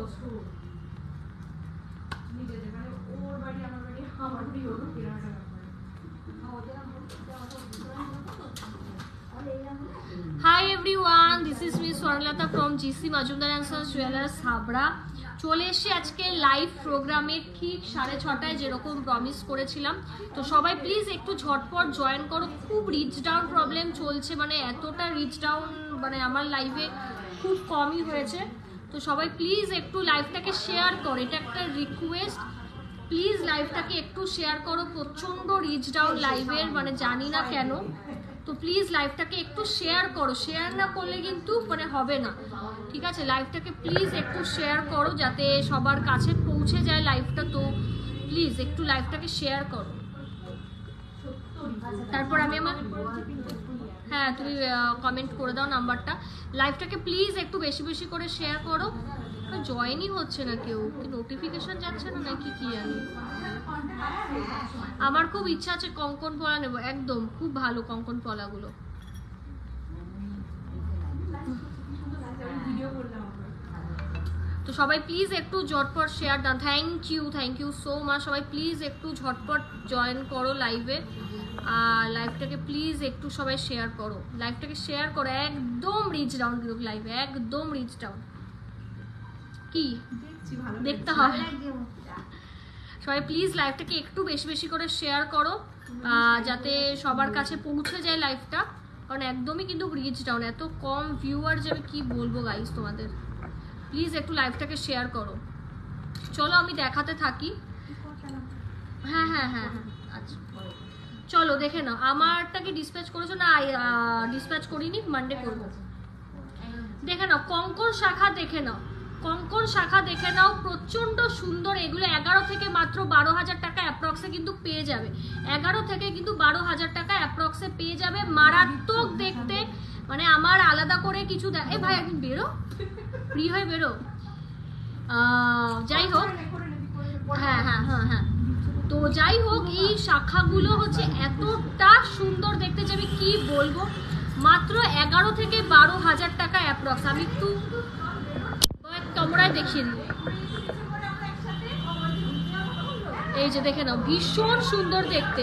Hi everyone, this is Miss Swarnalata from GC Majumdar and Sons Jewelers Habra. চলে এসেছি আজকে live প্রোগ্রামে ঠিক 6:30টায় যেরকম প্রমিস করেছিলাম। তো সবাই প্লিজ একটু ঝটপট জয়েন করো। খুব রিচ ডাউন প্রবলেম চলছে, মানে এতটা রিচ ডাউন মানে আমার লাইভে খুব কমই হয়েছে। তো সবাই প্লিজ একটু লাইভটাকে শেয়ার করো, এটা একটা রিকোয়েস্ট। প্লিজ লাইভটাকে একটু শেয়ার করো, প্রচণ্ড রিচ ডাউন লাইভের, মানে জানি না কেন। তো প্লিজ লাইভটাকে একটু শেয়ার করো, শেয়ার না করলে কিন্তু মানে হবে না, ঠিক আছে? লাইভটাকে প্লিজ একটু শেয়ার করো যাতে সবার কাছে পৌঁছে যায় লাইভটা। তো প্লিজ একটু লাইভটাকে শেয়ার করো। তারপর আমি আমার হ্যাঁ তুমি কমেন্ট করে দাও নাম্বারটা। লাইভটাকে প্লিজ একটু বেশি বেশি করে শেয়ার করো। জয়েনই হচ্ছে না কেউ, কি নোটিফিকেশন যাচ্ছে না নাকি কি জানি। আমার খুব ইচ্ছা আছে কঙ্কন পলা নেব, একদম খুব ভালো কঙ্কন পলাগুলো। তো সবাই প্লিজ একটু ঝটপট শেয়ার দাও। Thank you so much. সবাই প্লিজ একটু ঝটপট জয়েন করো লাইভে, আর লাইভটাকে প্লিজ একটু সবাই শেয়ার করো, লাইভটাকে শেয়ার করো। একদম রিচ ডাউন কিন্তু লাইভে, একদম রিচ ডাউন। কি দেখতে হবে, সবাই প্লিজ লাইভটাকে একটু বেশি বেশি করে শেয়ার করো যাতে সবার কাছে পৌঁছে যায় লাইভটা, কারণ একদমই কিন্তু রিচ ডাউন, এত কম ভিউয়ার যে আমি কি বলবো গাইস তোমাদের। প্লিজ একটু লাইভটাকে শেয়ার করো। চলো আমি দেখাতে থাকি। হ্যাঁ হ্যাঁ হ্যাঁ হ্যাঁ আচ্ছা চলো দেখে নাও। আমারটাকে ডিসপ্যাচ করেছো না? ডিসপ্যাচ করিনি, মানডে করবো। দেখে নাও কঙ্কন শাখা, দেখে নাও কঙ্কন শাখা, দেখে নাও প্রচন্ড সুন্দর। এগুলো 11 থেকে মাত্র 12,000 টাকা অ্যাপ্রক্সে কিন্তু পেয়ে যাবে। 11 থেকে কিন্তু 12,000 টাকা অ্যাপ্রক্সে পেয়ে যাবে। মারাত্মক দেখতে, মানে আমার আলাদা করে কিছু এ ভাই একদিন বেরো, ফ্রি হয়ে বেরো। যাই হোক, হ্যাঁ হ্যাঁ হ্যাঁ হ্যাঁ তো যাই হোক, এই শাখাগুলো হচ্ছে এতটা সুন্দর দেখতে যে আমি কি বলবো। মাত্র 11 থেকে 12,000 টাকা অ্যাপ্রক্স। আমি একটু ক্যামেরায় দেখিয়ে দিই, এই যে দেখে নাও, ভীষণ সুন্দর দেখতে,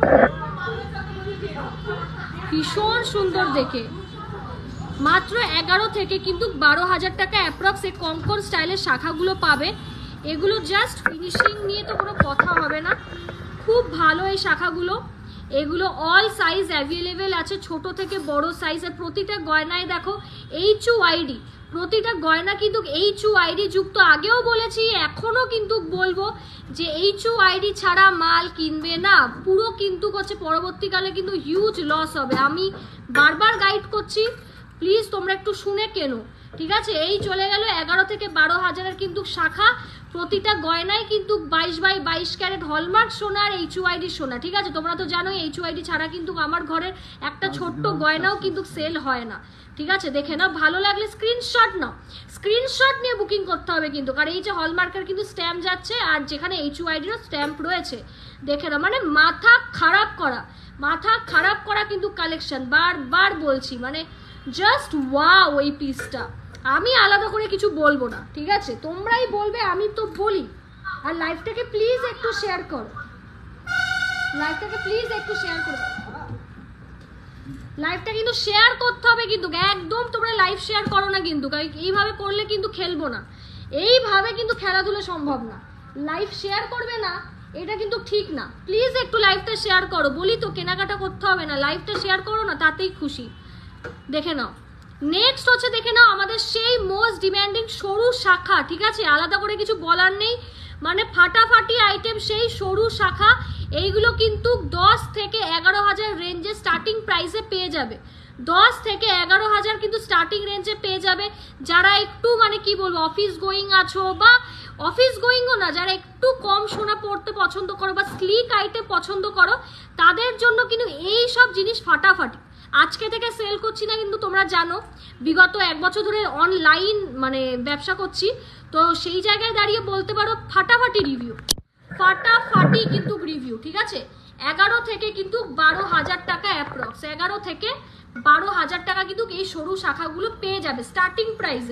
ভীষণ সুন্দর দেখে। মাত্র 11 থেকে কিন্তু 12,000 টাকা অ্যাপ্রক্স এই কঙ্কন স্টাইলের শাখাগুলো পাবে। এগুলো জাস্ট ফিনিশিং নিয়ে তো কোনো কথা হবে না, খুব ভালো এই শাখাগুলো। এগুলো অল সাইজ অ্যাভেলেবেল আছে, ছোট থেকে বড় সাইজের। প্রতিটা গয়নায় দেখো HUID, প্রতিটা গয়না কিন্তু HUID যুক্ত। আগেও বলেছি, এখনও কিন্তু বলবো যে HUID ছাড়া মাল কিনবে না, পুরো কিন্তু হচ্ছে পরবর্তীকালে কিন্তু হিউজ লস হবে। আমি বারবার গাইড করছি, প্লিজ তোমরা একটু শুনে কেনো, ঠিক আছে? এই চলে গেল 11 থেকে 12,000-এর কিন্তু শাখা। প্রতিটা গয়নায় কিন্তু 22x22 ক্যারেট হলমার্ক সোনা আর HUID সোনা, ঠিক আছে? তোমরা তো জানোই HUID ছাড়া কিন্তু আমার ঘরের একটা ছোট্ট গয়নাও কিন্তু সেল হয় না, ঠিক আছে? দেখে নাও, ভালো লাগলে স্ক্রিনশট নাও, স্ক্রিনশট নিয়ে বুকিং করতে হবে কিন্তু, কারণ এই যে হলমার্কের কিন্তু স্ট্যাম্প যাচ্ছে, আর যেখানে HUID-রও স্ট্যাম্প রয়েছে। দেখে নাও, মানে মাথা খারাপ করা কিন্তু কালেকশন। বারবার বলছি, মানে জাস্ট ওয়াও এই পিসটা। আমি আলাদা করে কিছু বলবো না, ঠিক আছে? তোমরাই বলবে, আমি তো বলি। আর লাইভটাকে প্লিজ একটু শেয়ার করো, লাইভটাকে প্লিজ একটু শেয়ার করো। লাইভটা কিন্তু শেয়ার করতে হবে কিন্তু, একদম তোমরা লাইভ শেয়ার করো না কিন্তু, কারণ এইভাবে করলে কিন্তু খেলবো না, এইভাবে কিন্তু খেলাধুলো সম্ভব না। লাইভ শেয়ার করবে না, এটা কিন্তু ঠিক না। প্লিজ একটু লাইভটা শেয়ার করো, বলি তো কেনাকাটা করতে হবে না, লাইভটা শেয়ার করো না, তাতেই খুশি। দেখে নাও, নেক্সট হচ্ছে দেখে নাও আমাদের সেই মোস্ট ডিমান্ডিং সরু শাখা, ঠিক আছে? আলাদা করে কিছু বলার নেই, মানে ফাটাফাটি আইটেম সেই সরু শাখা। এইগুলো কিন্তু 10 থেকে 11,000 রেঞ্জে স্টার্টিং প্রাইসে পেয়ে যাবে। 10 থেকে 11,000 কিন্তু স্টার্টিং রেঞ্জে পেয়ে যাবে। যারা একটু মানে কি বলবো অফিস গোয়িং আছো, বা অফিস গোয়িংও না, যারা একটু কম সোনা পড়তে পছন্দ করো বা স্লিক আইটেম পছন্দ করো, তাদের জন্য কিন্তু এই সব জিনিস ফাটাফাটি। আজকে থেকে সেল করছি না কিন্তু, তোমরা জানো বিগত 1 বছর ধরে অনলাইন মানে ব্যবসা করছি, তো সেই জায়গায় দাঁড়িয়ে বলতে পারো ফাটাফাটি রিভিউ, ফাটাফাটি কিন্তু রিভিউ, ঠিক আছে? 11 থেকে কিন্তু 12,000 টাকা অ্যাপ্রক্স, 11 থেকে 12,000 টাকা কিন্তু এই সরু শাখাগুলো পেয়ে যাবে স্টার্টিং প্রাইসে।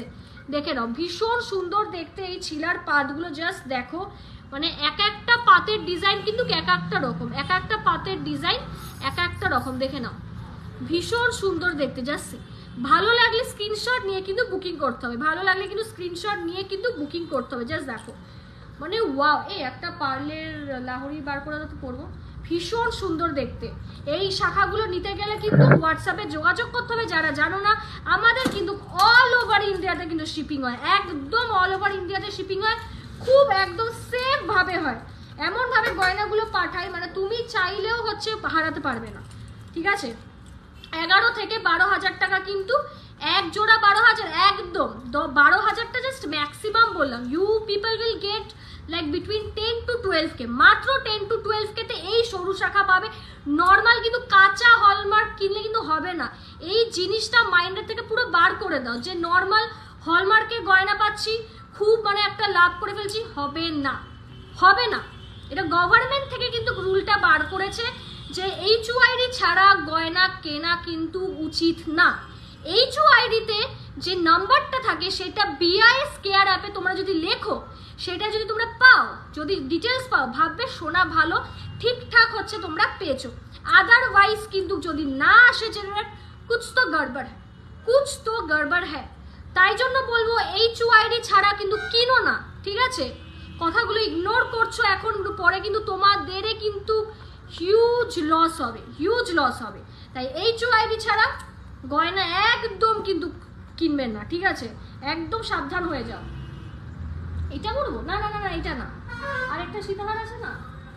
দেখে নাও, ভীষণ সুন্দর দেখতে এই ছিলার পাতগুলো, জাস্ট দেখো, মানে এক একটা পাতের ডিজাইন কিন্তু এক একটা রকম, এক একটা পাতের ডিজাইন এক একটা রকম, দেখে নাও ভীষণ সুন্দর দেখতে। জাস্ট ভালো লাগলে স্ক্রিনশট নিয়ে কিন্তু বুকিং করতে হবে, ভালো লাগলে কিন্তু স্ক্রিনশট নিয়ে কিন্তু বুকিং করতে হবে। জাস্ট দেখো, মানে ওয়াও। এই একটা পার্লের লাহোরি বার করে তো পরবো, ভীষণ সুন্দর দেখতে। এই শাখাগুলো নিতে গেলে কিন্তু হোয়াটসঅ্যাপে যোগাযোগ করতে হবে। যারা জানো না, আমাদের কিন্তু অল ওভার ইন্ডিয়াতে কিন্তু শিপিং হয়, একদম অল ওভার ইন্ডিয়াতে শিপিং হয়, খুব একদম সেফ ভাবে হয়, এমন ভাবে গয়নাগুলো পাঠাই মানে তুমি চাইলেও হচ্ছে হারাতে পারবে না, ঠিক আছে। 11 থেকে 12,000 টাকা কিন্তু এক জোড়া, 12,000 একদম 12,000টা জাস্ট ম্যাক্সিমাম বললাম। You people will get like between 10 to 12K, মাত্র 10 to 12K তে এই সরু শাখা পাবে। নর্মাল কিন্তু কাঁচা হলমার্ক কিনলে কিন্তু হবে না, এই জিনিসটা মাইন্ডের থেকে পুরো বার করে দাও যে নর্মাল হলমার্কে গয়না পাচ্ছি, খুব মানে একটা লাভ করে ফেলছি, হবে না, হবে না। এটা গভর্নমেন্ট থেকে কিন্তু রুলটা বার করেছে যে HUID ছাড়া গয়না কেনা কিন্তু উচিত না। HUID-তে যে নাম্বারটা থাকে সেটা BIS কেয়ার অ্যাপে তোমরা যদি লেখো, সেটা যদি তোমরা পাও, যদি ডিটেলস পাও, ভাববে সোনা ভালো ঠিকঠাক হচ্ছে তোমরা পেয়েছো। আদারওয়াইজ কিন্তু যদি না আসে জেনারেট, কুছ তো গড়বড় হ্যায়, কুছ তো গড়বড় হ্যায়। তাই জন্য বলবো HUID ছাড়া কিন্তু কিনো না, ঠিক আছে। কথাগুলো ইগনোর করছো এখন, পরে কিন্তু তোমাদেরই কিন্তু হিউজ লস হবে, হিউজ লস হবে। তাই HUID ছাড়া গয়না একদম কিন্তু কিনবেন না, ঠিক আছে, একদম সাবধান হয়ে যাও। এটা করবো না, না না না এটা না, আরেকটা সীতাহার আছে না,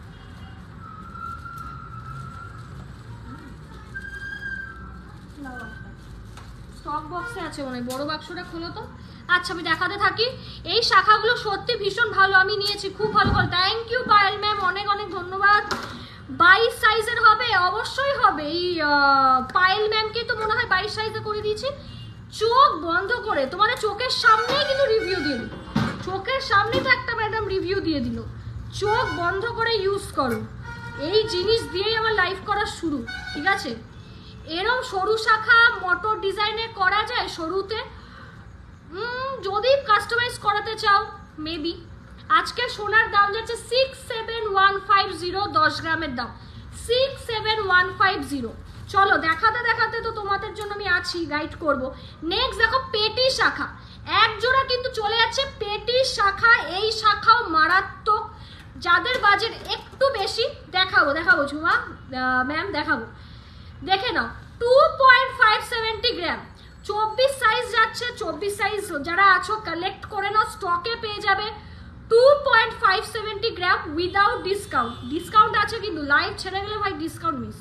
স্টক বক্সে আছে মনে হয়, বড় বাক্সটা খোলো তো। আচ্ছা আমি দেখাতে থাকি। এই শাখাগুলো সত্যি ভীষণ ভালো, আমি নিয়েছি, খুব ভালো ভালো। থ্যাংক ইউ পায়েল ম্যাম, অনেক অনেক ধন্যবাদ। 22 সাইজের হবে, অবশ্যই হবে। এই পায়েল ম্যামকে তো মনে হয় 22 সাইজে করে দিয়েছি। চোখ বন্ধ করে, তোমাদের চোখের সামনেই কিন্তু রিভিউ দিয়ে দিল, চোখের সামনে তো একটা ম্যাডাম রিভিউ দিয়ে দিল। চোখ বন্ধ করে ইউজ করো, এই জিনিস দিয়েই আমার লাইফ করা শুরু, ঠিক আছে। এরম সরু শাখা মোটর ডিজাইনে করা যায় সরুতে, যদি কাস্টমাইজ করাতে চাও মেবি। আজকে সোনার দাম যাচ্ছে 67150, 10 গ্রামের দাম 67150। চলো দেখাতে দেখাতে তো তোমাদের জন্য আমি আছি, গাইড করব। নেক্সট দেখো পেটি শাখা, এক জোড়া কিন্তু চলে যাচ্ছে পেটি শাখা। এই শাখাও মারাত্মক, যাদের বাজেট একটু বেশি দেখাবো, দেখাবো ঝুমা ম্যাম দেখাবো, দেখে নাও। 2.570 গ্রাম, 24 সাইজ যাচ্ছে, 24 সাইজ যারা আছো কালেক্ট করে নাও, স্টকে পেয়ে যাবে। 2.570 গ্রাম উইদাউট ডিসকাউন্ট, ডিসকাউন্ট আছে কিন্তু লাইভ ছেড়ে গেলে ভাই ডিসকাউন্ট মিস।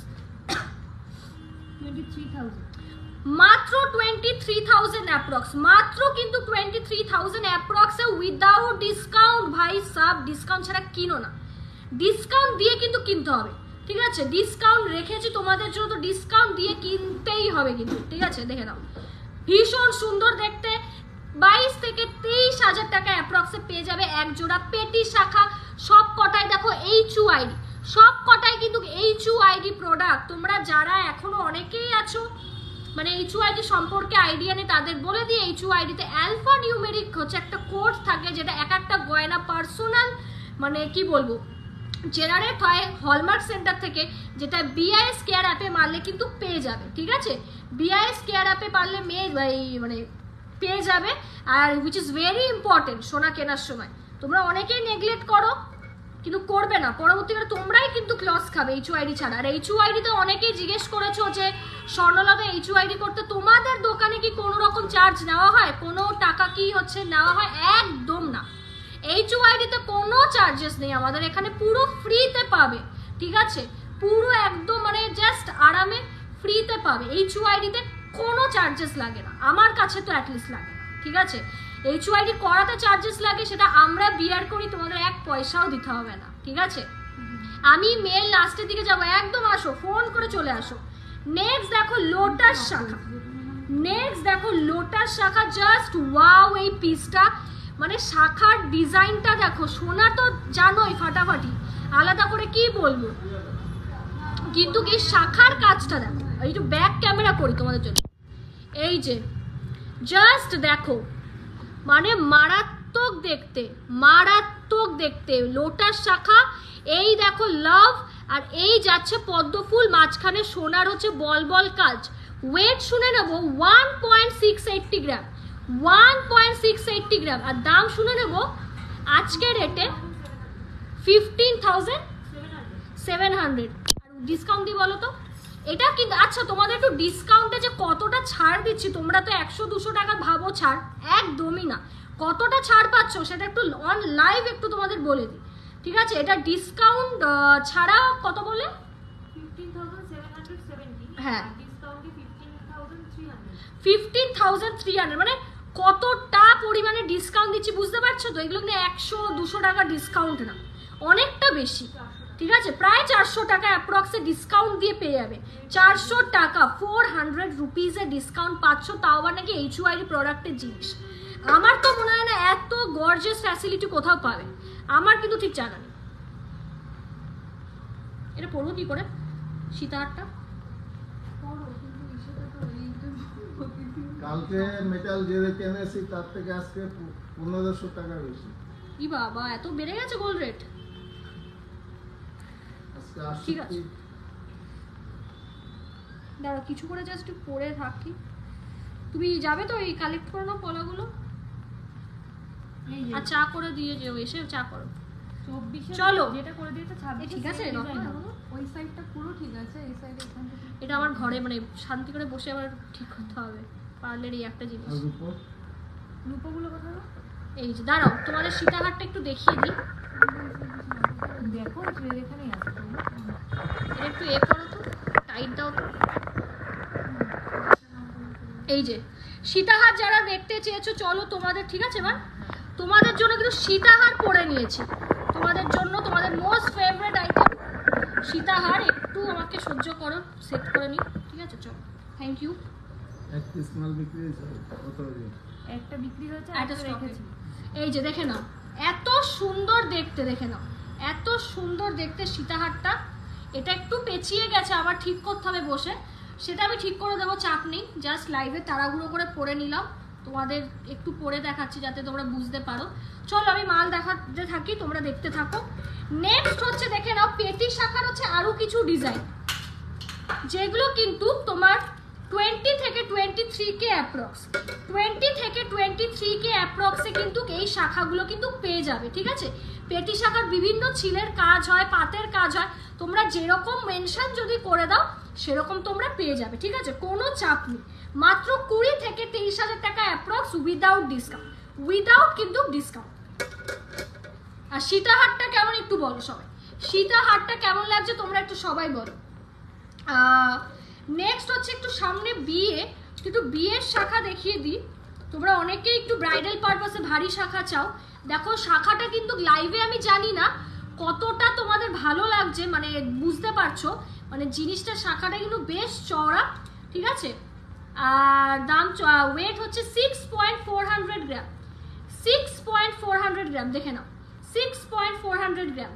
23,000 মাত্র 23,000 অ্যাপ্রক্স, মাত্র কিন্তু 23,000 অ্যাপ্রক্সে উইদাউট ডিসকাউন্ট। ভাই সাব ডিসকাউন্ট ছাড়া কিনো না, ডিসকাউন্ট দিয়ে কিন্তু কিনতে হবে, ঠিক আছে। ডিসকাউন্ট রেখেছি তোমাদের জন্য, তো ডিসকাউন্ট দিয়ে কিনতেই হবে কিন্তু, ঠিক আছে। দেখে নাও ভীষণ সুন্দর দেখতে, 22 থেকে 23,000 টাকা অ্যাপ্রক্সে পেয়ে যাবে এক জোড়া পেটি শাখা। সব কটাই দেখো HUID, সব কটাই কিন্তু HUID প্রোডাক্ট। তোমরা যারা এখনো অনেকেই আছো মানে HUID সম্পর্কে আইডিয়া নেই, তাদের বলে দিয়ে HUID-তে অ্যালফা নিউমেরিক হচ্ছে একটা কোড থাকে, যেটা এক একটা গয়না পার্সোনাল মানে কি বলবো জেনারেট হয় হলমার্ক সেন্টার থেকে, যেটা BIS কেয়ার অ্যাপে মারলে কিন্তু পেয়ে যাবে, ঠিক আছে। BIS কেয়ার অ্যাপে পারলে মানে পেয়ে যাবে। আর উইচ ইজ ভেরি ইম্পর্টেন্ট সোনা কেনার সময়, তোমরা অনেকেই নেগলেক্ট করো কিন্তু করবে না, পরবর্তীকালে তোমরাই কিন্তু লস খাবে HUID ছাড়া। আর HUID-তে অনেকেই জিজ্ঞেস করেছো যে স্বর্ণলতা HUID করতে তোমাদের দোকানে কি কোনো রকম চার্জ নেওয়া হয়, কোনো টাকা কি হচ্ছে নেওয়া হয়? একদম না, HUID-তে কোনো চার্জেস নেই, আমাদের এখানে পুরো ফ্রিতে পাবে, ঠিক আছে। পুরো একদম মানে জাস্ট আরামে ফ্রিতে পাবে। HUID-তে কোনো চার্জেস লাগে না, আমার কাছে তো অ্যাটলিস্ট লাগে, ঠিক আছে। HUID করাতে চার্জেস লাগে, সেটা আমরা বিয়ার করি, তোমাদের 1 পয়সাও দিতে হবে না, ঠিক আছে। আমি মেল লাস্টের দিকে যাবো, একদম আসো, ফোন করে চলে আসো। নেক্সট দেখো লোটাস শাখা, নেক্সট দেখো লোটাস শাখা, জাস্ট ওয়াও এই পিসটা, মানে শাখার ডিজাইনটা দেখো। সোনা তো জানোই ফাটাফাটি, আলাদা করে কি বলবো, কিন্তু কি শাখার কাজটা দেখো। একটু ব্যাক ক্যামেরা করি তোমাদের জন্য, এই যে জাস্ট দেখো মানে মারাত্মক দেখতে, মারাত্মক দেখতে। লোটাস শাখা, এই দেখো লাভ, আর এই যাচ্ছে পদ্ম ফুল, মাঝখানে সোনার হচ্ছে বল বল কাজ। ওয়েট শুনে নেব 1.680 গ্রাম, 1.680 গ্রাম। আর দাম শুনে নেব আজকের রেটে 15,700। আর ডিসকাউন্ট দিয়ে বলো তো এটা কিন্তু, আচ্ছা তোমাদের একটু ডিসকাউন্টে যে কতটা ছাড় দিচ্ছি, তোমরা তো 100-200 টাকা ভাবো ছাড়, একদমই না। কতটা ছাড় পাচ্ছ সেটা একটু অন লাইভ একটু তোমাদের বলে দিই, ঠিক আছে? এটা ডিসকাউন্ট ছাড়া কত বলে? 15,770। হ্যাঁ, ডিসকাউন্টে 15,300। মানে কতটা পরিমাণে ডিসকাউন্ট দিচ্ছি বুঝতে পারছো তো? এগুলো কিন্তু 100-200 টাকা ডিসকাউন্ট না, অনেকটা বেশি, ঠিক আছে? প্রায় 400 টাকা অ্যাপ্রক্সে ডিসকাউন্ট দিয়ে পেয়ে যাবে। 400 টাকা, 400 রুপিজের ডিসকাউন্ট পাচ্ছ, তাও আবার নাকি HUID প্রোডাক্টের জিনিস। আমার তো মনে হয় না এত গর্জিয়াস ফ্যাসিলিটি কোথাও পাবে, আমার কিন্তু ঠিক জানা নেই। এটা পড়বো কি করে সীতাহারটা? কালকে মেটাল যে রেট এনেছি তার থেকে আজকে 1500 টাকা বেশি। ই বাবা, এত বেড়ে গেছে গোল্ড রেট। আজকে ঠিক 80 আছে, দাঁড়া কিছু করে জাস্ট পরে থাকি। তুমি যাবে তো এই কালেক্ট করে নাও পলাগুলো, আর চা করে দিয়ে যেও, এসে চা করো। 24 চলো। যেটা করে দিয়েছে 26 ঠিক আছে, ওই সাইডটা পুরো ঠিক আছে, এই সাইডে এখান থেকে এটা আমার ঘরে মানে শান্তি করে বসে আবার ঠিক করতে হবে পার্লের এই একটা জিনিস। আর উপর রূপগুলো কোথায়? এই যে দাঁড়াও, তোমাদের সীতাহারটা একটু দেখিয়ে দিই। দেখো এখানেই আছে। এটা একটু এ করো তো, টাইট দাও তো। এই যে সীতাহার যারা দেখতে চেয়েছো, চলো তোমাদের, ঠিক আছে এবার তোমাদের জন্য কিন্তু সীতাহার পরে নিয়েছি, তোমাদের জন্য, তোমাদের মোস্ট ফেভারিট আইটেম সীতাহার। একটু আমাকে সহ্য করো, সেট করে নিই, ঠিক আছে? চলো, থ্যাংক ইউ। এক পিস মাল বিক্রি হয়েছে কত দিন? একটা বিক্রি হয়েছে, একটা একটা stock রেখেছি। এই যে দেখে নাও, এত সুন্দর দেখতে, দেখে নাও এত সুন্দর দেখতে সীতাহারটা। এটা একটু পেঁচিয়ে গেছে, আবার ঠিক করতে হবে বসে, সেটা আমি ঠিক করে দেবো, চাপ নেই। জাস্ট লাইভে তাড়াহুড়ো করে পরে নিলাম, তোমাদের একটু পরে দেখাচ্ছি যাতে তোমরা বুঝতে পারো। চলো আমি মাল দেখাতে থাকি, তোমরা দেখতে থাকো। নেক্সট হচ্ছে দেখে নাও, পেটি শাখার হচ্ছে আরো কিছু ডিজাইন, যেগুলো কিন্তু তোমার 20 থেকে 23K অ্যাপ্রক্স, 20 থেকে 23K অ্যাপ্রক্সে কিন্তু এই শাখাগুলো কিন্তু পেয়ে যাবে, ঠিক আছে? পেটি শাখার বিভিন্ন ছিলের কাজ হয়, পাতের কাজ হয়, তোমরা যেরকম মেনশন যদি করে দাও সেরকম তোমরা পেয়ে যাবে, ঠিক আছে? কোনো চাপ নেই। মাত্র 20 থেকে 23,000 টাকা অ্যাপ্রক্স, উইদাউট ডিসকাউন্ট, উইদাউট কিন্তু ডিসকাউন্ট। আর সীতাহারটা কেমন একটু বলো সবাই, সীতাহারটা কেমন লাগছে তোমরা একটু সবাই বলো। নেক্সট হচ্ছে একটু সামনে বিয়ে, একটু বিয়ের শাখা দেখিয়ে দিই। তোমরা অনেকেই একটু ব্রাইডাল পারপাসে ভারী শাখা চাও, দেখো শাখাটা কিন্তু লাইভে আমি জানি না কতটা তোমাদের ভালো লাগছে, মানে বুঝতে পারছো, মানে জিনিসটা শাখাটা কিন্তু বেশ চওড়া, ঠিক আছে? আর দাম, ওয়েট হচ্ছে 6.400 গ্রাম, 6.400 গ্রাম, দেখে নাও 6.400 গ্রাম,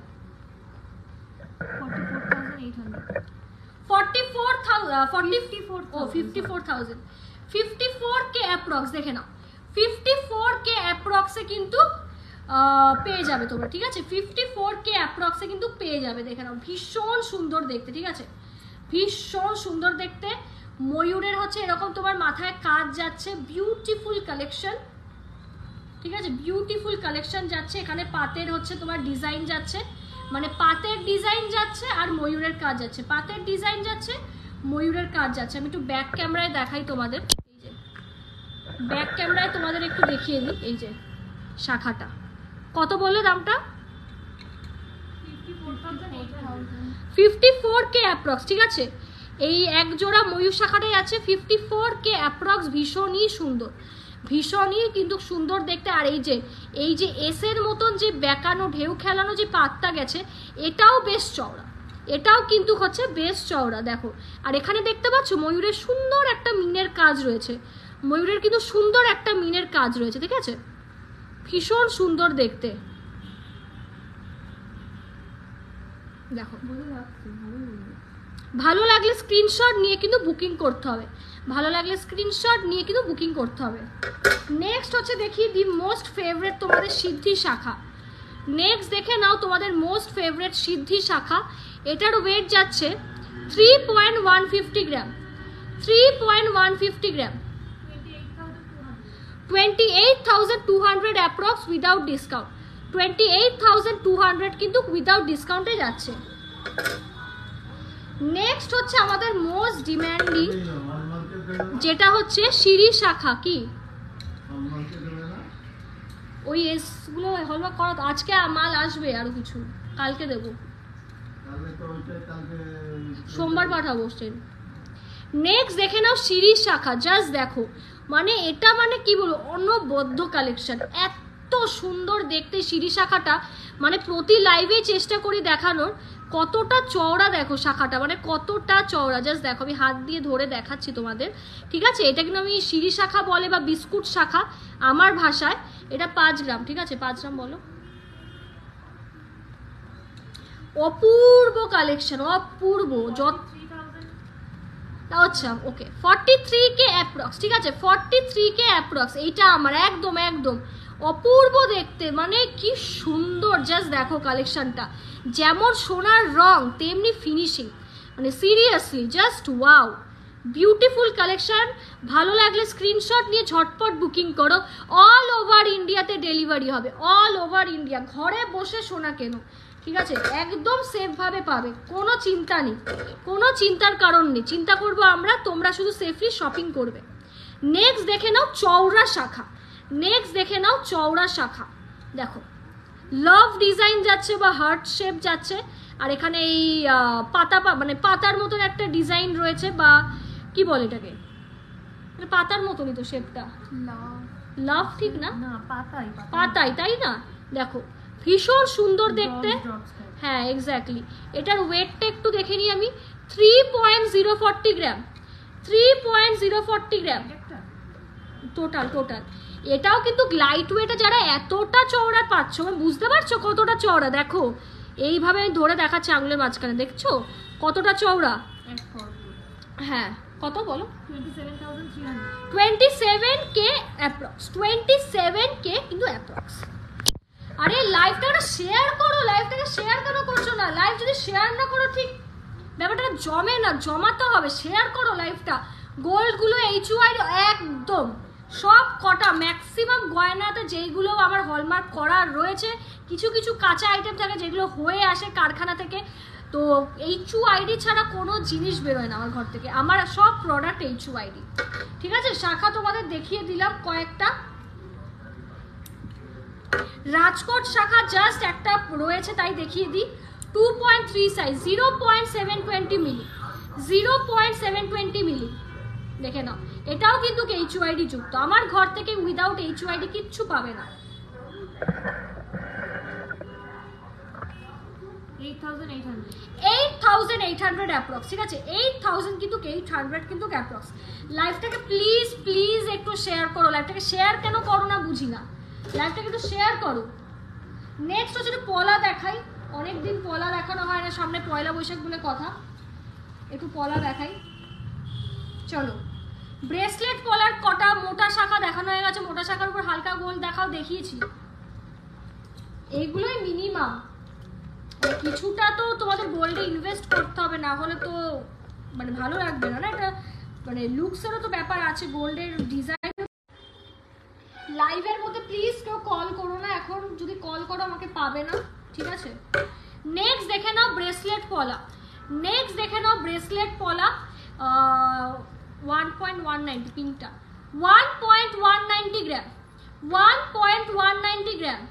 54K অ্যাপ্রক্স, দেখে নাও 54K অ্যাপ্রক্সে কিন্তু পেয়ে যাবে তোমরা, ঠিক আছে? 54K অ্যাপ্রক্সে কিন্তু পেয়ে যাবে, দেখে নাও ভীষণ সুন্দর দেখতে, ঠিক আছে? ভীষণ সুন্দর দেখতে। ময়ূরের হচ্ছে এরকম তোমার মাথায় কাজ যাচ্ছে, বিউটিফুল কালেকশন, ঠিক আছে? বিউটিফুল কালেকশন যাচ্ছে, এখানে পাতের হচ্ছে তোমার ডিজাইন যাচ্ছে, মানে পাতের ডিজাইন যাচ্ছে আর ময়ূরের কাজ যাচ্ছে, পাতের ডিজাইন যাচ্ছে, ময়ূরের কাজ যাচ্ছে। আমি একটু ব্যাক ক্যামেরায় দেখাই তোমাদের, এই যে ব্যাক ক্যামেরায় তোমাদের একটু দেখিয়ে দিই। এই যে শাখাটা কত বললে দামটা? 54K অ্যাপ্রক্স, ঠিক আছে? এই এক জোড়া ময়ূর শাখাটাই আছে 54K অ্যাপ্রক্স। ভীষণই সুন্দর, ভীষণই কিন্তু সুন্দর দেখতে। আর এই যে এসের মতন যে বেঁকানো ঢেউ খেলানো যে পাতটা গেছে, এটাও বেশ চওড়া, এটাও কিন্তু হচ্ছে বেশ চওড়া, দেখো। আর এখানে দেখতে পাচ্ছ ময়ূরের সুন্দর একটা মিনের কাজ রয়েছে, ময়ূরের কিন্তু সুন্দর একটা মিনের কাজ রয়েছে, ঠিক আছে? ভীষণ সুন্দর দেখতে, দেখো। ভালো লাগলে স্ক্রিনশট নিয়ে কিন্তু বুকিং করতে হবে। ভালো লাগলে স্ক্রিনশট নিয়ে কিন্তু বুকিং করতে হবে। নেক্সট হচ্ছে দেখি দি মোস্ট ফেভারিট তোমাদের সিদ্ধি শাখা। নেক্সট দেখে নাও তোমাদের মোস্ট ফেভারিট সিদ্ধি শাখা। এটার ওয়েট যাচ্ছে 3.150 gram, 3.150 gram, 28,200 approx without discount, 28,200 কিন্তু উইদাউট ডিসকাউন্টে যাচ্ছে। নেক্সট হচ্ছে আমাদের মোস্ট ডিমান্ডিং যেটা হচ্ছে সিঁড়ি শাখা। কি ওই এসগুলো হলমার্ক করা তো, আজকে মাল আসবে, আরো কিছু কালকে দেবো, সোমবার পাঠাবো ট্রেন। নেক্সট দেখে নাও সিঁড়ি শাখা, জাস্ট দেখো, মানে এটা মানে কি বলবো অনবদ্য কালেকশন, এত সুন্দর দেখতে সিঁড়ি শাখাটা। মানে প্রতি লাইভে চেষ্টা করি দেখানোর কতটা চওড়া, দেখো শাখাটা মানে কতটা চওড়া, জাস্ট দেখো আমি হাত দিয়ে ধরে দেখাচ্ছি তোমাদের, ঠিক আছে। এটা কিন্তু আমি সিঁড়ি শাখা বলে বা বিস্কুট শাখা আমার ভাষায়। এটা 5 গ্রাম, ঠিক আছে, 5 গ্রাম বলো। অপূর্ব কালেকশন, অপূর্ব। আচ্ছা ওকে, 43K অ্যাপ্রক্স, ঠিক আছে, 43K অ্যাপ্রক্স। এইটা আমার একদম একদম অপূর্ব দেখতে, মানে কি সুন্দর, জাস্ট দেখো কালেকশনটা, যেমন সোনার রং তেমনি ফিনিশিং, মানে seriously just wow, beautiful collection. ভালো লাগলে স্ক্রিনশট নিয়ে ঝটপট বুকিং করো। অল ওভার ইন্ডিয়াতে ডেলিভারি হবে, অল ওভার ইন্ডিয়া। ঘরে বসে সোনা কেনো, ঠিক আছে, একদম সেফভাবে পাবে, কোনো চিন্তা নেই, কোনো চিন্তার কারণ নেই। চিন্তা করবো আমরা, তোমরা শুধু সেফলি শপিং করবে। নেক্সট দেখে নাও চওড়া শাখা, নেক্সট দেখে নাও চওড়া শাখা। দেখো লাভ ডিজাইন যাচ্ছে বা হার্ট শেপ যাচ্ছে, আর এখানে এই পাতা মানে পাতার মতন একটা ডিজাইন রয়েছে, বা কি বলে এটাকে, পাতার মতনই তো শেপটা, লাভ ঠিক না, পাতাই তাই না। দেখো ভীষণ সুন্দর দেখতে, হ্যাঁ এক্স্যাক্টলি। এটার ওয়েটটা একটু দেখে নিই আমি, 3.040 গ্রাম, 3.040 গ্রাম টোটাল টোটাল। এটাও কিন্তু লাইট ওয়েটে, যারা এতটা চওড়া পাচ্ছ, বুঝতে পারছো কতটা চওড়া, দেখো এইভাবে আমি ধরে দেখাচ্ছি আঙুলের মাঝখানে, দেখছো কতটা চওড়া। হ্যাঁ কত বলো, 27K অ্যাপ্রক্স, 27K কিন্তু অ্যাপ্রক্স। আরে লাইভটাকে শেয়ার করো, লাইভটাকে শেয়ার কেন করছো না? লাইভ যদি শেয়ার না করো ঠিক ব্যাপারটা জমে না, জমাতে হবে, শেয়ার করো লাইভটা। গোল্ডগুলো HUI একদম সব কটা, ম্যাক্সিমাম গয়নাতে যেইগুলো আমার হলমার্ক করা রয়েছে, কিছু কিছু কাঁচা আইটেম থাকে যেগুলো হয়ে আসে কারখানা থেকে, তো HUID ছাড়া কোনো জিনিস বেরোয় না আমার ঘর থেকে, আমার সব প্রোডাক্ট HUID, ঠিক আছে। শাখা তোমাদের দেখিয়ে দিলাম কয়েকটা। রাজকোট শাখা জাস্ট একটা রয়েছে তাই দেখিয়ে দিই, 2.3 সাইজ, 0.720 মিলি, 0.720 মিলি, দেখে নাও। এটাও কিন্তু HUID যুক্ত, আমার ঘর থেকে উইদাউট HUID কিচ্ছু পাবে না। 8,800 অ্যাপ্রক্স, ঠিক আছে, 8,000 কিন্তু 800 কিন্তু অ্যাপ্রক্স। লাইভটাকে প্লিজ প্লিজ একটু শেয়ার করো, লাইভটাকে শেয়ার কেন করো না বুঝি না, লাইভটাকে একটু শেয়ার করো। নেক্সট হচ্ছে পলা দেখাই, অনেকদিন পলা দেখানো হয় না, সামনে পয়লা বৈশাখ বলে কথা, একটু পলা দেখাই। চলো ব্রেসলেট পলার কটা মোটা শাখা দেখানো হয়ে গেছে, মোটা শাখার উপর হালকা গোল দেখাও, দেখিয়েছি। এইগুলোই মিনিমাম, কিছুটা তো তোমাদের গোল্ডে ইনভেস্ট করতে হবে, না হলে তো মানে ভালো লাগবে না, না এটা মানে লুকসেরও তো ব্যাপার আছে, গোল্ডের ডিজাইন। লাইভের মধ্যে প্লিজ কেউ কল করো না এখন, যদি কল করো আমাকে পাবে না, ঠিক আছে। নেক্সট দেখে নাও ব্রেসলেট পলা, নেক্সট দেখে নাও ব্রেসলেট পলা, 1.190 পিঙ্কটা, 1.190 গ্রাম, 1.190 গ্রাম,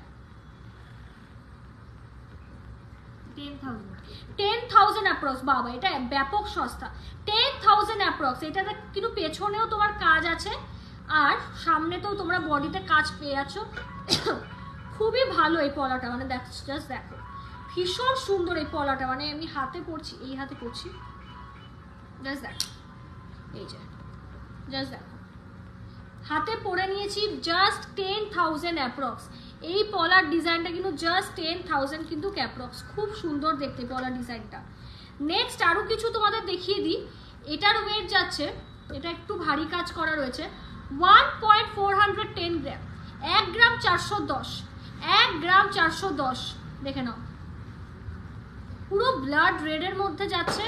10,000 অ্যাপ্রক্স। বাবা এটা ব্যাপক সস্তা, 10,000 অ্যাপ্রক্স। এটাতে কিন্তু পেছনেও তোমার কাজ আছে, আর সামনেতেও তোমরা বডিতে কাজ পেয়ে আছো, খুবই ভালো এই পলাটা, মানে দেখো জাস্ট দেখো ভীষণ সুন্দর এই পলাটা, মানে আমি হাতে পরছি, এই হাতে পরছি, জাস্ট দেখো, এই যে জাস্ট দেখো হাতে পরে নিয়েছি, জাস্ট 10,000 অ্যাপ্রক্স। এই পলার ডিজাইনটা কিন্তু জাস্ট 10,000 কিন্তু অ্যাপ্রক্স, খুব সুন্দর দেখতে পলার ডিজাইনটা। নেক্সট আরও কিছু তোমাদের দেখিয়ে দিই, এটার ওয়েট যাচ্ছে এটা একটু ভারী কাজ করা রয়েছে। 1.410 গ্রাম, 1 গ্রাম 410, 1 গ্রাম 410, দেখে নাও পুরো ব্লাড রেডের মধ্যে যাচ্ছে।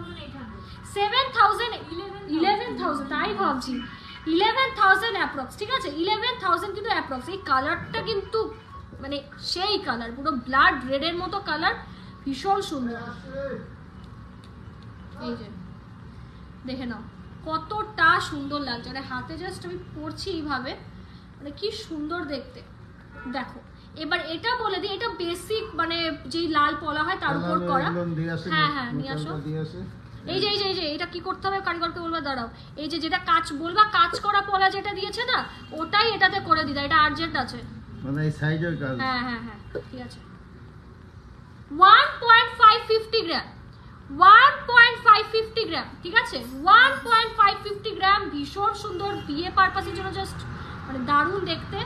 11,000 তাই ভাবছি 11,000 অ্যাপ্রক্স, ঠিক আছে 11,000 কিন্তু অ্যাপ্রক্স। এই কালারটা কিন্তু মানে সেই কালার, পুরো ব্লাড রেডের মতো কালার, ভীষণ সুন্দর। এই যে দেখে নাও কতটা সুন্দর লাগছে, মানে হাতে জাস্ট আমি পরছি এইভাবে, মানে কি সুন্দর দেখতে। দেখো এবার এটা বলে দিই, এটা বেসিক মানে যে লাল পলা হয় তার উপর করা। হ্যাঁ হ্যাঁ নিয়ে আসো। এই যে এটা কি করতে হবে কারিগরকে বলবা, দাঁড়াও। এই যে যেটা কাজ বলবা, কাজ করা পলা যেটা দিয়েছে না, ওটাই এটাতে করে দিদা, এটা আর্জেন্ট আছে মানে এই সাইজের কাজ। হ্যাঁ হ্যাঁ হ্যাঁ ঠিক আছে। 1.550 গ্রাম, 1.550 গ্রাম, ঠিক আছে 1.550 গ্রাম, ভীষণ সুন্দর, বিয়ে পারপাসের জন্য জাস্ট মানে দারুণ দেখতে।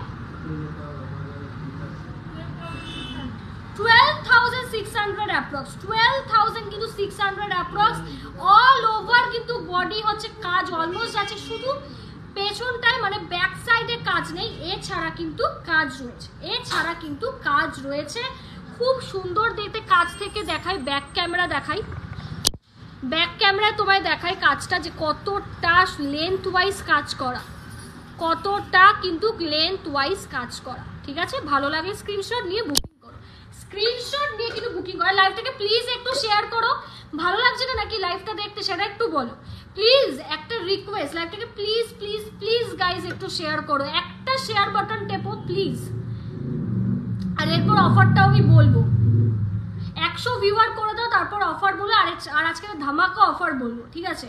12,600 অ্যাপ্রক্স, 12,000 কিন্তু 600 অ্যাপ্রক্স। অল ওভার কিন্তু বডি হচ্ছে কাজ অলমোস্ট আছে, শুধু পেছনটায় মানে ব্যাক সাইডে কাজ নেই, এছাড়া কিন্তু কাজ রয়েছে, এছাড়া কিন্তু কাজ রয়েছে। খুব সুন্দর দেখতে, কাজ থেকে দেখাই, ব্যাক ক্যামেরা দেখাই, ব্যাক ক্যামেরা তোমায় দেখাই কাজটা যে কতটা লেন্থ ওয়াইজ কাজ করা, কতটা কিন্তু লেন্থ ওয়াইজ কাজ করা, ঠিক আছে। ভালো লাগে স্ক্রিনশট নিয়ে বুকিং করো, স্ক্রিনশট নিয়ে কিন্তু বুকিং করো। লাইভটাকে প্লিজ একটু শেয়ার করো, ভালো লাগছে না নাকি লাইভটা দেখতে সেটা একটু বলো প্লিজ, একটা রিকোয়েস্ট, লাইভটাকে প্লিজ প্লিজ প্লিজ গাইজ একটু শেয়ার করো, একটা শেয়ার বাটন টেপো প্লিজ। আর এরপর অফারটাও আমি বলবো, 100 ভিউয়ার করে দাও, তারপর অফার বলে আর আজকে ধামাকা অফার বলবো, ঠিক আছে।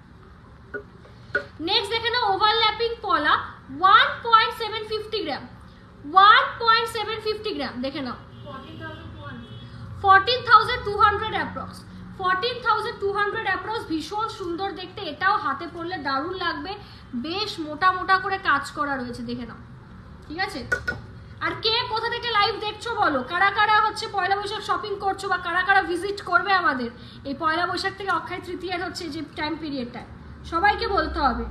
নেক্সট দেখে নাও ওভারল্যাপিং পলা, 1.750 গ্রাম, 1.750 গ্রাম, দেখে নাও 14,200 অ্যাপ্রক্স, 14,200 অ্যাপ্রক্স, ভীষণ সুন্দর দেখতে, এটাও হাতে পরলে দারুণ লাগবে, বেশ মোটা মোটা করে কাজ করা রয়েছে, দেখে নাও, ঠিক আছে। আর কে কোথা থেকে লাইভ দেখছো বলো, কারা কারা হচ্ছে পয়লা বৈশাখ শপিং করছো বা কারা কারা ভিজিট করবে আমাদের এই পয়লা বৈশাখ থেকে অক্ষয় তৃতীয়ার হচ্ছে যে টাইম পিরিয়ডটায়, সবাইকে বলতে হবে।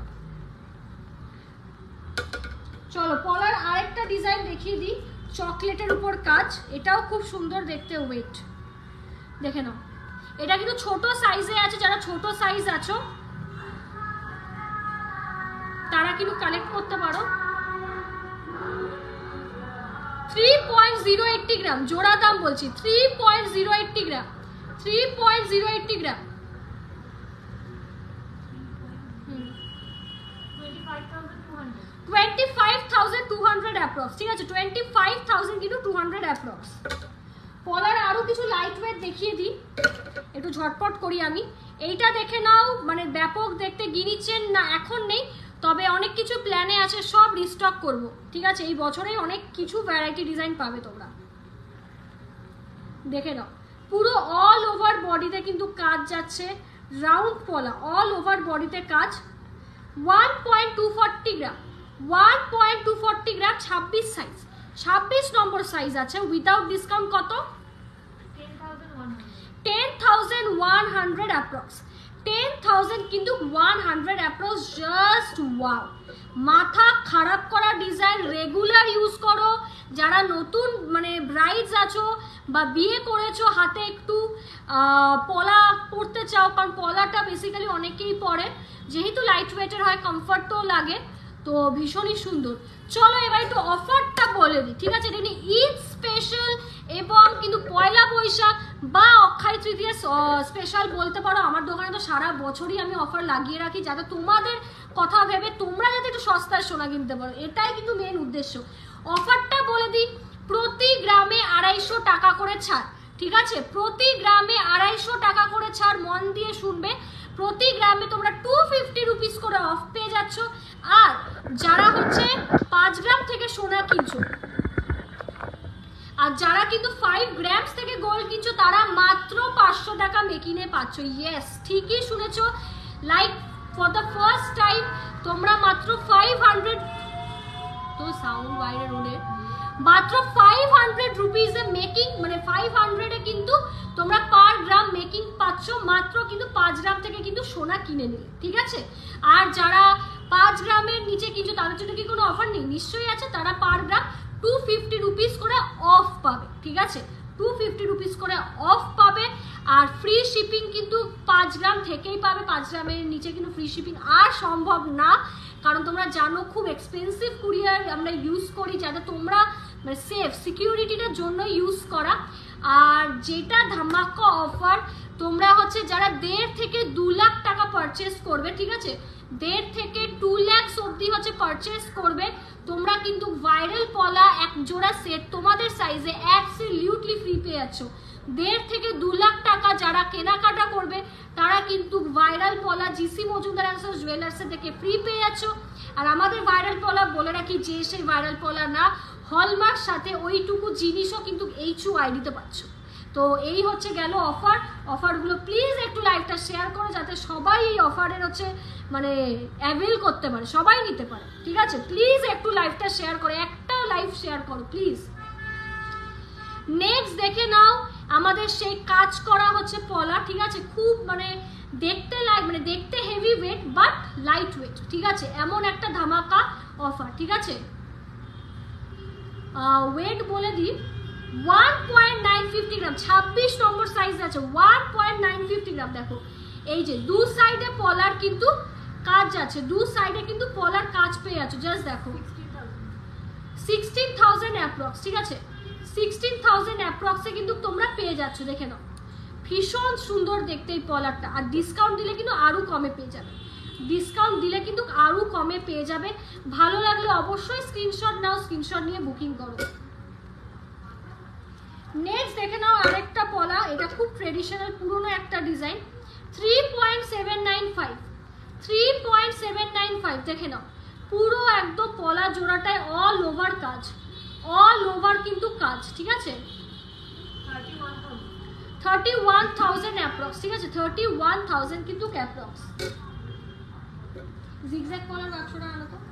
চলো পলার আরেকটা ডিজাইন দেখিয়ে দিই, চকলেটের উপর কাজ, এটাও খুব সুন্দর দেখতে, ওয়েট দেখে নাও। এটা কিন্তু ছোট সাইজে আছে, যারা ছোট সাইজ আছো তারা কিন্তু কালেক্ট করতে পারো। 3.080 গ্রাম, জোড়া দাম বলছি 3.080 গ্রাম, 3.080 গ্রাম, 25,200 অ্যাপ্রক্স, ঠিক আছে 25,000 কিন্তু 200 অ্যাপ্রক্স। পলার আরো কিছু লাইট ওয়েট দেখিয়ে দিই, একটু ঝটপট করি আমি। এইটা দেখে নাও, মানে ব্যাপক দেখতে, গিনি চেন না এখন নেই, তবে অনেক কিছু প্ল্যানে আছে, সব রিস্টক করব, ঠিক আছে। এই বছরেই অনেক কিছু ভ্যারাইটি ডিজাইন পাবে তোমরা, দেখে নাও পুরো অল ওভার বডিতে কিন্তু কাজ যাচ্ছে, রাউন্ড পলা, অল ওভার বডিতে কাজ। 1.240 gram, 1.240 gram, 26 size, 26 number size আছে, উইদাউট ডিসকাউন্ট কত 10,100 অ্যাপ্রক্স, 10,000 কিন্তু 100 অ্যাপ্রক্স, জাস্ট ওয়াও, মাথা খারাপ করা ডিজাইন, রেগুলার ইউজ করো, যারা নতুন মানে ব্রাইডস আছো বা বিয়ে করেছো, হাতে একটু পলা পরতে চাও, কারণ পলাটা বেসিক্যালি অনেকেই পরে, যেহেতু লাইট ওয়েটের হয়, কমফর্টও লাগে, তো ভীষণই সুন্দর। চলো এবার একটু অফারটা বলে দিই, ঠিক আছে। এটা ঈদ স্পেশাল এবং কিন্তু পয়লা বৈশাখ বা অক্ষয় তৃতীয়া স্পেশাল বলতে পারো। আমার দোকানে তো সারা বছরই আমি অফার লাগিয়ে রাখি, যাতে তোমাদের কথা ভেবে তোমরা যাতে একটু সস্তায় সোনা কিনতে পারো, এটাই কিন্তু মেন উদ্দেশ্য। অফারটা বলে দিই, প্রতি গ্রামে 250 টাকা করে ছাড়, ঠিক আছে, প্রতি গ্রামে 250 টাকা করে ছাড়, মন দিয়ে শুনবে, প্রতি গ্রামে তোমরা 250 রুপিস করে অফ পেয়ে যাচ্ছ। আর যারা হচ্ছে 5 গ্রাম থেকে সোনা কিনছো, আর যারা কিন্তু 5 গ্রামস থেকে গোল্ড কিনছো, তারা মাত্র 500 টাকা মেকিংয়ে পাচ্ছ। ইয়েস, ঠিকই শুনেছো, like for the first time তোমরা মাত্র 500, তো সাউন্ড বাইরে রোডে, মাত্র 500 রুপিসে মেকিং, মানে 500-এ কিন্তু তোমরা পার গ্রাম মেকিং পাচ্ছ, মাত্র কিন্তু 5 গ্রাম থেকে কিন্তু সোনা কিনে নিলে, ঠিক আছে। আর যারা 5 গ্রামের নিচে কিন্তু তাদের জন্য কি কোনো অফার নেই? নিশ্চয়ই আছে। তারা পার গ্রাম 250 রুপিস করে অফ পাবে, ঠিক আছে, 250 রুপিস করে অফ পাবে। আর ফ্রি শিপিং কিন্তু 5 গ্রাম থেকেই পাবে, 5 গ্রামের নিচে কিন্তু ফ্রি শিপিং আর সম্ভব না, কারণ তোমরা জানো খুব এক্সপেন্সিভ কুরিয়ার আমরা ইউজ করি, যাতে তোমরা মানে সেফ সিকিউরিটিটার জন্য ইউজ করা। আর যেটা ধামাকা অফার, তোমরা হচ্ছে যারা 1.5 থেকে 2 লাখ টাকা পারচেস করবে, ঠিক আছে, 1.5 থেকে 2 লাখ অবধি হচ্ছে পারচেস করবে, তোমরা কিন্তু ভাইরাল পলা এক জোড়া সেট তোমাদের সাইজে অ্যাবসলিউটলি ফ্রি পেয়ে যাচ্ছ। 1.5 থেকে 2 লাখ টাকা যারা কেনাকাটা করবে তারা কিন্তু ভাইরাল পলা জিসি মজুমদার অ্যান্ড সন্স জুয়েলার্সের থেকে ফ্রি পেয়ে যাচ্ছ। আর আমাদের ভাইরাল পলা বলে রাখি যে সেই ভাইরাল পলা না, হলমার্ক সাথে ওইটুকু জিনিসও কিন্তু HUID-তে পাচ্ছ। তো এই হচ্ছে গেল অফার। অফারগুলো প্লিজ একটু লাইভটা শেয়ার করো, যাতে সবাই এই অফারের হচ্ছে মানে অ্যাভেল করতে পারে, সবাই নিতে পারে, ঠিক আছে। প্লিজ একটু লাইভটা শেয়ার করো, একটা লাইভ শেয়ার করো প্লিজ। নেক্সট দেখে নাও আমাদের সেই কাজ করা হচ্ছে পলা, ঠিক আছে, খুব মানে দেখতে মানে দেখতে heavy weight but light weight, ঠিক আছে, এমন একটা ধামাকা অফার, ঠিক আছে। ওয়েট বলে দিই 1.950 গ্রাম, 26 নম্বর সাইজ আছে, 1.950 গ্রাম। দেখো এই যে দু সাইডে পলার কিন্তু কাজ আছে, দু সাইডে কিন্তু পলার কাজ পেয়ে যাচ্ছে, জাস্ট দেখো 16,000 অ্যাপ্রক্স, ঠিক আছে, 16,000 অ্যাপ্রক্সে কিন্তু তোমরা পেয়ে যাচ্ছ। দেখে নাও ভীষণ সুন্দর দেখতে এই পলারটা। আর ডিসকাউন্ট দিলে কিন্তু আরও কমে পেয়ে যাবে, ডিসকাউন্ট দিলে কিন্তু আরও কমে পেয়ে যাবে। ভালো লাগলে অবশ্যই স্ক্রিনশট নাও, স্ক্রিনশট নিয়ে বুকিং করো। নেক্সট দেখে নাও আরেকটা পলা, এটা খুব ট্রেডিশনাল পুরনো একটা ডিজাইন, 3.795, 3.795 দেখে নাও, পুরো একদম পলা জোড়াটায় অল ওভার কাজ, অল ওভার কিন্তু কাজ, ঠিক আছে, 31,000 অ্যাপ্রক্স, ঠিক আছে, 31,000 কিন্তু অ্যাপ্রক্স। জিগজ্যাগ পলার বাক্সটা আনো তো।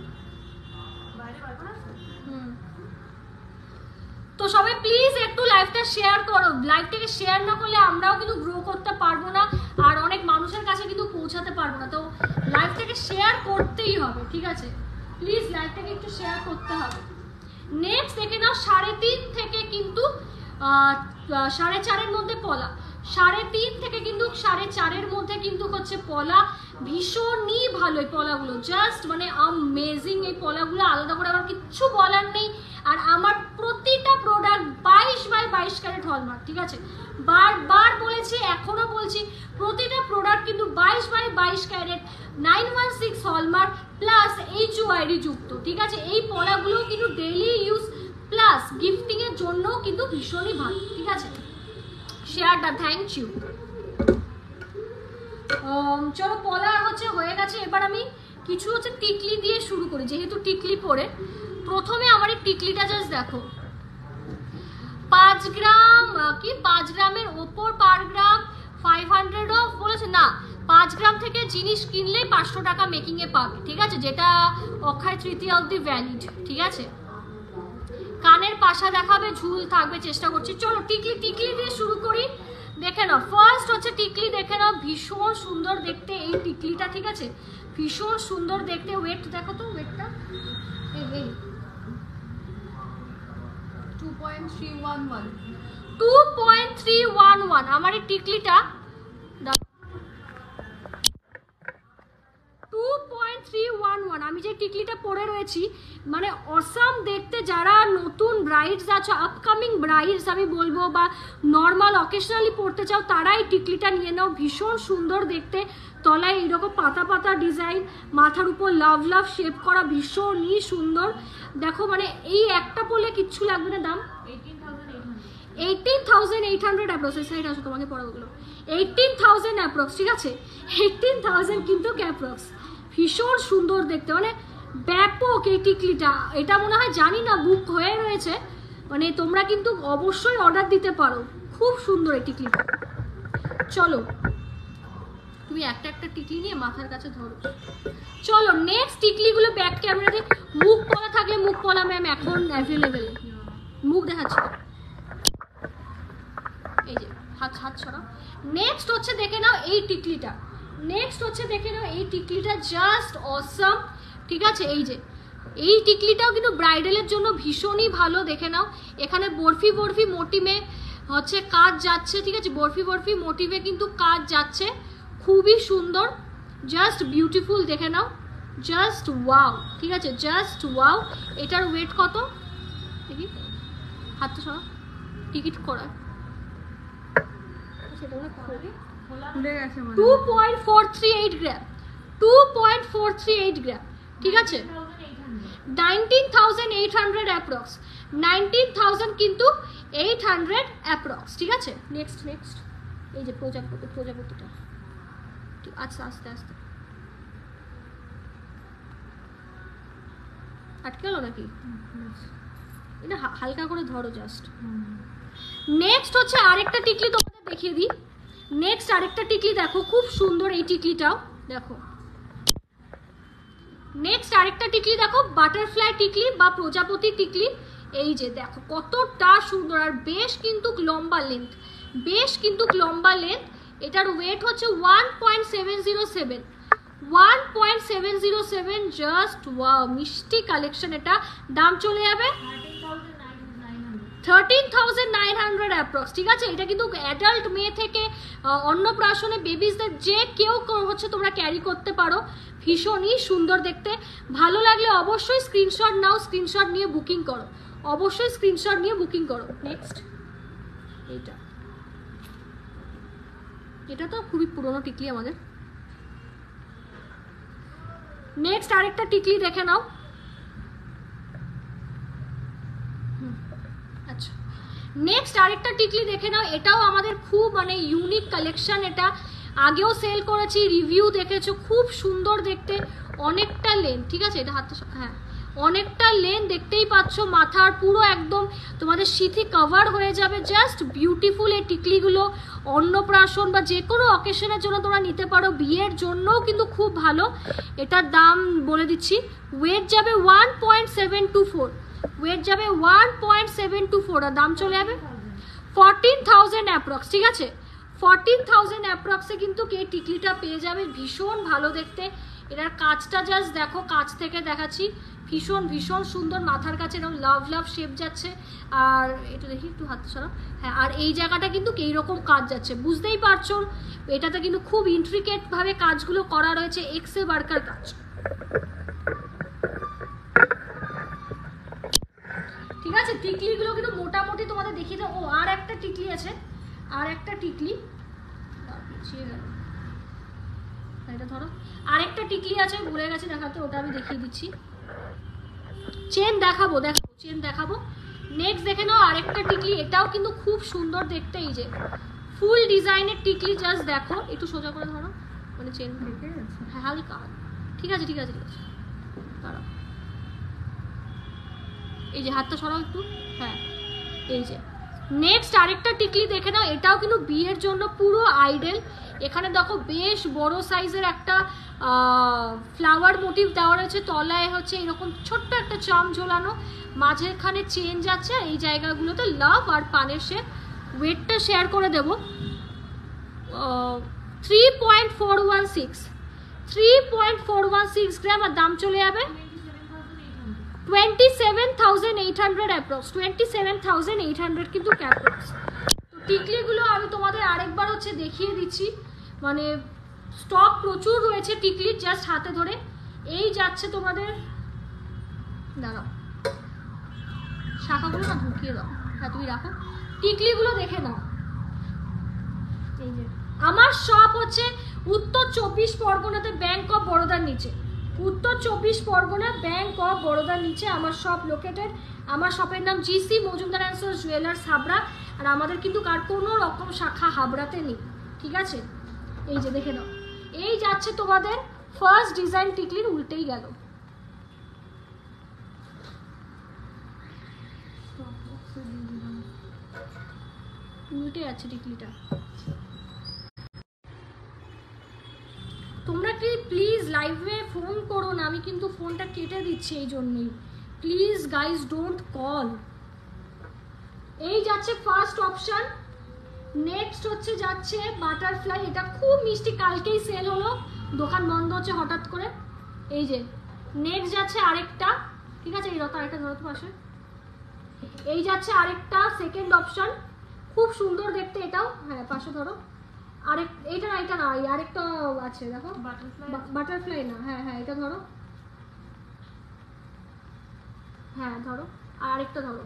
তো সবাই প্লিজ একটু লাইভটা শেয়ার করো, লাইভটাকে শেয়ার না করলে আমরাও কিন্তু গ্রো করতে পারবো না, আর অনেক মানুষের কাছে কিন্তু পৌঁছাতে পারবো না। তো লাইভটাকে শেয়ার করতেই হবে, ঠিক আছে, প্লিজ লাইভটাকে একটু শেয়ার করতে হবে। নেক্সট দেখে নাও 3.5 থেকে কিন্তু 4.5-এর মধ্যে পলা, 3.5 থেকে কিন্তু 4.5-এর মধ্যে কিন্তু হচ্ছে পলা, ভীষণই ভালো এই পলাগুলো, জাস্ট মানে অ্যামেজিং এই পলাগুলো, আলাদা করে আমার কিচ্ছু বলার নেই। আর আমার প্রতিটা প্রোডাক্ট 22/22 ক্যারেট হলমার্ক, ঠিক আছে, বারবার বলেছি এখনো বলছি, প্রতিটা প্রোডাক্ট কিন্তু 22/22 ক্যারেট 916 হলমার্ক প্লাস HUID যুক্ত, ঠিক আছে। এই পলাগুলো কিন্তু ডেইলি ইউজ প্লাস গিফটিং এর জন্য কিন্তু ভীষণই ভালো, ঠিক আছে। শেয়ারটা থ্যাংক ইউ। চলো পলা হচ্ছে হয়ে গেছে, এবার আমি কিছু হচ্ছে টিকলি দিয়ে শুরু করি, যেহেতু টিকলি পরে। প্রথমে আমার এই টিকলিটা জাস্ট দেখো, 5 গ্রাম কি 5 গ্রামের ওপর পার গ্রাম 500 অফ বলেছে না, 5 গ্রাম থেকে জিনিস কিনলে 500 টাকা মেকিংয়ে পাবে, ঠিক আছে, যেটা অক্ষয় তৃতীয়া অবধি ভ্যালিড, ঠিক আছে। কানের পাশা দেখাবে, ঝুল থাকবে, চেষ্টা করছি। চলো টিকলি দিয়ে শুরু করি। দেখে নাও ফার্স্ট হচ্ছে টিকলি, দেখে নাও ভীষণ সুন্দর দেখতে এই টিকলিটা, ঠিক আছে, ভীষণ সুন্দর দেখতে। ওয়েট দেখো তো, ওয়েটটা এই 2.311 আমার এই টিকলিটা 2.311, আমি যে টিকলিটা পরে রয়েছি মানে অসাম দেখতে। যারা নতুন ব্রাইডস আছো, আপকামিং ব্রাইডস আমি বলবো, বা নর্মাল অকেশনালি পরতে চাও, তারা এই টিকলিটা নিয়ে নাও, ভীষণ সুন্দর দেখতে। তলায় এইরকম পাতা পাতা ডিজাইন, মাথার উপর লাভ শেপ করা, ভীষণই সুন্দর। দেখো মানে এই একটা পরলে কিচ্ছু লাগবে না। দাম 18,800 অ্যাপ্রক্স, সাইড আসো তোমাকে পড়াগুলো, 18,000 অ্যাপ্রক্স, ঠিক আছে, 18,000 কিন্তু অ্যাপ্রক্স। ভীষণ সুন্দর দেখতে, মানে ব্যাপক এই টিকলিটা। এটা মনে হয় জানি না বুক হয়ে রয়েছে, মানে তোমরা কিন্তু অবশ্যই অর্ডার দিতে পারো, খুব সুন্দর এই টিকলিটা। চলো তুমি একটা একটা টিকলি নিয়ে মাথার কাছে ধরো। চলো নেক্সট টিকলিগুলো ব্যাক ক্যামেরাতে, মুখ পলা থাকলে মুখ পলা ম্যাম এখন অ্যাভেলেবেল, মুখ দেখাচ্ছি। এই যে হাত হাত ছড়াও। নেক্সট হচ্ছে দেখে নাও এই টিকলিটা, নেক্সট হচ্ছে দেখে নাও এই টিকলিটা, জাস্ট অসাম। ঠিক আছে, এই যে এই টিকলিটাও কিন্তু ব্রাইডালের জন্য ভীষণই ভালো। দেখে নাও এখানে বরফি বরফি মোটিভে হচ্ছে কাজ যাচ্ছে। ঠিক আছে, বরফি বরফি মোটিভে কিন্তু কাজ যাচ্ছে, খুবই সুন্দর, জাস্ট বিউটিফুল। দেখে নাও, জাস্ট ওয়াও। ঠিক আছে, জাস্ট ওয়াও। এটার ওয়েট কত দেখি, হাতটা সরা, টিকিট করা খুলে গেছে 2.438 গ্রাম, 2.438 গ্রাম। ঠিক আছে, 19,800 অ্যাপ্রক্স, 19,000 কিন্তু 800 অ্যাপ্রক্স। ঠিক আছে, নেক্সট নেক্সট এই যে প্রজাপতিটা, আচ্ছা আস্তে আস্তে আটকে গেল নাকি, এটা হালকা করে ধরো জাস্ট। নেক্সট হচ্ছে আরেকটা টিকলি তোমাদের দেখিয়ে দিই। নেক্সট আরেকটা টিকলি দেখো, খুব সুন্দর এই টিকলিটাও দেখো। নেক্সট আরেকটা টিকলি দেখো, বাটারফ্লাই টিকলি বা প্রজাপতি টিকলি। এই যে দেখো কতটা সুন্দর, আর বেশ কিন্তু লম্বা লেন্থ, বেশ কিন্তু লম্বা লেন্থ। এটার ওয়েট হচ্ছে 1.707, 1.707। জাস্ট ওয়াও, মিষ্টি কালেকশন। এটা দাম চলে যাবে 13,900 অ্যাপ্রক্স। ঠিক আছে, এটা কিন্তু অ্যাডাল্ট মেয়ে থেকে অন্নপ্রাশনে বেবিসদের যে কেউ হচ্ছে তোমরা ক্যারি করতে পারো, ভীষণই সুন্দর দেখতে। ভালো লাগলে অবশ্যই স্ক্রিনশট নাও, স্ক্রিনশট নিয়ে বুকিং করো, অবশ্যই স্ক্রিনশট নিয়ে বুকিং করো। নেক্সট এইটা, এটা তো খুবই পুরনো টিকলি আমাদের। নেক্সট আরেকটা টিকলি দেখে নাও। আচ্ছা, নেক্সট আরেকটা টিকলি দেখে নাও। এটাও আমাদের খুব মানে ইউনিক কালেকশন। এটা আগেও সেল করেছি, রিভিউ দেখেছো, খুব সুন্দর দেখতে, অনেকটা লেন। ঠিক আছে, এটা হাতটা, হ্যাঁ অনেকটা লেন, দেখতেই পাচ্ছ, মাথার পুরো একদম তোমাদের সিথি কভার হয়ে যাবে। জাস্ট বিউটিফুল এই টিকলিগুলো। অন্নপ্রাশন বা যে কোনো অকেশনের জন্য তোমরা নিতে পারো, বিয়ের জন্যও কিন্তু খুব ভালো। এটার দাম বলে দিচ্ছি, ওয়েট যাবে 1.724, ওয়েট যাবে 1.724, আর দাম চলে যাবে 14,000 অ্যাপ্রক্স। ঠিক আছে, 14,000 অ্যাপ্রক্সে কিন্তু এই টিকলিটা পেয়ে যাবে, ভীষণ ভালো দেখতে। এটার কাজটা জাস্ট দেখো, কাছ থেকে দেখাচ্ছি, ভীষণ ভীষণ সুন্দর। মাথার কাছে এরকম লাভ লাভ শেপ যাচ্ছে, আর এটা দেখি একটু হাত সরাও, হ্যাঁ, আর এই জায়গাটা কিন্তু এইরকম কাজ যাচ্ছে, বুঝতেই পারছো। এটাতে কিন্তু খুব ইন্ট্রিকেট ভাবে কাজগুলো করা রয়েছে, এক্সে বার্কার কাজ। ঠিক আছে, টিকলিগুলো কিন্তু মোটামুটি তোমাদের দেখিয়ে দাও। ও আর একটা টিকলি আছে, আর একটা টিকলি, এটা ধরো, আরেকটা টিকলি আছে, ভুলে গেছি দেখাতে, ওটা আমি দেখিয়ে দিচ্ছি। চেন দেখাবো, দেখো চেন দেখাবো। নেক্সট দেখে নাও আরেকটা টিকলি, এটাও কিন্তু খুব সুন্দর দেখতে। এই যে ফুল ডিজাইনের টিকলি, জাস্ট দেখো, একটু সোজা করে ধরো, মানে চেন হ্যাঁ হালকা। ঠিক আছে ঠিক আছে ঠিক আছে, দাঁড়াও, এই যে হাতটা সরাও একটু, হ্যাঁ এই যে। নেক্সট আরেকটা টিকলি দেখে নাও, এটাও কিন্তু বিয়ের জন্য পুরো আইডেল। এখানে দেখো বেশ বড় সাইজের একটা ফ্লাওয়ার মোটিভ দেওয়া রয়েছে, তলায় হচ্ছে এরকম ছোট্ট একটা চাম ঝোলানো, মাঝেখানে চেন যাচ্ছে, এই জায়গাগুলোতে লাভ আর পানের শেপ। ওয়েটটা শেয়ার করে দেব, 3.416, 3.416 গ্রাম, আর দাম চলে যাবে 27,800 অ্যাপ্রক্স, 27,800 কিন্তু অ্যাপ্রক্স। তো টিকলিগুলো আমি তোমাদের আরেকবার হচ্ছে দেখিয়ে দিচ্ছি, মানে স্টক প্রচুর রয়েছে টিকলির, জাস্ট হাতে ধরে এই যাচ্ছে তোমাদের। দাঁড়াও, শাখাগুলো না ঢুকিয়ে দাও, হ্যাঁ তুমি রাখো, টিকলিগুলো দেখে নাও। এই যে আমার শপ হচ্ছে উত্তর 24 পরগনাতে, ব্যাংক অফ বরোদার নিচে, উত্তর 24 পরগনা ব্যাংক অফ বরোদার নিচে আমার শপ লোকেটেড। আমার শপের নাম GC Majumdar and sons jewellers Habra, আর আমাদের কিন্তু কার কোনো রকম শাখা হাবড়াতে নেই। ঠিক আছে, এই যে দেখে নাও, এই যাচ্ছে তোমাদের ফার্স্ট ডিজাইন টিকলির, উল্টেই গেল, উল্টে যাচ্ছে টিকলিটা। প্লিজ লাইভে ফোন করো না, আমি কিন্তু ফোনটা কেটে দিচ্ছি এই জন্যই। Please guys don't call. এই যাচ্ছে ফার্স্ট অপশন। নেক্সট হচ্ছে যাচ্ছে বাটারফ্লাই, এটা খুব মিষ্টি, কালকেই সেল হলো, দোকান বন্ধ হচ্ছে হঠাৎ করে। এই যে নেক্সট যাচ্ছে আরেকটা, ঠিক আছে, এই রকম আরেকটা ধরো তো পাশে। এই যাচ্ছে আরেকটা সেকেন্ড অপশন, খুব সুন্দর দেখতে এটাও, হ্যাঁ পাশে ধরো। আরেক এইটা না, এটা না, এই আরেকটা আছে দেখো, বাটারফ্লাই না, হ্যাঁ হ্যাঁ এটা ধরো, হ্যাঁ ধরো, আর আরেকটা ধরো।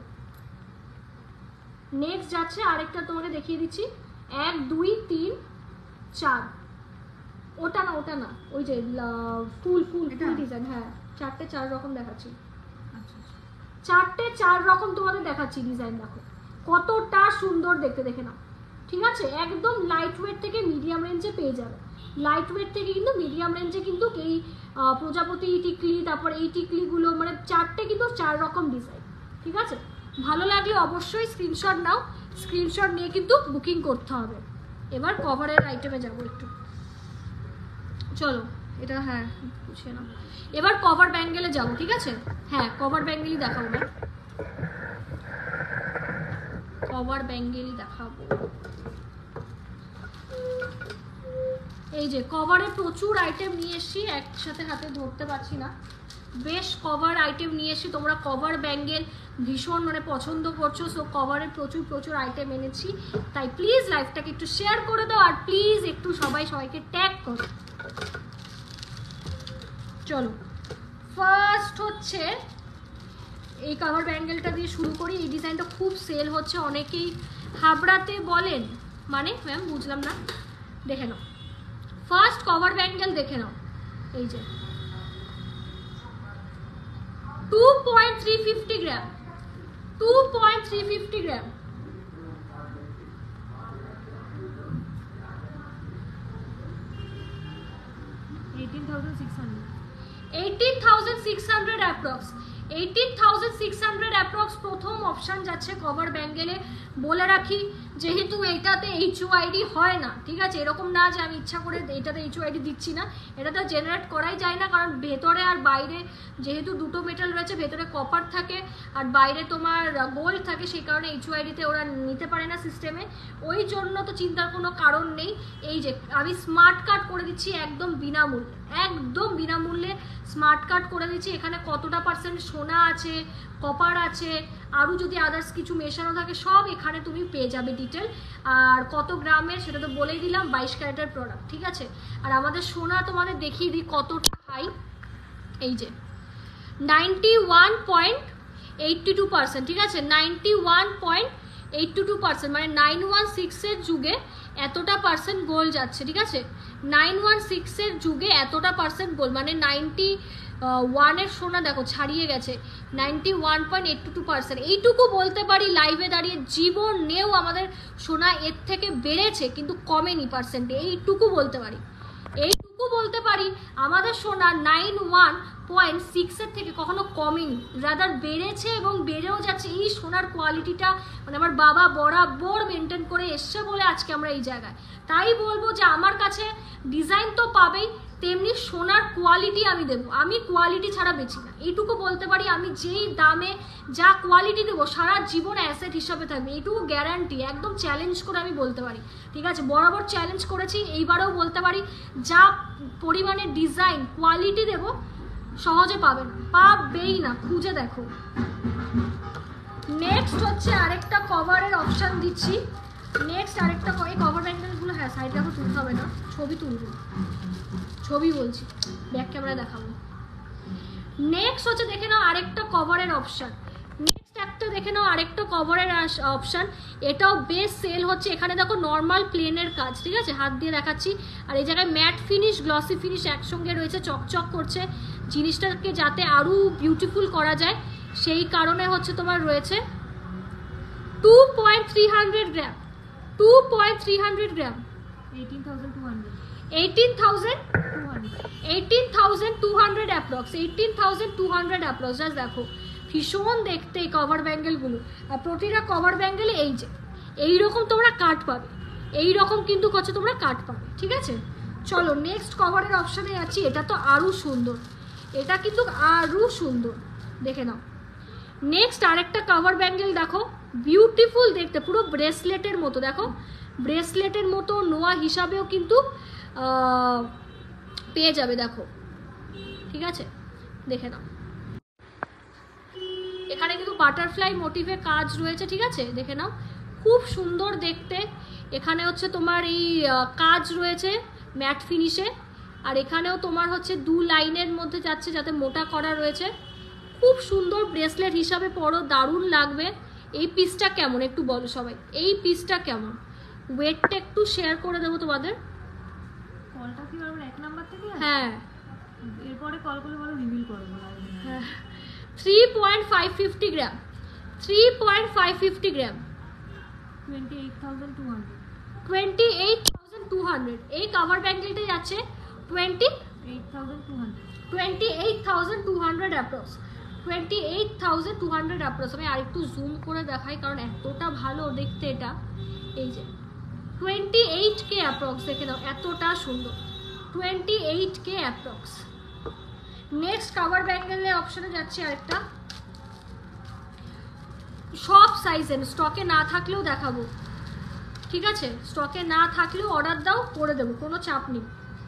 নেক্সট যাচ্ছে আরেকটা, তোমাকে দেখিয়ে দিচ্ছি, 1 2 3 4, ওটা না ওটা না, ওই যে ফুল ফুল ফুল ডিজাইন, হ্যাঁ 4টে 4 রকম দেখাচ্ছি, 4টে 4 রকম তোমাদের দেখাচ্ছি ডিজাইন, দেখো কতটা সুন্দর দেখতে, দেখে নাও, ঠিক আছে। একদম লাইট ওয়েট থেকে মিডিয়াম রেঞ্জে পেয়ে যাবে, লাইট ওয়েট থেকে কিন্তু মিডিয়াম রেঞ্জে কিন্তু এই প্রজাপতি টিকলি, তারপর এই টিকলিগুলো, মানে 4টে কিন্তু 4 রকম ডিজাইন, ঠিক আছে। ভালো লাগলে অবশ্যই স্ক্রিনশট নাও, স্ক্রিনশট নিয়ে কিন্তু বুকিং করতে হবে। এবার কভারের আইটেমে যাবো একটু, চলো এটা, হ্যাঁ বুঝে নাও। এবার কভার ব্যাঙ্গেলে যাবো, ঠিক আছে, হ্যাঁ কভার ব্যাঙ্গেলই দেখাবো, কভার ব্যাঙ্গেলই দেখাবো। এই যে কভারে প্রচুর আইটেম নিয়ে এসেছি, একসাথে হাতে ধরতে পারছি না, বেশ কভার আইটেম নিয়ে এসেছি। তোমরা কভার ব্যাঙ্গেল ভীষণ মানে পছন্দ করছো, সো কভারে প্রচুর প্রচুর আইটেম এনেছি, তাই প্লিজ লাইভটাকে একটু শেয়ার করে দাও, আর প্লিজ একটু সবাইকে ট্যাগ করো। চলো ফার্স্ট হচ্ছে এই কভার ব্যাঙ্গেলটা দিয়ে শুরু করি। এই ডিজাইনটা খুব সেল হচ্ছে, অনেকেই হাবড়াতে বলেন, মানে ম্যাম বুঝলাম না, দেখে নাও ফার্স্ট কভার ব্যাঙ্গেল, দেখে নাও। এই যে 2.350 গ্রাম, 2.350 গ্রাম, 18,600 অ্যাপ্রক্স, 18,600 অ্যাপ্রক্স প্রথম অপশান যাচ্ছে কভার ব্যাঙ্গেলে। বলে রাখি, যেহেতু এইটাতে HUID হয় না, ঠিক আছে, এরকম না যে আমি ইচ্ছা করে এটাতে HUID দিচ্ছি না, এটাতে জেনারেট করাই যায় না, কারণ ভেতরে আর বাইরে যেহেতু দুটো মেটাল রয়েছে, ভেতরে কপার থাকে আর বাইরে তোমার গোল্ড থাকে, সেই কারণে HUID-তে ওরা নিতে পারে না সিস্টেমে, ওই জন্য তো চিন্তার কোনো কারণ নেই। এই যে আমি স্মার্ট কার্ড করে দিচ্ছি একদম বিনামূল্যে, একদম বিনামূল্যে স্মার্ট কার্ড করে দিচ্ছি। এখানে কতটা পার্সেন্ট সোনা আছে, কপার আছে, আরও যদি আদার্স কিছু মেশানো থাকে সব এখানে তুমি পেয়ে যাবে ডিটেল। আর কত গ্রামের সেটা তো বলেই দিলাম, 22 ক্যারেটের প্রোডাক্ট, ঠিক আছে। আর আমাদের সোনা তোমাদের দেখিয়ে দিই কতটা হাই। এই যে 91.82%, ঠিক আছে, 91.82%, মানে 916-এর যুগে এতটা পার্সেন্ট গোল্ড যাচ্ছে, ঠিক আছে, 916-এর যুগে এতটা পার্সেন্ট গোল্ড, মানে 91-এর সোনা দেখো ছাড়িয়ে গেছে 91.82%। এইটুকু বলতে পারি লাইভে দাঁড়িয়ে, জীবনেও আমাদের সোনা এর থেকে বেড়েছে কিন্তু কমেনি পার্সেন্টে, এইটুকু বলতে পারি, এইটুকু বলতে পারি আমাদের সোনা 91.6-এর থেকে কখনো কমেনি, রাদার বেড়েছে এবং বেড়েও যাচ্ছে। এই সোনার কোয়ালিটিটা মানে আমার বাবা বরাবর মেনটেন করে এসছে বলে আজকে আমরা এই জায়গায়। তাই বলবো যে আমার কাছে ডিজাইন তো পাবেই, তেমনি সোনার কোয়ালিটি আমি দেবো, আমি কোয়ালিটি ছাড়া বেচি না, এইটুকু বলতে পারি। আমি যেই দামে যা কোয়ালিটি দেবো সারা জীবন অ্যাসেট হিসাবে থাকবে, এইটুকু গ্যারান্টি, একদম চ্যালেঞ্জ করে আমি বলতে পারি, ঠিক আছে, বরাবর চ্যালেঞ্জ করেছি, এইবারেও বলতে পারি, যা পরিমাণে ডিজাইন কোয়ালিটি দেবো সহজে পাবেন, পাবেই না, খুঁজে দেখো। নেক্সট হচ্ছে আরেকটা কভারের অপশান দিচ্ছি, নেক্সট আরেকটা, এই কভার ব্যাঙ্গেলগুলো হ্যাঁ সাইড রাখো, তুলতে হবে না, ছবি তুলবো, ছবি বলছি, ব্যাক ক্যামেরা দেখাবো। নেক্সট হচ্ছে দেখে নাও আরেকটা কভারের অপশান, নেক্সট একটা দেখে নাও আরেকটা কভারের অপশান, এটাও বেশ সেল হচ্ছে। এখানে দেখো নর্মাল প্লেনের কাজ, ঠিক আছে, হাত দিয়ে দেখাচ্ছি, আর এই জায়গায় ম্যাট ফিনিশ, গ্লসি ফিনিশ একসঙ্গে রয়েছে, চকচক করছে, জিনিসটাকে যাতে আরও বিউটিফুল করা যায় সেই কারণে হচ্ছে তোমার রয়েছে 2.300 gram, 2.300 gram, 18,200 approx, 18,200 approx. Just দেখো ভীষণ দেখতে এই কভার ব্যাঙ্গেলগুলো, আর প্রতিটা কভার ব্যাঙ্গেলে এই যে এইরকম তোমরা কাট পাবে, এইরকম কিন্তু হচ্ছে তোমরা কাট পাবে, ঠিক আছে। চলো নেক্সট কভারের অপশানে যাচ্ছি। এটা তো আরও সুন্দর, এটা কিন্তু আরও সুন্দর, দেখে নাও। নেক্সট আরেকটা কভার ব্যাঙ্গেল দেখো, বিউটিফুল দেখতে, পুরো ব্রেসলেটের মতো, দেখো ব্রেসলেটের মতো নোয়া হিসাবেও কিন্তু পেয়ে যাবে, দেখো ঠিক আছে, দেখে নাও। এখানে কিন্তু বাটারফ্লাই মোটিভে কাজ রয়েছে, ঠিক আছে, দেখে নাও, খুব সুন্দর দেখতে। এখানে হচ্ছে তোমার এই কাজ রয়েছে ম্যাট ফিনিশে, আর এখানেও তোমার হচ্ছে 2 লাইনের মধ্যে যাচ্ছে, যাতে মোটা করা রয়েছে। খুব সুন্দর ব্রেসলেট হিসাবে পরো, দারুণ লাগবে। এই পিসটা কেমন একটু বলো সবাই, এই পিসটা কেমন? ওয়েটটা একটু শেয়ার করে দেবো তোমাদের। কলটা কি বলবো 1 নাম্বার থেকে? হ্যাঁ, এরপরে কল করে বলো রিভিল করবো। 3.550 গ্রাম, 3.550 গ্রাম, 28,200। 28,200। এই কভার ব্যাঙ্গেলটা যাচ্ছে 28,200 অ্যাপ্রক্স, 28,200 অ্যাপ্রক্স। আমি আরেকটু জুম করে দেখাই, কারণ এতটা ভালো দেখতে এটা। এই যে 28K অ্যাপ্রক্স, দেখে নাও এতটা সুন্দর, 28K অ্যাপ্রক্স। নেক্সট কভার ব্যাঙ্গেলের অপশনে যাচ্ছে আরেকটা, সব সাইজের, স্টকে না থাকলেও দেখাবো, ঠিক আছে, স্টকে না থাকলেও অর্ডার দাও, করে দেবো, কোনো চাপ নেই।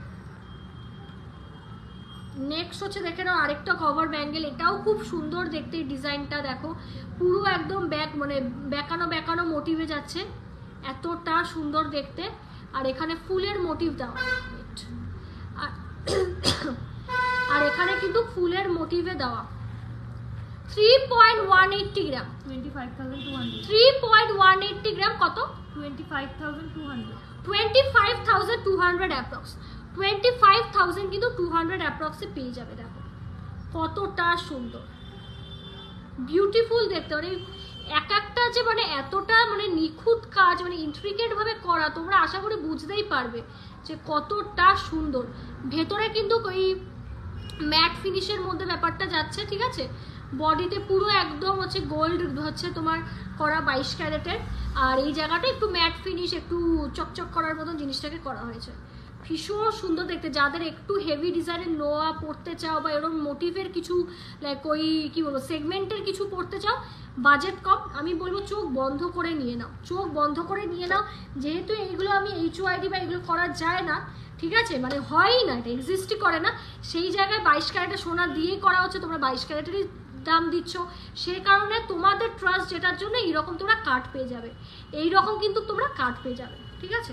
নেক্সট হচ্ছে দেখে নাও আরেকটা কভার ব্যাঙ্গেল, এটাও খুব সুন্দর দেখতে, এই ডিজাইনটা দেখো, পুরো একদম মানে বেঁকানো বেঁকানো মোটিভে যাচ্ছে, এতটা সুন্দর দেখতে। আর এখানে ফুলের মোটিভ দেওয়া, আর এখানে কিন্তু ফুলের মোটিভে দেওয়া। 3.180 গ্রাম, 25,200। 3.180 গ্রাম কত? 25,200। 25,200 অ্যাপ্রক্স, 25,000 কিন্তু 200 অ্যাপ্রক্সে পেয়ে যাবে। দেখো কতটা সুন্দর, বিউটিফুল দেখতে, মানে এক একটা যে মানে এতটা মানে নিখুঁত কাজ, মানে ইন্ট্রিকেট ভাবে করা, তোমরা আশা করি বুঝতেই পারবে যে কতটা সুন্দর। ভেতরে কিন্তু ওই ম্যাট ফিনিশের মধ্যে ব্যাপারটা যাচ্ছে, ঠিক আছে, বডিতে পুরো একদম হচ্ছে গোল্ড হচ্ছে তোমার করা 22 ক্যারেটের, আর এই জায়গাটা একটু ম্যাট ফিনিশ, একটু চকচক করার মতন জিনিসটাকে করা হয়েছে, ভীষণ সুন্দর দেখতে। যাদের একটু হেভি ডিজাইনের নোয়া পড়তে চাও, বা এরকম মোটিভের কিছু লাইক ওই কী বলবো সেগমেন্টের কিছু পড়তে চাও, বাজেট কম, আমি বলবো চোখ বন্ধ করে নিয়ে নাও, চোখ বন্ধ করে নিয়ে নাও। যেহেতু এইগুলো আমি HYD বা এগুলো করা যায় না, ঠিক আছে, মানে হয়ই না, এটা এক্সিস্টই করে না, সেই জায়গায় 22 ক্যারেটের সোনা দিয়েই করা হচ্ছে, তোমরা 22 ক্যারেটেরই দাম দিচ্ছ, সেই কারণে তোমাদের ট্রাস্ট যেটার জন্য এইরকম তোমরা কাট পেয়ে যাবে, এইরকম কিন্তু তোমরা কাট পেয়ে যাবে, ঠিক আছে।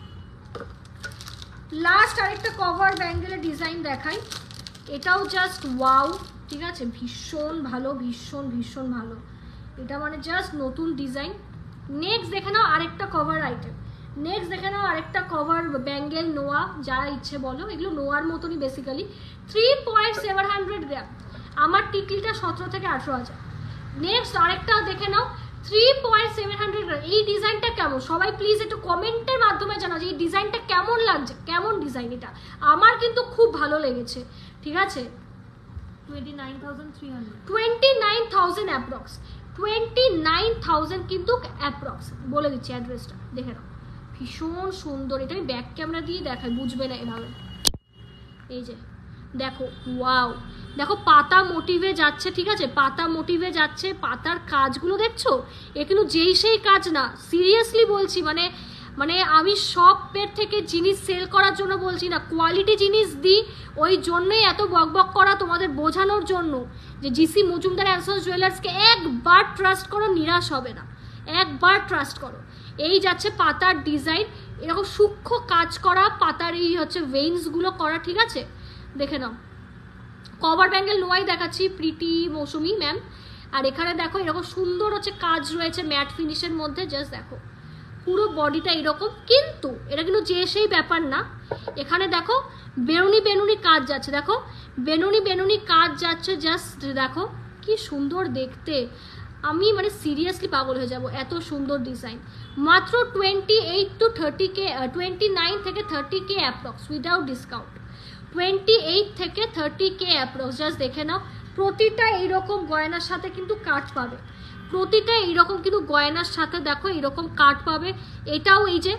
লাস্ট আরেকটা কভার ব্যাঙ্গেলের ডিজাইন দেখাই, এটাও জাস্ট ওয়াও, ঠিক আছে, ভীষণ ভালো, ভীষণ ভীষণ ভালো, এটা মানে জাস্ট নতুন ডিজাইন। নেক্সট দেখে নাও আরেকটা কভার আইটেম, নেক্সট দেখে নাও আরেকটা কভার ব্যাঙ্গেল, নোয়া যারা ইচ্ছে বলো, এগুলো নোয়ার মতনই বেসিক্যালি। 3.700 গ্রাম, আমার টিকলিটা 17 থেকে 18,000। নেক্সট আরেকটা দেখে নাও 3.700 গ্রাম। এই ডিজাইনটা কেমন সবাই প্লিজ একটু কমেন্টের মাধ্যমে জানাও যে এই ডিজাইনটা কেমন লাগছে, কেমন ডিজাইন এটা, আমার কিন্তু খুব ভালো লেগেছে, ঠিক আছে। 29,300। 29,000 অ্যাপ্রক্স, 29,000 কিন্তু অ্যাপ্রক্স, বলে দিচ্ছি অ্যাড্রেসটা, দেখে নাও ভীষণ সুন্দর। এটা আমি ব্যাক ক্যামেরা দিয়ে দেখাই, বুঝবে না এভাবে। এই যে দেখো, ওয়াও, দেখো পাতা মোটিভে যাচ্ছে, ঠিক আছে, পাতা মোটিভে যাচ্ছে, পাতার কাজগুলো দেখছো, এ কিন্তু যেই সেই কাজ না, সিরিয়াসলি বলছি, মানে মানে আমি শপের থেকে জিনিস সেল করার জন্য বলছি না, কোয়ালিটি জিনিস দিই, ওই জন্যই এত বকবক করা, তোমাদের বোঝানোর জন্য যে জিসি মজুমদার অ্যান্ড সন্স জুয়েলার্সকে একবার ট্রাস্ট করো, নিরাশ হবে না, একবার ট্রাস্ট করো। এই যাচ্ছে পাতার ডিজাইন, এরকম সূক্ষ্ম কাজ করা, পাতার এই হচ্ছে ভেইনসগুলো করা, ঠিক আছে, দেখে নাও। কভার ব্যাঙ্গেল নোয়াই দেখাচ্ছি, প্রীতি মৌসুমি ম্যাম, আর এখানে দেখো এরকম সুন্দর হচ্ছে কাজ রয়েছে ম্যাট ফিনিশের মধ্যে, জাস্ট দেখো পুরো বডিটা এরকম, কিন্তু এটা কিন্তু যে সেই ব্যাপার না, এখানে দেখো বেনুনি বেনুনি কাজ যাচ্ছে, দেখো বেনুনি বেনুনি কাজ যাচ্ছে, জাস্ট দেখো কি সুন্দর দেখতে, আমি মানে সিরিয়াসলি পাগল হয়ে যাব, এত সুন্দর ডিজাইন। মাত্র 28 to 30K, 29 থেকে 30K অ্যাপ্রক্স উইদাউট ডিসকাউন্ট, 28 থেকে 30K অ্যাপ্রক্স, জাস্ট দেখে নাও। প্রতিটা এইরকম গয়নার সাথে কিন্তু কাট পাবে, প্রতিটা এইরকম কিন্তু গয়নার সাথে দেখো এইরকম কাট পাবে। এটাও এই যে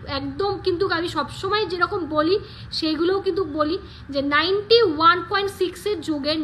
একদম কিন্তু আমি সবসময় যেরকম বলি সেইগুলোও কিন্তু বলি যে 91.6-এর যুগে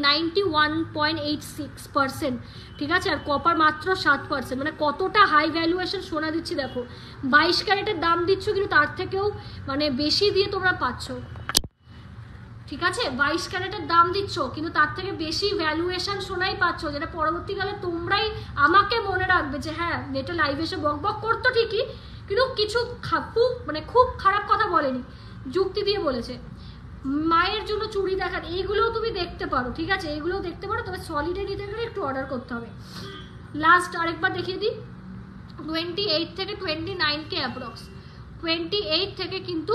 91.86%, ঠিক আছে, আর কপার মাত্র 7%, মানে কতটা হাই ভ্যালুয়েশন সোনা দিচ্ছি দেখো। 22 ক্যারেটের দাম দিচ্ছ কিন্তু তার থেকেও মানে বেশি দিয়ে তোমরা পাচ্ছ, ঠিক আছে, 22 ক্যারেটের দাম দিচ্ছ কিন্তু তার থেকে বেশি ভ্যালুয়েশন সোনাই পাচ্ছ, যেটা পরবর্তীকালে তোমরাই আমাকে মনে রাখবে যে হ্যাঁ নেটে লাইভ এসে বক বক করতো ঠিকই কিন্তু কিছু মানে খুব খারাপ কথা বলেনি, যুক্তি দিয়ে বলেছে। মায়ের জন্য চুড়ি দেখান, এইগুলোও তুমি দেখতে পারো, ঠিক আছে, এইগুলোও দেখতে পারো, তবে সলিডে নিতে গেলে একটু অর্ডার করতে হবে। লাস্ট আরেকবার দেখিয়ে দিই, 28 থেকে 29K অ্যাপ্রক্স, 28 থেকে কিন্তু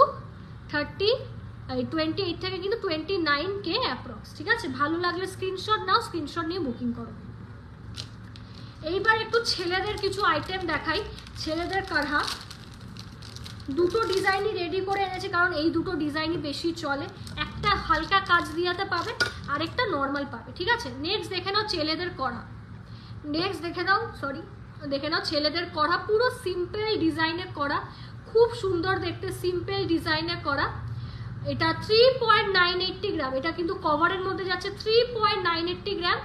28 থেকে কিন্তু 29K অ্যাপ্রক্স, ঠিক আছে। ভালো লাগলে স্ক্রিনশট নাও, স্ক্রিনশট নিয়ে বুকিং করো। এইবার একটু ছেলেদের কিছু আইটেম দেখাই, ছেলেদের কারহা দুটো ডিজাইনই রেডি করে এনেছি, কারণ এই দুটো ডিজাইনই বেশি চলে, একটা হালকা কাজ দিয়াতে পাবে আর একটা নর্মাল পাবে, ঠিক আছে। নেক্সট দেখে নাও ছেলেদের কড়া, দেখে নাও ছেলেদের কড়া, পুরো সিম্পল ডিজাইনের কড়া, খুব সুন্দর দেখতে, সিম্পল ডিজাইনের কড়া। এটা 3.980 গ্রাম, এটা কিন্তু কভারের মধ্যে যাচ্ছে 3.980 গ্রাম,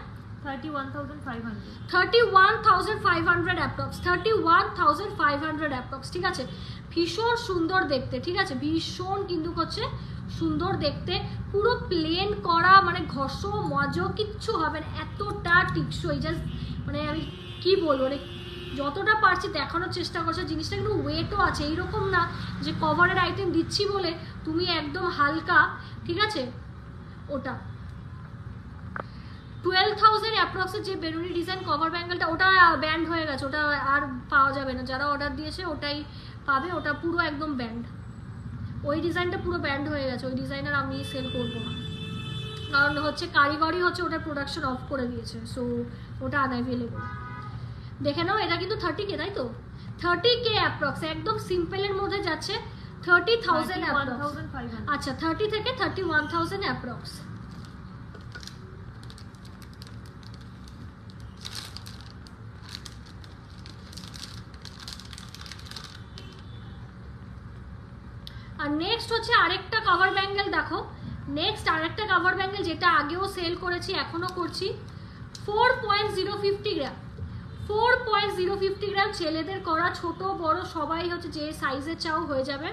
31,500 অ্যাপ্রক্স, 31,500 অ্যাপ্রক্স, ঠিক আছে। ভীষণ সুন্দর দেখতে, ঠিক আছে, ভীষণ কিন্তু হচ্ছে সুন্দর দেখতে, পুরো প্লেন করা, মানে ঘষো মজো কিচ্ছু হবে না, এতটা টিকসই, জাস্ট মানে আমি কি বলবো, মানে যতটা পারছি দেখানোর চেষ্টা করছে। জিনিসটা কিন্তু ওয়েটও আছে, এইরকম না যে কভারের আইটেম দিচ্ছি বলে তুমি একদম হালকা, ঠিক আছে। ওটা 12,000 অ্যাপ্রক্সের যে বেরুনি ডিজাইন কভার ব্যাঙ্গেলটা, ওটা ব্যান্ড হয়ে গেছে, ওটা আর পাওয়া যাবে না, যারা অর্ডার দিয়েছে ওটাই পাবে, ওটা পুরো একদম ব্যান্ড, ওই ডিজাইনটা পুরো ব্যান্ড হয়ে গেছে, ওই ডিজাইনার আমি সেল করবো না, কারণ হচ্ছে কারিগরি হচ্ছে ওটা প্রোডাকশন অফ করে দিয়েছে, সো ওটা আনঅ্যাভেলেবল। দেখে নাও, এটা কিন্তু 30K, তাই তো, 30K অ্যাপ্রক্স, একদম সিম্পলের মধ্যে যাচ্ছে 30,000 অ্যাপ্রক্স, আচ্ছা 30 থেকে 31,000 অ্যাপ্রক্স। আর নেক্সট হচ্ছে আরেকটা কভার ব্যাঙ্গেল দেখো, নেক্সট আরেকটা কভার ব্যাঙ্গেল যেটা আগেও সেল করেছি এখনো করছি, 4.050 গ্রাম, 4.050 গ্রাম, ছেলেদের করা, ছোট বড় সবাই হচ্ছে যে সাইজের চাও হয়ে যাবে,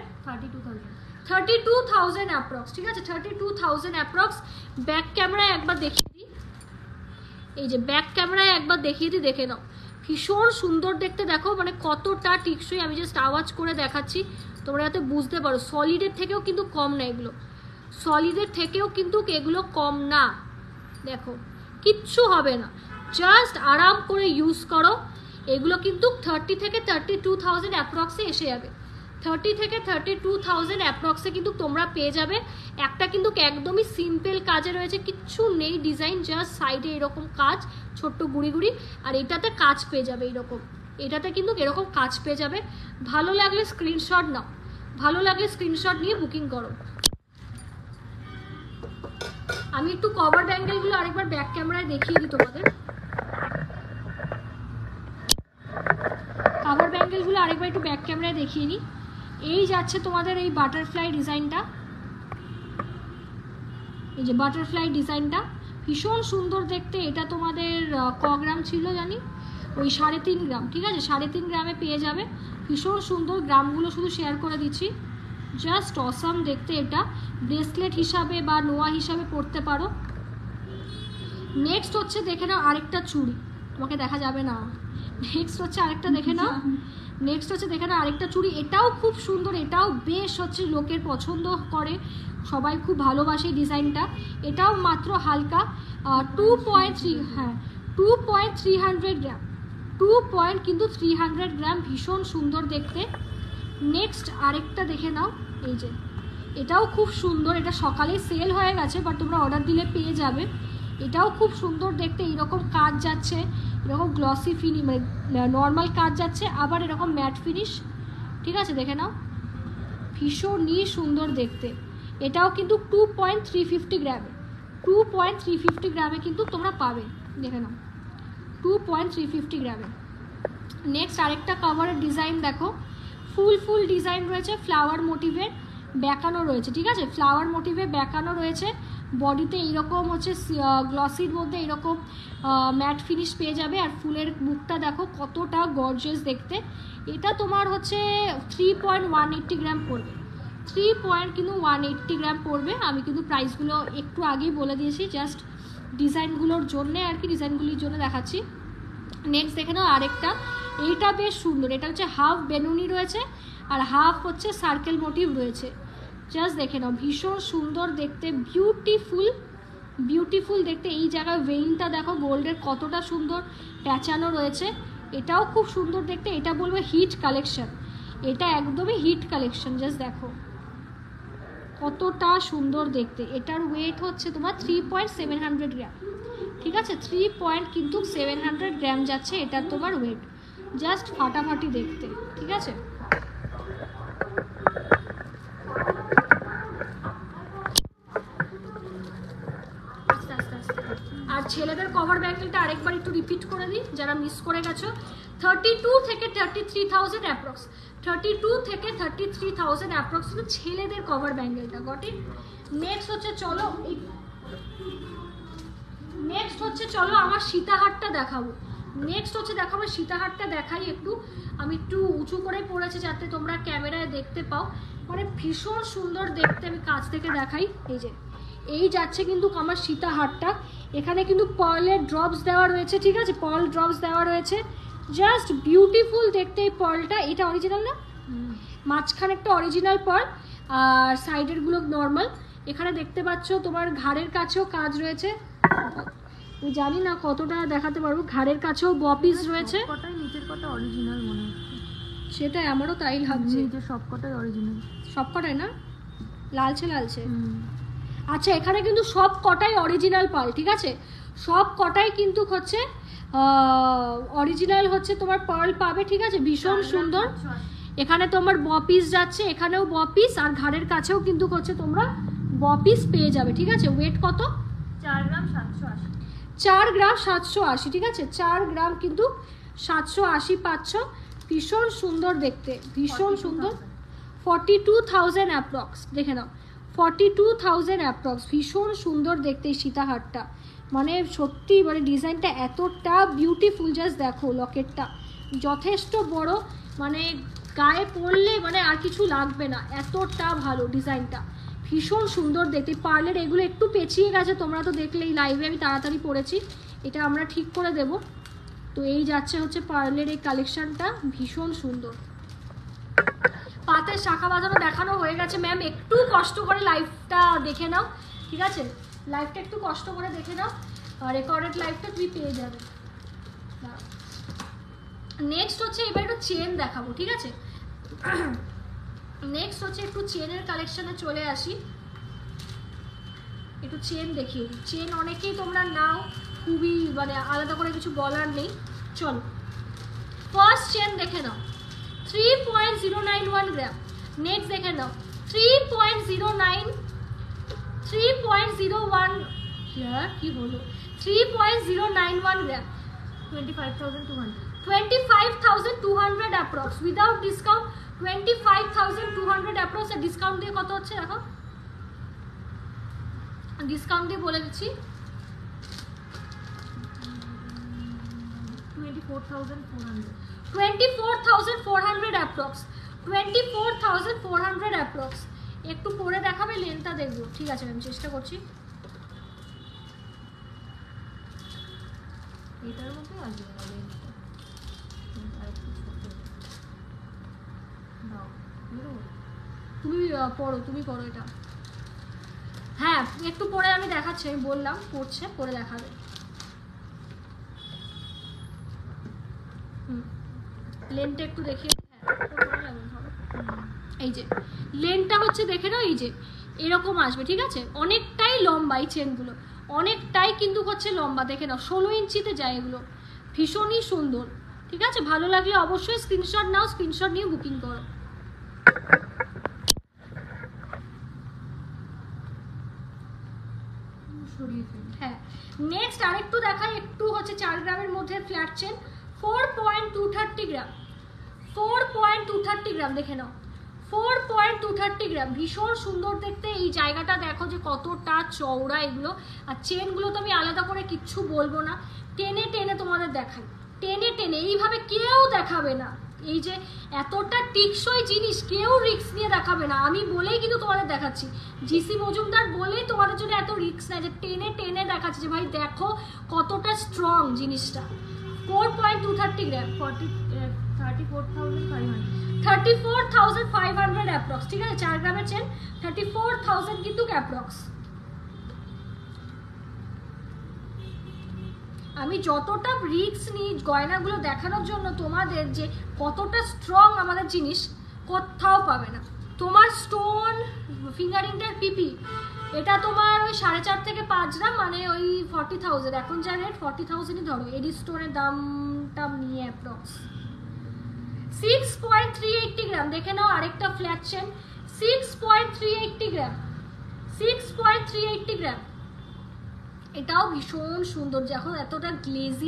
32,000 অ্যাপ্রক্স, ঠিক আছে, 32,000 অ্যাপ্রক্স। ব্যাক ক্যামেরায় একবার দেখিয়ে দিই, এই যে ব্যাক ক্যামেরায় একবার দেখিয়ে দিই, দেখে নাও, ভীষণ সুন্দর দেখতে, দেখো মানে কতটা টিকসই, আমি জাস্ট আওয়াজ করে দেখাচ্ছি তোমরা যাতে বুঝতে পারো, সলিডের থেকেও কিন্তু কম না এগুলো, সলিডের থেকেও কিন্তু এগুলো কম না, দেখো কিচ্ছু হবে না, জাস্ট আরাম করে ইউজ করো। এগুলো কিন্তু 30 থেকে 32,000 অ্যাপ্রক্সে এসে যাবে, 30 থেকে 32,000 অ্যাপ্রক্সে কিন্তু তোমরা পেয়ে যাবে। একটা কিন্তু একদমই সিম্পল কাজে রয়েছে, কিচ্ছু নেই ডিজাইন, জাস্ট সাইডে এরকম কাজ ছোট্ট গুড়ি গুড়ি, আর এটাতে কাজ পেয়ে যাবে এইরকম, এটাতে কিন্তু এরকম কাজ পেয়ে যাবে। ভালো লাগলে স্ক্রিনশট নাও, ভালো লাগলে স্ক্রিনশট নিয়ে বুকিং করো। আমি একটু কভার ব্যাঙ্গেলগুলো আরেকবার ব্যাক ক্যামেরায় দেখিয়ে দিই তোমাদের, কভার ব্যাঙ্গেলগুলো আরেকবার একটু ব্যাক ক্যামেরায় দেখিয়ে নিই। এই যাচ্ছে তোমাদের এই বাটারফ্লাই ডিজাইনটা, এই যে বাটারফ্লাই ডিজাইনটা ভীষণ সুন্দর দেখতে, এটা তোমাদের ক গ্রাম ছিল জানি, ওই 3.5 গ্রাম, ঠিক আছে, 3.5 গ্রামে পেয়ে যাবে, ভীষণ সুন্দর, গ্রামগুলো শুধু শেয়ার করে দিচ্ছি, জাস্ট অসাম দেখতে, এটা ব্রেসলেট হিসাবে বা নোয়া হিসাবে পরতে পারো। নেক্সট হচ্ছে দেখে নাও আরেকটা চুড়ি, তোমাকে দেখা যাবে না, নেক্সট হচ্ছে আরেকটা দেখে নাও, নেক্সট হচ্ছে দেখে নাও আরেকটা চুড়ি, এটাও খুব সুন্দর, এটাও বেশ হচ্ছে লোকের পছন্দ করে, সবাই খুব ভালোবাসে ডিজাইনটা, এটাও মাত্র হালকা 2.3, হ্যাঁ 2.300 গ্রাম, 2.300 গ্রাম, ভীষণ সুন্দর দেখতে। নেক্সট আরেকটা দেখে নাও, এই যে এটাও খুব সুন্দর, এটা সকালেই সেল হয়ে গেছে বাট তোমরা অর্ডার দিলে পেয়ে যাবে, এটাও খুব সুন্দর দেখতে, এরকম কাজ যাচ্ছে, এরকম গ্লসি ফিনিশ মানে নর্মাল কাজ যাচ্ছে, আবার এরকম ম্যাট ফিনিশ, ঠিক আছে, দেখে নাও ভীষণই সুন্দর দেখতে। এটাও কিন্তু 2.350 গ্রামে, 2.350 গ্রামে কিন্তু তোমরা পাবে, দেখে নাও 2.350 গ্রামে। নেক্সট আরেকটা কভারের ডিজাইন দেখো, ফুল ডিজাইন রয়েছে, ফ্লাওয়ার মোটিভের বেঁকানো রয়েছে, ঠিক আছে, ফ্লাওয়ার মোটিভে বেঁকানো রয়েছে। বডিতে এইরকম হচ্ছে গ্লসির মধ্যে এইরকম ম্যাট ফিনিশ পেয়ে যাবে। আর ফুলের মুখটা দেখো কতটা গর্জিয়াস দেখতে। এটা তোমার হচ্ছে 3.180 গ্রাম পড়বে, 3.180 গ্রাম পড়বে। আমি কিন্তু প্রাইসগুলো একটু আগেই বলে দিয়েছি, জাস্ট ডিজাইনগুলোর জন্যে আর কি, ডিজাইনগুলির জন্য দেখাচ্ছি। নেক্সট দেখে নাও আরেকটা, এইটা বেশ সুন্দর। এটা হচ্ছে হাফ বেনুনি রয়েছে আর হাফ হচ্ছে সার্কেল মোটিভ রয়েছে। জাস্ট দেখে নাও, ভীষণ সুন্দর দেখতে, বিউটিফুল দেখতে। এই জায়গায় ভেইনটা দেখো গোল্ডের কতটা সুন্দর প্যাঁচানো রয়েছে, এটাও খুব সুন্দর দেখতে। এটা বলবো হিট কালেকশন, এটা একদমই হিট কালেকশন। জাস্ট দেখো কতটা সুন্দর দেখতে। এটার ওয়েট হচ্ছে তোমার 3.700 গ্রাম, ঠিক আছে, 3.700 গ্রাম যাচ্ছে এটার তোমার ওয়েট। জাস্ট ফাটাফাটি দেখতে, ঠিক আছে। আর ছেলেদের কভার ব্যাঙ্গেলটা আরেকবার একটু রিপিট করে দিই যারা মিস করে গেছো। 32 থেকে 33,000 অ্যাপ্রক্স, 32 থেকে 33,000 অ্যাপ্রক্স ছেলেদের কভার ব্যাঙ্গেলটা। Got it. নেক্সট হচ্ছে চলো আমার সীতাহারটা দেখাবো। সীতাহারটা দেখাই একটু। আমি একটু উঁচু করে পড়েছি যাতে তোমরা ক্যামেরায় দেখতে পাও, মানে ভীষণ সুন্দর দেখতে। আমি কাছ থেকে দেখাই, এই যাচ্ছে কিন্তু আমার সীতাহারটা। এখানে কিন্তু পার্লের ড্রপস দেওয়া রয়েছে, ঠিক আছে, পার্ল ড্রপস দেওয়া রয়েছে। জাস্ট বিউটিফুল দেখতে এই পার্লটা। এটা অরিজিনাল না, মাঝখানে একটা অরিজিনাল পার্ল আর সাইডেরগুলো নর্মাল। এখানে দেখতে পাচ্ছ তোমার ঘাড়ের কাছেও কাজ রয়েছে, আমি জানি না কতটা দেখাতে পারবো। ঘাড়ের কাছেও বপিস রয়েছে, নিচের কটা অরিজিনাল মনে হচ্ছে, সেটা আমারও তাই লাগছে। সবকটাই অরিজিনাল, সবকটাই না, লালচে। আচ্ছা, এখানে কিন্তু সব কটাই অরিজিনাল পার্ল, ঠিক আছে, সব কটাই কিন্তু হচ্ছে অরিজিনাল হচ্ছে তোমার পার্ল পাবে, ঠিক আছে, ভীষণ সুন্দর। এখানে তোমার বপিস যাচ্ছে, এখানেও বপিস, আর ঘাড়ের কাছেও কিন্তু হচ্ছে তোমরা বপিস পেয়ে যাবে, ঠিক আছে। ওয়েট কত? 4 গ্রাম 780, 4 গ্রাম 780, ঠিক আছে, 4 গ্রাম কিন্তু 780 পাচ্ছ। ভীষণ সুন্দর দেখতে, ভীষণ সুন্দর। 42,000 অ্যাপ্রক্স, দেখে নাও, 42,000 অ্যাপ্রক্স। ভীষণ সুন্দর দেখতে এই সীতাহারটা, মানে সত্যি, মানে ডিজাইনটা এতটা বিউটিফুল। জাস্ট দেখো লকেটটা যথেষ্ট বড়, মানে গায়ে পরলে মানে আর কিছু লাগবে না, এতটা ভালো ডিজাইনটা, ভীষণ সুন্দর দেখতে। পার্লের এগুলো একটু পেঁচিয়ে গেছে, তোমরা তো দেখলেই লাইভে, আমি তাড়াতাড়ি পরেছি, এটা আমরা ঠিক করে দেব। তো এই যাচ্ছে হচ্ছে পার্লের এই কালেকশনটা, ভীষণ সুন্দর। পাতের শাখা বাঁধানো দেখানো হয়ে গেছে। ম্যাম একটু কষ্ট করে লাইভটা দেখে নাও, ঠিক আছে, লাইভটা একটু কষ্ট করে দেখে নাও, রেকর্ডেড লাইভটা তুমি পেয়ে যাবে। নেক্সট হচ্ছে এবার একটু চেন দেখাবো, ঠিক আছে। নেক্সট হচ্ছে একটু চেনের কালেকশনে চলে আসি, একটু চেন দেখিয়ে দিই। চেন অনেকেই তোমরা নাও, খুবই মানে আলাদা করে কিছু বলার নেই। চলো ফার্স্ট চেন দেখে নাও, 3.091 গ্রাম। নেক্সট দেখে নাও 3.01 কি হলো 3.091 gram, 25,200 approx without discount. 25,200 approx. আর ডিসকাউন্ট দিয়ে কত হচ্ছে দেখো, ডিসকাউন্ট দিয়ে বলে দিচ্ছি 24,400 অ্যাপ্রক্স, 24,400 অ্যাপ্রক্স। একটু পরে দেখাবে, লেনটা দেখবো, ঠিক আছে আমি চেষ্টা করছি। এটার মধ্যে আসবে না লেন্সটা, তুমি পড়ো এটা। হ্যাঁ একটু পরে আমি দেখাচ্ছি, আমি বললাম পড়ছে, পরে দেখাবে। লেনটা একটু দেখিয়ে, এই যে লেনটা হচ্ছে দেখে নাও, এই যে এরকম আসবে, ঠিক আছে, অনেকটাই লম্বা এই চেনগুলো, অনেকটাই কিন্তু হচ্ছে লম্বা, দেখে নাও 16 ইঞ্চিতে যায় এগুলো, ভীষণই সুন্দর, ঠিক আছে। ভালো লাগলে অবশ্যই স্ক্রিনশট নাও, স্ক্রিনশট নিয়ে বুকিং করো। হ্যাঁ নেক্সট আরেকটু দেখাই, একটু হচ্ছে 4 গ্রামের মধ্যে ফ্ল্যাট চেন, 4.230 গ্রাম, 4.230 গ্রাম, দেখে নাও 4.230 গ্রাম, ভীষণ সুন্দর দেখতে। এই জায়গাটা দেখো যে কতটা চওড়া এগুলো, আর চেনগুলো তো আমি আলাদা করে কিচ্ছু বলবো না, টেনে টেনে তোমাদের দেখাই, টেনে টেনে এইভাবে কেউ দেখাবে না। এই যে এতটা টিকসই জিনিস কেউ রিস্ক নিয়ে দেখাবে না, আমি বলেই কিন্তু তোমাদের দেখাচ্ছি, জিসি মজুমদার বলেই তোমাদের জন্য এত রিস্ক নেয় যে টেনে টেনে দেখাচ্ছি যে ভাই দেখো কতটা স্ট্রং জিনিসটা। 4.230 গ্রাম, 34,500 অ্যাপ্রক্স, ঠিক আছে, 4 গ্রামের চেন 34,000 কিন্তু অ্যাপ্রক্স। আমি যতটা রিস্ক নিই গয়নাগুলো দেখানোর জন্য তোমাদের যে কতটা স্ট্রং আমাদের জিনিস, কোথাও পাবে না। তোমার স্টোন ফিঙ্গারিংটার পিপি এটা তোমার ওই 4.5 থেকে 5 গ্রাম, মানে ওই 40,000, এখন যা রেট 40,000ই ধরো, এডি স্টোনের দামটা নিয়ে অ্যাপ্রক্স। 6.380 গ্রাম, দেখে নাও আরেকটা ফ্ল্যাট চেন, 6.380 গ্রাম, 6.380 গ্রাম, এটাও ভীষণ সুন্দর, যখন এতটা গ্লেজি।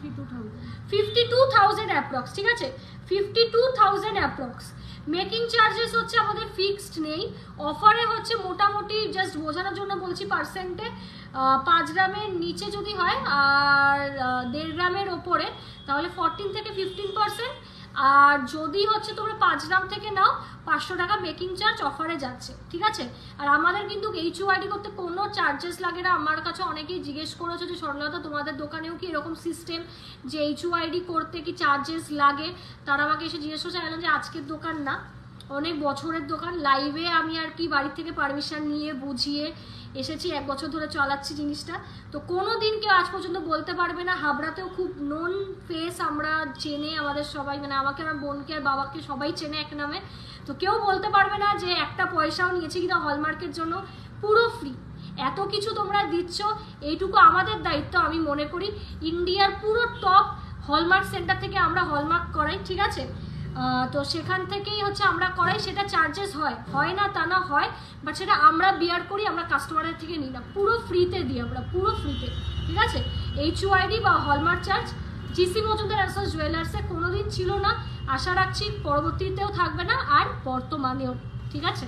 52,000 অ্যাপ্রক্স, ঠিক আছে, 52,000 অ্যাপ্রক্স। মেকিং চার্জেস হচ্ছে আমাদের ফিক্সড নেই, অফারে হচ্ছে মোটামুটি জাস্ট বোঝানোর জন্য বলছি পার্সেন্টে 5 গ্রামের নিচে যদি হয় আর 1.5 গ্রামের ওপরে তাহলে 14 থেকে 15%, আর যদি হচ্ছে তোমরা 5 গ্রাম থেকে নাও 500 টাকা মেকিং চার্জ অফারে যাচ্ছে, ঠিক আছে। আর আমাদের কিন্তু HUID করতে কোনো চার্জেস লাগে না। আমার কাছে অনেকেই জিজ্ঞেস করেছে যে সরলতা তোমাদের দোকানেও কি এরকম সিস্টেম যে HUID করতে কি চার্জেস লাগে, তারা আমাকে এসে জিজ্ঞেস করছে, যে আজকের দোকান না, অনেক বছরের দোকান, লাইভে আমি আর কি বাড়ি থেকে পারমিশন নিয়ে বুঝিয়ে এসেছি, 1 বছর ধরে চালাচ্ছি জিনিসটা, তো কোনো দিন কেউ আজ পর্যন্ত বলতে পারবে না। হাবড়াতেও খুব নোন ফেস, আমরা চেনে আমাদের সবাই, মানে আমাকে আমার বোনকে আর বাবাকে সবাই চেনে এক নামে, তো কেউ বলতে পারবে না যে একটা পয়সাও নিয়েছি কিনা হলমার্কের জন্য, পুরো ফ্রি। এত কিছু তোমরা দিচ্ছ, এইটুকু আমাদের দায়িত্ব আমি মনে করি। ইন্ডিয়ার পুরো টপ হলমার্ক সেন্টার থেকে আমরা হলমার্ক করাই, ঠিক আছে, তো সেখান থেকেই হচ্ছে আমরা করাই, সেটা চার্জেস হয় না তা না হয়, বাট সেটা আমরা বিয়ার করি, আমরা কাস্টমারের থেকে নিই না, পুরো ফ্রিতে দিই আমরা, পুরো ফ্রিতে, ঠিক আছে। HUID বা hallmark charge GC Majumdar and sons জুয়েলার্সে কোনোদিন ছিল না, আশা রাখছি পরবর্তীতেও থাকবে না, আর বর্তমানেও, ঠিক আছে।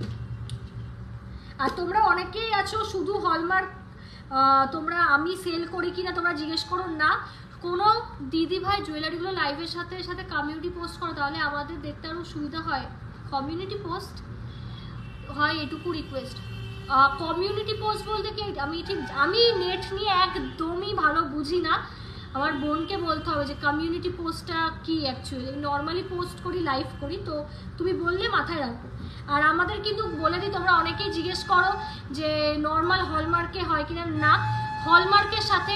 আর তোমরা অনেকেই আছো শুধু হলমার্ক তোমরা আমি সেল করি কিনা তোমরা জিজ্ঞেস করো না, কোনো দিদি ভাই জুয়েলারিগুলো লাইভের সাথে সাথে কমিউনিটি পোস্ট করো, তাহলে আমাদের দেখতে আরও সুবিধা হয়। কমিউনিটি পোস্ট হয়, এটুকু রিকোয়েস্ট। কমিউনিটি পোস্ট বলতে কি, আমি নেট নিয়ে একদমই ভালো বুঝি না, আমার বোনকে বলতে হবে যে কমিউনিটি পোস্টটা কি অ্যাকচুয়ালি। নর্মালি পোস্ট করি, লাইভ করি, তো তুমি বললে মাথায় রাখবো। আর আমাদের কিন্তু বলে দিই, তোমরা অনেকেই জিজ্ঞেস করো যে নর্মাল হলমার্কে হয় কিনা, না, হলমার্কের সাথে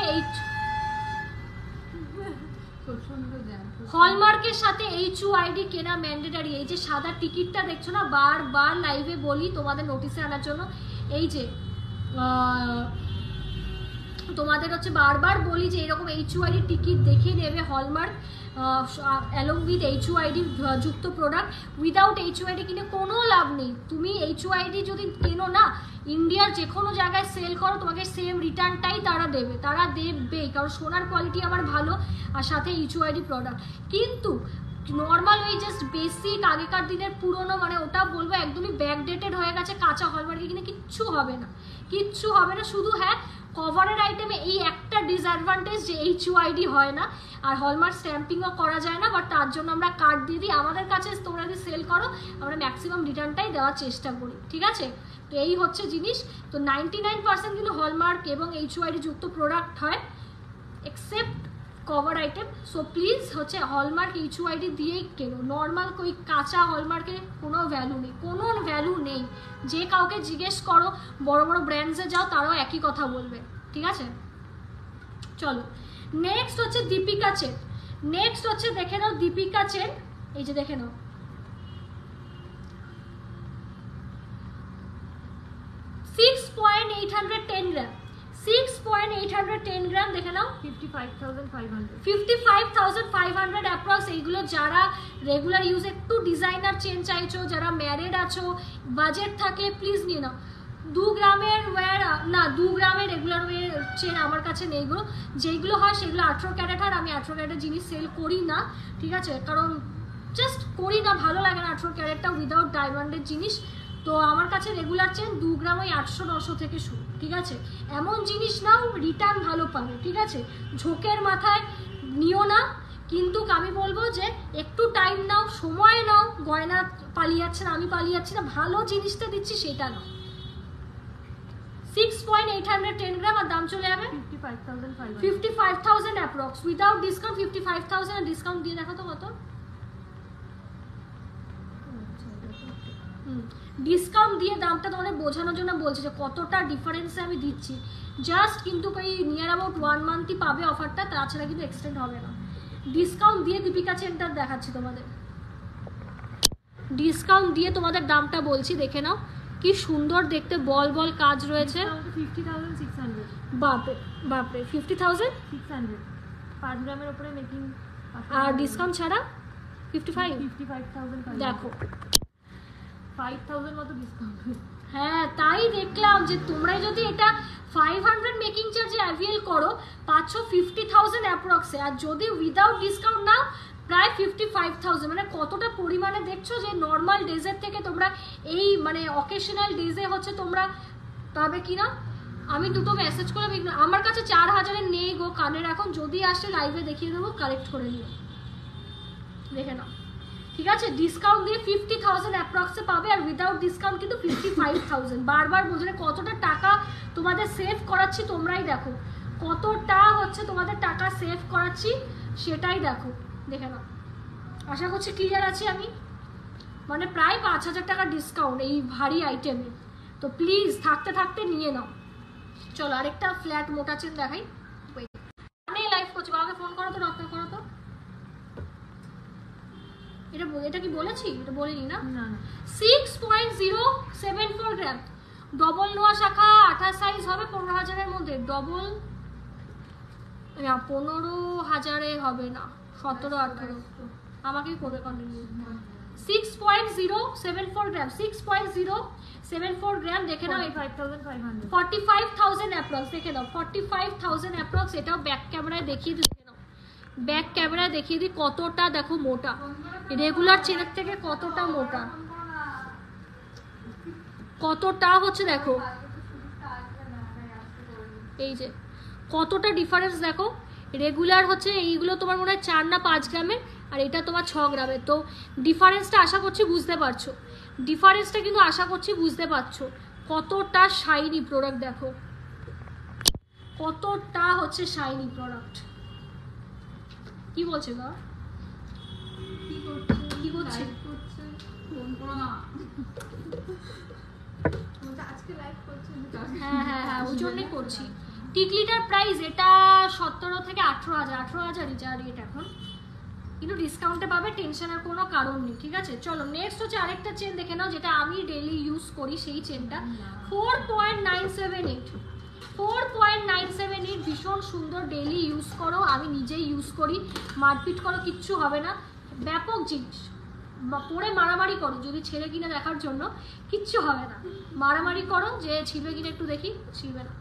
হলমার্কের সাথে HUID কেনা ম্যান্ডেটারি। এই যে সাদা টিকিটটা দেখছো না, বারবার লাইভে বলি তোমাদের নোটিসে আনার জন্য, এই যে তোমাদের হচ্ছে বারবার বলি যে এরকম HUID টিকিট দেখিয়ে নেবে, হলমার্ক অ্যালং উইথ HUID যুক্ত প্রোডাক্ট। উইদাউট HUID কিনে কোনো লাভ নেই। তুমি HUID যদি কেনো না, ইন্ডিয়ার যে কোনো জায়গায় সেল করো, তোমাকে সেম রিটার্নটাই তারা দেবেই, কারণ সোনার কোয়ালিটি আমার ভালো, আর সাথে HUID প্রোডাক্ট। কিন্তু নর্মাল ওই জাস্ট বেসিক আগেকার দিনের পুরনো, মানে ওটা বলবো একদমই ব্যাকডেটেড হয়ে গেছে, কাঁচা হলমার্কে কিনে কিচ্ছু হবে না, কিচ্ছু হবে না। শুধু হ্যাঁ, কভারের আইটেমে এই একটা ডিসঅ্যাডভান্টেজ যে HUID হয় না, আর হলমার্ক স্ট্যাম্পিংও করা যায় না, বাট তার জন্য আমরা কার্ড দিয়ে দিই। আমাদের কাছে তোমরা যদি সেল করো, আমরা ম্যাক্সিমাম রিটার্নটাই দেওয়ার চেষ্টা করি, ঠিক আছে। তো এই হচ্ছে জিনিস। তো 99% কিন্তু হলমার্ক এবং HUID যুক্ত প্রোডাক্ট হয়, except cover item. So please হচ্ছে হলমার্ক HUID দিয়েই কেনো, নর্মাল ওই কাঁচা হলমার্কে কোনো ভ্যালু নেই, কোনো ভ্যালু নেই। যে কাউকে জিজ্ঞেস করো, বড় বড় ব্র্যান্ডসে যাও, তারাও একই কথা বলবে, ঠিক আছে। চলো নেক্সট হচ্ছে দীপিকা চেন। নেক্সট হচ্ছে দেখে নাও দীপিকা চেন, এই যে দেখে নাও, $6.810 গ্রাম, 6.810 গ্রাম, দেখে নাও 55,500 অ্যাপ্রক্স। এইগুলো যারা রেগুলার ইউজ, একটু ডিজাইনার চেন চাইছো, যারা ম্যারিড আছো, বাজেট থাকলে প্লিজ নিয়ে নাও। 2 গ্রামের ওয়্যার না, 2 গ্রামের রেগুলার ওয়্যার চেন আমার কাছে নেই, যেইগুলো হয় সেগুলো 18 ক্যারেট, আর আমি 18 ক্যারেটের জিনিস সেল করি না, ঠিক আছে, কারণ জাস্ট করি না, ভালো লাগে না 18 ক্যারেটটা উইদাউট ডায়মন্ডের জিনিস। তো আমার কাছে রেগুলার চেন 2 গ্রাম ওই 800-900 থেকে শুরু, ঠিক আছে? এমন জিনিস নাও রিটার্ন ভালো পাবে, ঠিক আছে? ঝোঁকের মাথায় নিও না, কিন্তু আমি বলবো যে একটু টাইম নাও, সময় নাও। গয়না পালিয়ে যাচ্ছে না, আমি পালিয়ে যাচ্ছি না, ভালো জিনিসটা দিচ্ছি সেটা নাও। 6.810 গ্রাম আর দাম চলে যাবে 55,000 অ্যাপ্রক্স উইদাউট ডিসকাউন্ট। 55,000 আর ডিসকাউন্ট দিয়ে দেখো তো কত। ডিসকাউন্ট দিয়ে দামটা তোমাদের বোঝানোর জন্য বলছি যে কতটা ডিফারেন্সে আমি দিচ্ছি। জাস্ট কিন্তু ওই নিয়ার অ্যাবাউট 1 মান্থই পাবে অফারটা, তাছাড়া কিন্তু এক্সটেন্ড হবে না। ডিসকাউন্ট দিয়ে দীপিকা চেনটা দেখাচ্ছি তোমাদের, ডিসকাউন্ট দিয়ে তোমাদের দামটা বলছি, দেখে নাও কি সুন্দর দেখতে, বল বল কাজ রয়েছে। 50,600 বাপরে বাপরে 50,600 5 গ্রামের উপরে মেকিং। আর ডিসকাউন্ট ছাড়া 55,000 দেখো 5,000 মতো ডিসকাউন্ট। হ্যাঁ তাই দেখলাম যে তোমরা যদি এটা 500 মেকিং চার্জে অ্যাভেল করো পাচ্ছ 50,000 অ্যাপ্রক্সে, আর যদি উইদাউট ডিসকাউন্ট নাও প্রায় 55,000। মানে কতটা পরিমাণে দেখছো যে নর্মাল ডেজের থেকে তোমরা এই মানে অকেশনাল ডেজে হচ্ছে তোমরা পাবে কিনা। আমি দুটো মেসেজ করে আমার কাছে 4,000-এর নেই গো কানের, এখন যদি আসে লাইভে দেখিয়ে দেবো, কালেক্ট করে নিও, দেখে নাও, ঠিক আছে? ডিসকাউন্ট দিয়ে 50,000 অ্যাপ্রক্সে পাবে, আর উইদাউট ডিসকাউন্ট কিন্তু 55,000। বারবার বোঝে কতটা টাকা তোমাদের সেভ করাচ্ছি, তোমরাই দেখো কতটা হচ্ছে তোমাদের টাকা সেভ করাচ্ছি, সেটাই দেখো, দেখে নাও। আশা করছি ক্লিয়ার আছি আমি, মানে প্রায় 5,000 টাকা ডিসকাউন্ট এই ভারী আইটেমে। তো প্লিজ থাকতে থাকতে নিয়ে নাও। চলো আরেকটা ফ্ল্যাট মোটা চেন দেখাই। আমি লাইভ করছি, বাবাকে ফোন করো তো, রত্না করো তো। এটা কি বলেছি? এটা বলিনি না। 6.074 গ্রাম ডবল নোয়া শাখা 28 সাইজ হবে 15,000-এর মধ্যে। ডবল না 15,000-এ হবে না, 17-18 আমাকেই করবে কন্টিনিউ। 6.074 গ্রাম 6.074 গ্রাম দেখে নাও। 45,000 অ্যাপ্রক্স দেখে নাও, 45,000 অ্যাপ্রক্স। এটাও ব্যাক ক্যামেরায় দেখিয়ে দিই, দেখে নাও ব্যাক ক্যামেরায় দেখিয়ে দিই কতটা দেখো মোটা, রেগুলার চেনের থেকে কতটা মোটা, কতটা হচ্ছে দেখো, এই যে কতটা ডিফারেন্স দেখো। রেগুলার হচ্ছে এইগুলো তোমার মনে হয় 4 না 5 গ্রামের, আর এটা তোমার 6 গ্রামের। তো ডিফারেন্সটা আশা করছি বুঝতে পারছো, ডিফারেন্সটা কিন্তু আশা করছি বুঝতে পারছো। কতটা শাইনি প্রোডাক্ট দেখো, কতটা হচ্ছে শাইনি প্রোডাক্ট। কি বলছে গা? কি করছে? ফোন করো না, আজকে লাইভ করছি। হ্যাঁ ওই জন্যই করছি। টিকলিটার প্রাইস এটা 17 থেকে 18,000, 18,000-ই যা রেট এখন, কিন্তু ডিসকাউন্টে পাবে, টেনশনের কোনো কারণ নেই, ঠিক আছে? চলো নেক্সট হচ্ছে আরেকটা চেন দেখে নাও, যেটা আমি ডেইলি ইউজ করি সেই চেনটা। 4.978 ভীষণ সুন্দর, ডেইলি ইউজ করো, আমি নিজেই ইউজ করি, মারপিট করো কিচ্ছু হবে না, ব্যাপক জিনিস। পরে মারামারি করো যদি ছেড়ে কিনে দেখার জন্য, কিচ্ছু হবে না, মারামারি করো যে ছিঁড়বে কিনা একটু দেখি, ছিঁড়বে না।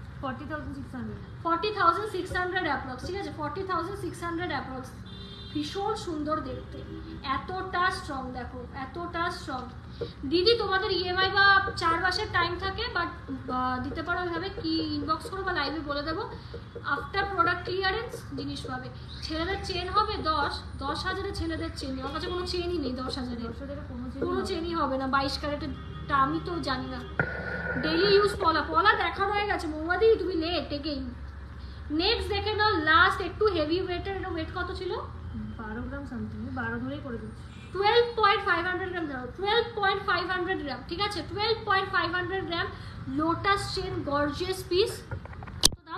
40,600 অ্যাপ্রক্স, ঠিক আছে? 40,600 অ্যাপ্রক্স, ভীষণ সুন্দর দেখতে, এতটা স্ট্রং দেখো, এতটা স্ট্রং। দিদি তোমাদের ইএমআই বা 4 মাসের টাইম থাকে, বাট দিতে পারো ওইভাবে, কি ইনবক্স করো বা লাইভে বলে দেবো। আফটার প্রোডাক্ট ক্লিয়ারেন্স জিনিস পাবে। ছেলেদের চেন হবে 10,000-এর ছেলেদের চেন, আমার কাছে কোনো চেনই নেই 10,000-এর, কোনো চেনই হবে না 22 ক্যারেটেরটা, আমি তো জানি না। ডেইলি ইউজ পলা দেখানো হয়ে গেছে, মৌমাদি তুমি লেট এগেইন। নেক্সট দেখে নাও লাস্ট একটু হেভি ওয়েটের, এটা ওয়েট কত ছিল? 12 গ্রাম সামথিং, 12 ধরেই করে দিচ্ছি। 12.500 গ্রাম দাও, 12.500 গ্রাম, ঠিক আছে? 12.500 gram lotus chain, gorgeous piece. কত দাম?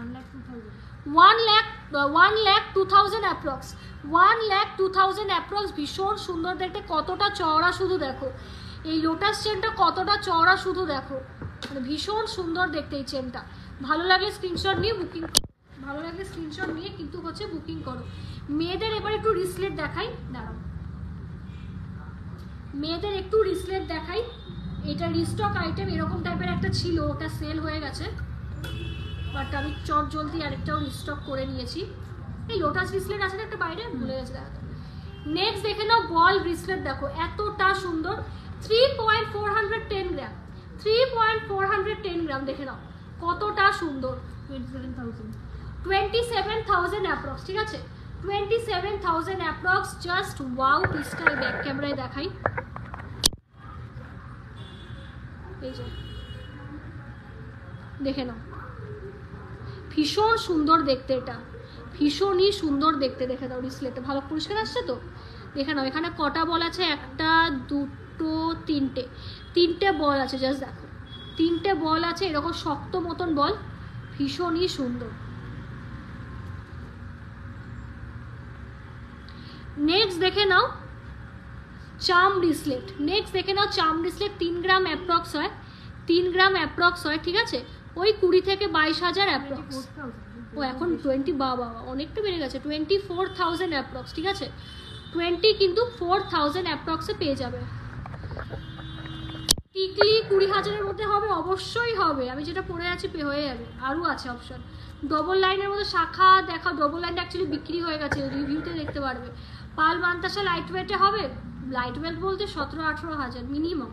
1,02,000 অ্যাপ্রক্স, 1,02,000 অ্যাপ্রক্স। ভীষণ সুন্দর দেখতে, কতটা চওড়া শুধু দেখো, এই লোটাস চেনটা কতটা চওড়া শুধু দেখো, মানে ভীষণ সুন্দর দেখতে এই চেনটা। ভালো লাগলে স্ক্রিনশট নিয়ে বুকিং, ভালো লাগলে স্ক্রিনশট নিয়ে কিন্তু হচ্ছে বুকিং করো। মেয়েদের এবার একটু রিসলেট দেখাই, দাঁড়াও, মেয়েদের একটু রিসলেট দেখাই। এটা রিস্টক আইটেম, এরকম টাইপের একটা ছিল, ওটা সেল হয়ে গেছে, বাট আমি চট জলদি আরেকটাও রিস্টক করে নিয়েছি। এই লোটাস রিসলেট আছে না একটা বাইরে, ভুলে গেছে দেখা। নেক্সট দেখে নাও বল ব্রেসলেট, দেখো এতটা সুন্দর, 3.410 গ্রাম, 3.410 গ্রাম, দেখে নাও কতটা সুন্দর, 27,000 অ্যাপ্রক্স, ঠিক আছে 27,000 অ্যাপ্রক্স, জাস্ট ওয়াও পিসটা ব্যাক ক্যামেরায় দেখাই, এই যে দেখে নাও ভীষণ সুন্দর দেখতে, এটা ভীষণই সুন্দর দেখতে, দেখে দাও ডিসপ্লেটা ভালো পরিষ্কার আসছে তো, দেখে নাও এখানে কটা বল আছে, একটা দুটো তিনটে বল আছে, জাস্ট দেখো তিনটে বল আছে, এরকম শক্ত মতন বল, ভীষণই সুন্দর। নেক্সট দেখে নাও চার্ম ব্রেসলেট, নেক্সট দেখে নাও চার্ম ব্রেসলেট, 3 গ্রাম অ্যাপ্রক্স হয়, 3 গ্রাম অ্যাপ্রক্স হয়, ঠিক আছে ওই 20 থেকে 22,000 অ্যাপ্রক্স, ও এখন 20 বাবা অনেকটা বেড়ে গেছে, 24,000 অ্যাপ্রক্স, ঠিক আছে 20 কিন্তু 4,000 অ্যাপ্রক্সে পেয়ে যাবে। টিকলি 20,000-এর মধ্যে হবে, অবশ্যই হবে, আমি যেটা পরে আছি পে হয়ে যাবে, আরও আছে অপশন। ডবল লাইনের মধ্যে শাখা দেখা, ডবল লাইনটা অ্যাকচুয়ালি বিক্রি হয়ে গেছে, রিভিউতে দেখতে পারবে। পাল মান্তাসা লাইট ওয়েটে হবে, লাইট ওয়েট বলতে 17-18,000 মিনিমাম।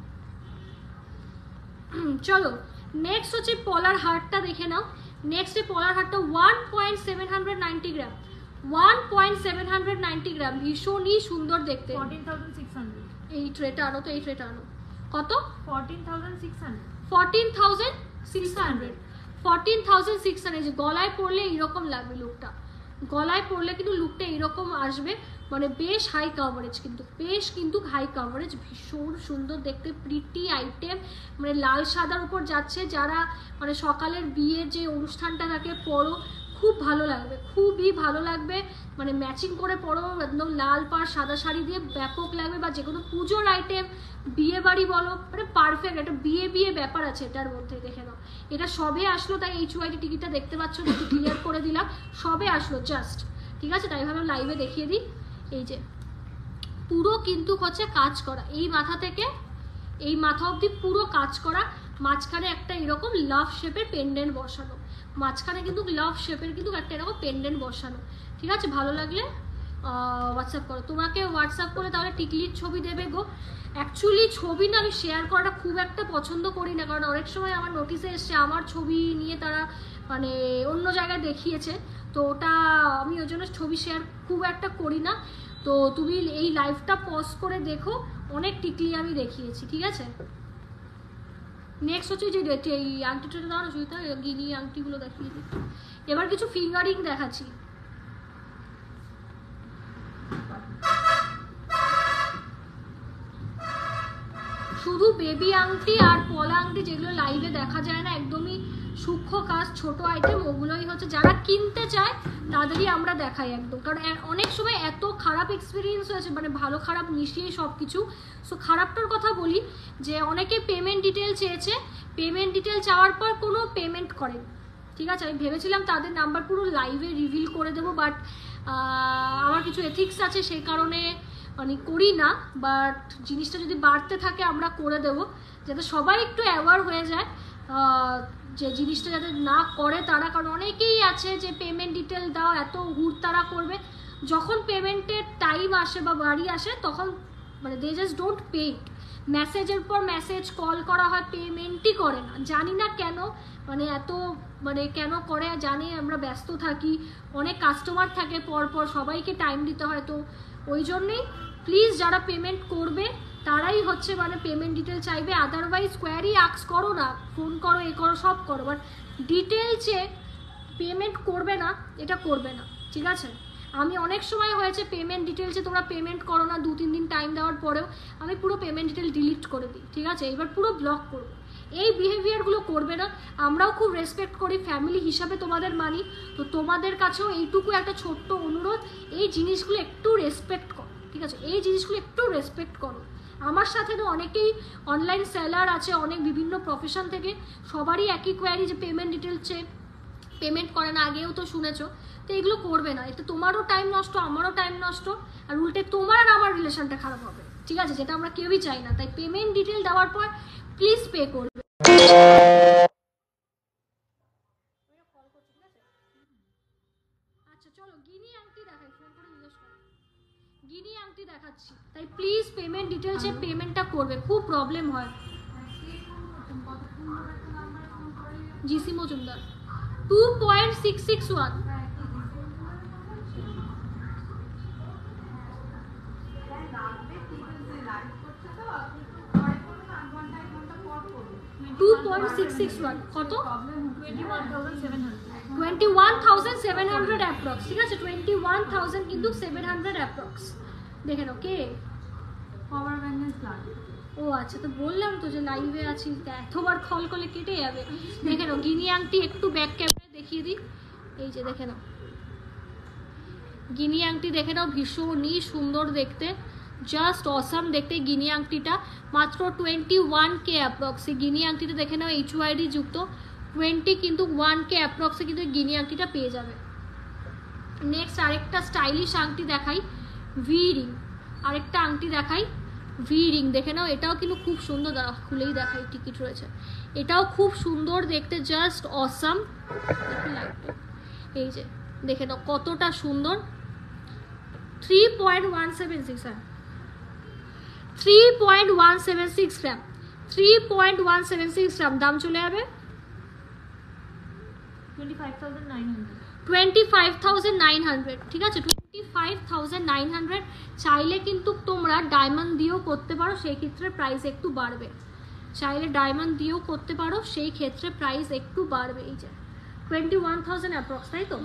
চলো নেক্সট হচ্ছে পলার হারটা দেখে নাও, নেক্সট পলার হারটা 1.790 গ্রাম, 1.790 গ্রাম, ভীষণই সুন্দর দেখতে। 14,600, এই ট্রেটা আনো তো, এই ট্রেটা আনো, কত 14,600, 14,600, 14,600, যে গলায় পরলে এইরকম লাগবে লুকটা, গলায় পরলে কিন্তু লুকটা এইরকম আসবে, মানে বেশ হাই কাভারেজ, কিন্তু বেশ কিন্তু হাই কাভারেজ, ভীষণ সুন্দর দেখতে, প্রিটি আইটেম, মানে লাল সাদার উপর যাচ্ছে, যারা মানে সকালের বিয়ের যে অনুষ্ঠানটা থাকে পরো, খুব ভালো লাগবে, খুবই ভালো লাগবে, মানে ম্যাচিং করে পরো, একদম লাল পাড় সাদা শাড়ি দিয়ে ব্যাপক লাগবে, বা যে কোনো পুজোর আইটেম, বিয়ে বাড়ি বলো, মানে পারফেক্ট একটা বিয়ে ব্যাপার আছে এটার মধ্যে, দেখে নাও এটা সবে আসলো, তাই HYT টিকিটটা দেখতে পাচ্ছ, একটু ক্লিয়ার করে দিলাম, সবে আসলো জাস্ট, ঠিক আছে তাই ভাবলাম লাইভে দেখিয়ে দিই। এই যে পুরো কিন্তু হচ্ছে কাজ করা, এই মাথা থেকে এই মাথা অবধি পুরো কাজ করা, মাঝখানে একটা এরকম লাভ শেপের পেন্ডেন্ট বসানো, মাঝখানে কিন্তু লাভ শেপের কিন্তু একটা এরকম পেন্ডেন্ট বসানো, ঠিক আছে ভালো লাগলে হোয়াটসঅ্যাপ করো, তোমাকে হোয়াটসঅ্যাপ করে তাহলে টিকলির ছবি দেবে গো। অ্যাকচুয়ালি ছবি না আমি শেয়ার করাটা খুব একটা পছন্দ করি না, কারণ অনেক সময় আমার নোটিসে এসছে আমার ছবি নিয়ে তারা মানে অন্য জায়গায় দেখিয়েছে, তো ওটা আমি ওই জন্য ছবি শেয়ার খুব একটা করি না। তো তুমি এই লাইভটা পজ করে দেখো, অনেক টিকলি আমি দেখিয়েছি, ঠিক আছে। নেক্সট হচ্ছে যে এই আংটিটা দাও না সুইতা, গিনি আংটিগুলো দেখিয়ে দিই, এবার কিছু ফিঙ্গারিং দেখাচ্ছি। শুধু বেবি আংটি আর পলা আংটি যেগুলো লাইভে দেখা যায় না, একদমই সূক্ষ্ম কাজ ছোট আইটেম, ওগুলোই হচ্ছে যারা কিনতে চায় তাদেরই আমরা দেখাই একদম, কারণ অনেক সময় এত খারাপ এক্সপিরিয়েন্স হয়েছে, মানে ভালো খারাপ মিশিয়ে সব কিছু। সো খারাপটার কথা বলি যে অনেকে পেমেন্ট ডিটেল চেয়েছে, পেমেন্ট ডিটেল চাওয়ার পর কোনো পেমেন্ট করেন, ঠিক আছে আমি ভেবেছিলাম তাদের নাম্বার পুরো লাইভে রিভিল করে দেবো, বাট আমার কিছু এথিক্স আছে সেই কারণে মানে করি না, বাট জিনিসটা যদি বাড়তে থাকে আমরা করে দেব, যাতে সবাই একটু অ্যাওয়ার হয়ে যায় যে জিনিসটা যাতে না করে তারা, কারণ অনেকেই আছে যে পেমেন্ট ডিটেল দাও এত হুড় তারা করবে, যখন পেমেন্টের টাইম আসে বা বাড়ি আসে তখন মানে they just don't pay it, মেসেজের পর মেসেজ কল করা হয়, পেমেন্টই করে না, জানি না কেন, মানে এত মানে কেন করে জানি, আমরা ব্যস্ত থাকি, অনেক কাস্টমার থাকে পরপর, সবাইকে টাইম দিতে হয়, তো ওই জন্যেই প্লিজ যারা পেমেন্ট করবে তারাই হচ্ছে মানে পেমেন্ট ডিটেল চাইবে, আদারওয়াইজ কোয়ারি আক্স করো না, ফোন করো এ করো সব করো, বাট ডিটেলসে পেমেন্ট করবে না, এটা করবে না, ঠিক আছে। আমি অনেক সময় হয়েছে পেমেন্ট ডিটেলসে তোমরা পেমেন্ট করো না, 2-3 দিন টাইম দেওয়ার পরেও আমি পুরো পেমেন্ট ডিটেল ডিলিট করে দিই, ঠিক আছে এবার পুরো ব্লক করবো, এই বিহেভিয়ারগুলো করবে না। আমরাও খুব রেসপেক্ট করি, ফ্যামিলি হিসাবে তোমাদের মানি, তো তোমাদের কাছেও এইটুকু একটা ছোট্ট অনুরোধ, এই জিনিসগুলো একটু রেসপেক্ট করো, ঠিক আছে এই জিনিসগুলো একটু রেসপেক্ট করো। আমার সাথে তো অনেকেই অনলাইন সেলার আছে, অনেক বিভিন্ন প্রফেশন থেকে, সবারই একই কোয়ারি যে পেমেন্ট ডিটেলসে পেমেন্ট করে না, আগেও তো শুনেছো, তো এগুলো করবে না, এতে তোমারও টাইম নষ্ট আমারও টাইম নষ্ট, আর উল্টে তোমার আর আমার রিলেশনটা খারাপ হবে, ঠিক আছে যেটা আমরা কেউই চাই না। তাই পেমেন্ট ডিটেল দেওয়ার পর প্লিজ পে করবে। আচ্ছা চলো গিনি আংটি দেখাই, ফোন করে জিজ্ঞেস করো, গিনি আংটি দেখাচ্ছি, তাই প্লিজ পেমেন্ট ডিটেলসে পেমেন্টটা করবে, খুব প্রবলেম হয়। জিসি মজুমদার 2.661 2.661 কত? 21,700 অ্যাপ্রক্স, ঠিক আছে 21,000 কিন্তু 700 অ্যাপ্রক্স। দেখে নাও কে পাওয়ার ব্যান্ডেজ লাগে। ও আচ্ছা, তো বললাম তো যে লাইভে আছি, এতবার কল করলে কেটে যাবে। দেখে নাও গিনি আংটি, একটু ব্যাক ক্যামেরায় দেখিয়ে দিই। এই যে দেখে নাও গিনি আংটি, দেখে নাও ভীষণই সুন্দর দেখতে, জাস্ট অসাম দেখতে গিনি আংটিটা। মাত্র 21K অ্যাপ্রক্স। এই গিনি আংটিটা দেখে নাও HYD যুক্ত 20 কিন্তু 1K অ্যাপ্রক্সে কিন্তু গিনি আংটিটা পেয়ে যাবে। নেক্সট আরেকটা স্টাইলিশ আংটি দেখাই, ভি রিং। আরেকটা আংটি দেখাই ভি রিং, দেখে নাও এটাও কিন্তু খুব সুন্দর, দাঁড়া খুলেই দেখাই, টিকিট রয়েছে। এটাও খুব সুন্দর দেখতে, জাস্ট অসাম। এই যে দেখে নাও কতটা সুন্দর। 3.176 3.176 গ্রাম, 3.176 গ্রাম দাম চলে যাবে 25,900, ঠিক আছে 25,900। চাইলে কিন্তু তোমরা ডায়মন্ড দিয়েও করতে পারো, সেই ক্ষেত্রে প্রাইস একটু বাড়বে। চাইলে ডায়মন্ড দিয়েও করতে পারো, সেই ক্ষেত্রে প্রাইস একটু বাড়বে। এই যে 21,000 অ্যাপ্রক্স, তাই তো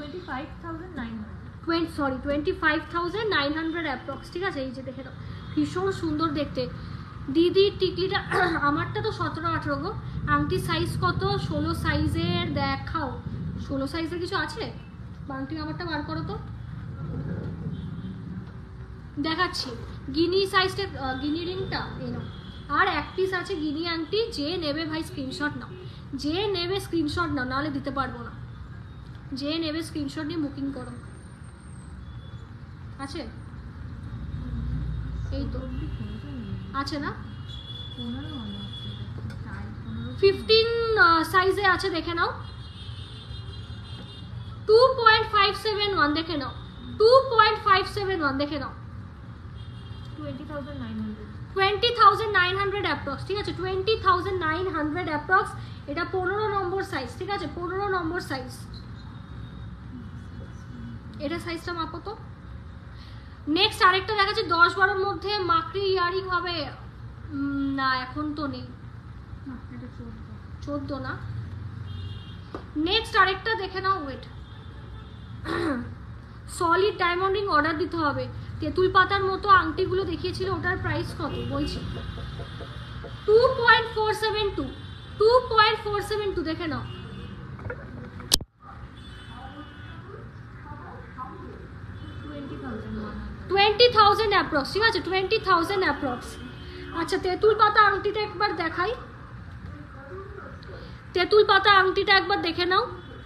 25,900 অ্যাপ্রক্স, ঠিক আছে। এই যে দেখে দাও ভীষণ সুন্দর দেখতে। দিদির টিকলিটা আমারটা তো 17-18 গো। আংটি সাইজ কত? 16 সাইজের দেখাও। 16 সাইজের কিছু আছে? আংটি আমারটা বার করো তো, দেখাচ্ছি। গিনি সাইজটা, গিনি রিংটা এই নাও। আর এক পিস আছে গিনি আংটি, যে নেবে ভাই স্ক্রিনশট নাও, যে নেবে স্ক্রিনশট নাও, নাহলে দিতে পারবো না। যে নেবে স্ক্রিনশট নিয়ে বুকিং করো। আছে এই তো আছে না, 15 সাইজে আছে, দেখে নাও। 2.571 দেখে নাও, 2.571 দেখে নাও। 20,900 অ্যাপ্রক্স, ঠিক আছে 20,900 অ্যাপ্রক্স। এটা 15 নম্বর সাইজ, ঠিক আছে 15 নম্বর সাইজ। এটা সাইজটা মাপো তো। নেক্সট আরেকটা দেখাচ্ছি 10-12 মধ্যে মাকড়ি ইয়ারিং হবে না, এখন তো নেই, 14 না। নেক্সট আরেকটা দেখে নাও, wait, solid diamond ring order দিতে হবে। তেঁতুল পাতার মতো আংটিগুলো দেখিয়েছিল, ওটার প্রাইস কত বলছি, 2.472 দেখে নাও। 20,000 অ্যাপ্রক্স, ঠিক আছে 20,000 অ্যাপ্রক্স। আচ্ছা তেঁতুল পাতা আংটিটা একবার দেখাই, তেঁতুল পাতা আংটিটা একবার দেখে নাও।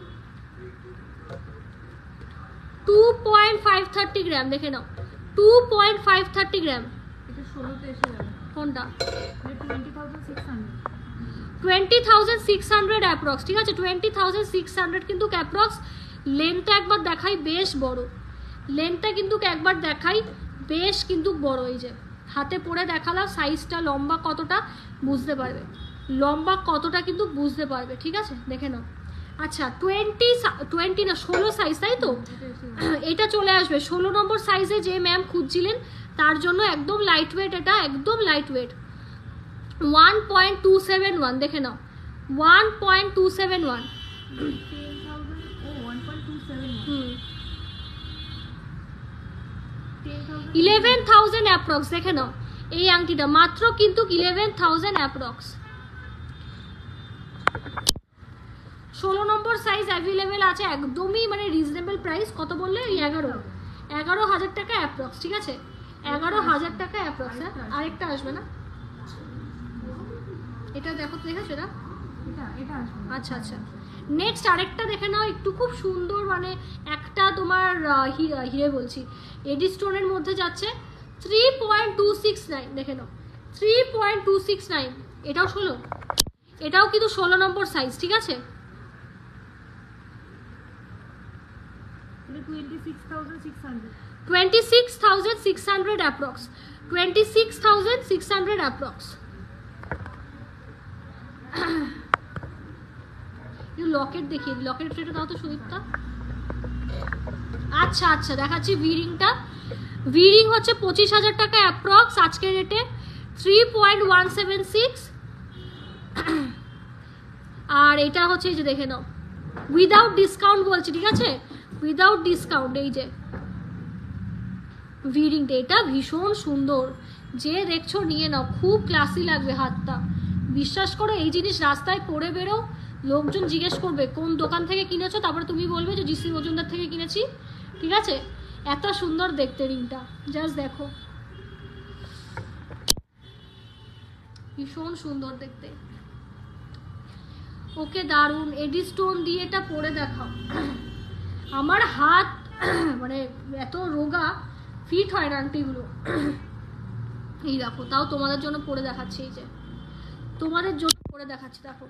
2.530 গ্রাম, দেখে নাও 2.530 গ্রাম। কোনটা? 20,600 অ্যাপ্রক্স, ঠিক আছে 20,600 কিন্তু অ্যাপ্রক্স। লেন্থটা একবার দেখাই, বেশ বড় লেন্থটা কিন্তু একবার দেখাই, বেশ কিন্তু বড়। এই যে হাতে পরে দেখালাম, সাইজটা লম্বা কতটা বুঝতে পারবে, লম্বা কতটা কিন্তু বুঝতে পারবে, ঠিক আছে দেখে নাও। আচ্ছা 20 না 16 সাইজ, তাই তো এটা চলে আসবে 16 নম্বর সাইজে। যে ম্যাম খুঁজছিলেন তার জন্য একদম লাইট ওয়েট, এটা একদম লাইট ওয়েট। 1.271 দেখে নাও, 1.271। 11,000 অ্যাপ্রক্স, দেখে নাও এই আংটিটা মাত্র কিন্তু 11,000 অ্যাপ্রক্স। 16 নম্বর সাইজ অ্যাভেলেবেল আছে, একদমই মানে রিজনেবল প্রাইস। কত বললে? 11,000 টাকা অ্যাপ্রক্স, ঠিক আছে 11,000 টাকা অ্যাপ্রক্স। হ্যাঁ আরেকটা আসবে না, এটা দেখো, দেখেছো না? আচ্ছা আচ্ছা নেক্সট আরেকটা দেখে নাও, একটু খুব সুন্দর, মানে একটা তোমার হিরে বলছি, এডি স্টোনের মধ্যে যাচ্ছে। 3.269 দেখে নাও, 3.269। এটাও 16, এটাও কিন্তু 16 নম্বর সাইজ, ঠিক আছে 26,600 26,600 অ্যাপ্রক্স, 26,600 অ্যাপ্রক্স। লকেট দেখিয়ে দিই, লকেট ফ্রেটা দাও তো সুদীপ্তা। আচ্ছা আচ্ছা দেখাচ্ছি ভিরিংটা। ভিরিং হচ্ছে 25,000 টাকা অ্যাপ্রক্স আজকের রেটে, 3.176। আর এটা হচ্ছে এই যে দেখে নাও, উইদাউট ডিসকাউন্ট বলছি, ঠিক আছে, উইদাউট ডিসকাউন্ট। এই যে ভিরিংটা, এটা ভীষণ সুন্দর, যে দেখছো নিয়ে নাও, খুব ক্লাসি লাগবে হাতটা। বিশ্বাস করো এই জিনিস রাস্তায় পরে বেরো, লোকজন জিজ্ঞেস করবে কোন দোকান থেকে কিনেছো, তারপরে তুমি বলবে যে জিসি মজুমদার থেকে কিনেছি, ঠিক আছে। এত সুন্দর দেখতে রিংটা, জাস্ট দেখো, ভীষণ সুন্দর দেখতে। ওকে দারুণ, এডি স্টোন দিয়ে এটা পরে দেখাও। আমার হাত মানে এত রোগা, ফিট হয় না আংটিগুলো। এই দেখো, তাও তোমাদের জন্য পরে দেখাচ্ছি, এই যে তোমাদের জন্য পরে দেখাচ্ছি, দেখো।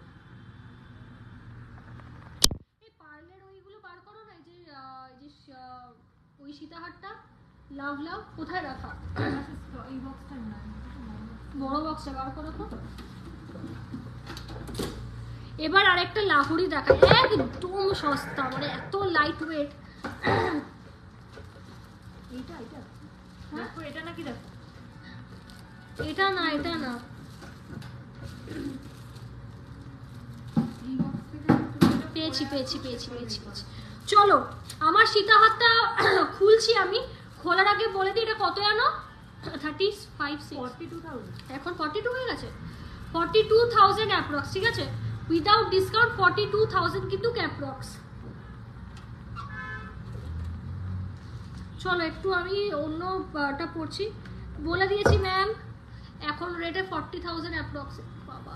এই পার্লের ওইগুলো বার করো না, এই যে ওই সীতাহারটা, লাভ লাভ কোথায় রাখা? এই বক্সটা না, বড় বক্সটা বার করো তো। এবার আরেকটা লাহুরি দেখা, একদম সস্তা, মানে এত লাইট ওয়েট। এইটা এটা দেখো, এটা নাকি দেখো, এটা না, এটা না, এই বক্স থেকে পেয়েছি পেয়েছি পেয়েছি পেয়েছি পেয়েছি। চলো আমার সীতাহারটা খুলছি আমি, খোলার আগে বলে দিই এটা কত জানো? 35,600, 42,000। এখন 42 হয়ে গেছে, 42,000 অ্যাপ্রক্স, ঠিক আছে, উইদাউট ডিসকাউন্ট 42,000 কিন্তু অ্যাপ্রক্স। চলো একটু আমি অন্যটা পড়ছি, বলে দিয়েছি ম্যাম এখন রেটে 40,000 অ্যাপ্রক্স। বাবা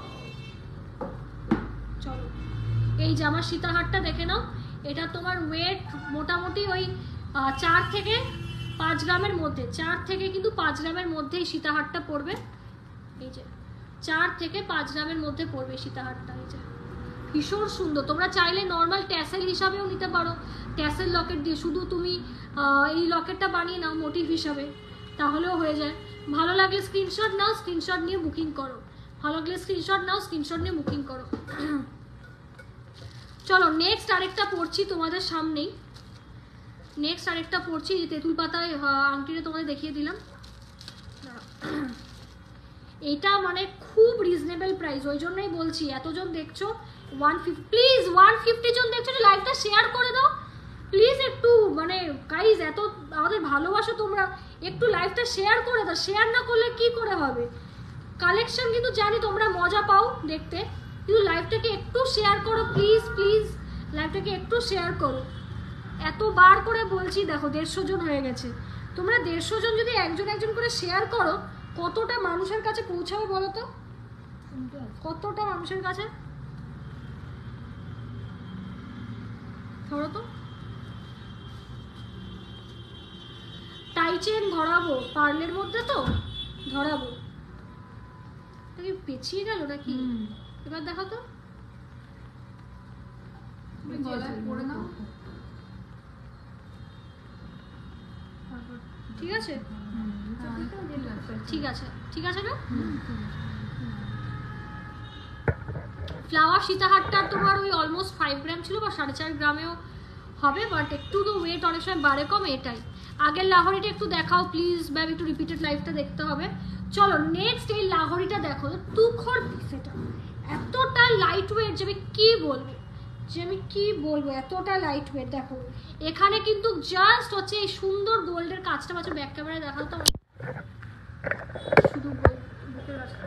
চলো, এই যে আমার সীতাহারটা দেখে নাও, এটা তোমার ওয়েট মোটামুটি ওই 4 থেকে 5 গ্রামের মধ্যে, 4 থেকে কিন্তু 5 গ্রামের মধ্যেই সীতাহারটা পড়বে। এই যে 4 থেকে 5 গ্রামের মধ্যে পড়বে সীতাহারটা। এই যে ভীষণ সুন্দর, তোমরা চাইলে নর্মাল ট্যাসেল হিসাবেও নিতে পারো, ট্যাসেল লকেট দিয়ে শুধু তুমি এই লকেটটা বানিয়ে নাও মোটিভ হিসাবে, তাহলেও হয়ে যায়। ভালো লাগলে স্ক্রিনশট নাও, স্ক্রিনশট নিয়ে বুকিং করো, ভালো লাগলে স্ক্রিনশট নাও, স্ক্রিনশট নিয়ে বুকিং করো। চলো নেক্সট আরেকটা পড়ছি তোমাদের সামনেই, নেক্সট আরেকটা পড়ছি, যে তেঁতুল পাতায় আংটিটা তোমাদের দেখিয়ে দিলাম। এটা মানে খুব রিজনেবল প্রাইস, ওই জন্যই বলছি এতজন দেখছো, 150 প্লিজ, 150 জন দেখছো, লাইভটা শেয়ার করে দাও প্লিজ একটু, মানে গাইজ এত আমাদের ভালোবাসো তোমরা, একটু লাইভটা শেয়ার করে দাও, শেয়ার না করলে কি করে হবে? কালেকশন কিন্তু জানি তোমরা মজা পাও দেখতে, কিন্তু লাইভটাকে একটু শেয়ার করো প্লিজ প্লিজ, লাইভটাকে একটু শেয়ার করো। এতবার করে বলছি, দেখো 150 জন হয়ে গেছে, তোমরা 150 জন যদি একজন একজন করে শেয়ার করো, কতটা মানুষের কাছে পৌঁছাবে বলো তো, কতটা মানুষের কাছে ধরো তো। টাই চেন ধরাবো পার্লের মধ্যে, তো ধরাবো, পেছিয়ে গেল নাকি? এবার দেখো তো, তুমি গলায় পরে নাও, ঠিক আছে ঠিক আছে ঠিক আছে না? ফ্লাওয়ার সীতাহারটা তোমার ওই অলমোস্ট 5 গ্রাম ছিল বা 4.5 গ্রামেও হবে, বাট একটু তো ওয়েট অনেক সময় বাড়ে কমে, এটাই। আগের লাহোরিটা একটু দেখাও প্লিজ ম্যাম, একটু রিপিটেড লাইভটা দেখতে হবে। চলো নেক্সট এই লাহোরিটা দেখো, তুখর পিস, এটা এতটা লাইট ওয়েট যে আমি কি বলবো, এতটা লাইট ওয়েট। দেখো এখানে কিন্তু জাস্ট হচ্ছে এই সুন্দর গোল্ডের কাজটা পাচ্ছে, ব্যাক ক্যামেরায় দেখাও তো, শুধু বুকের কাছে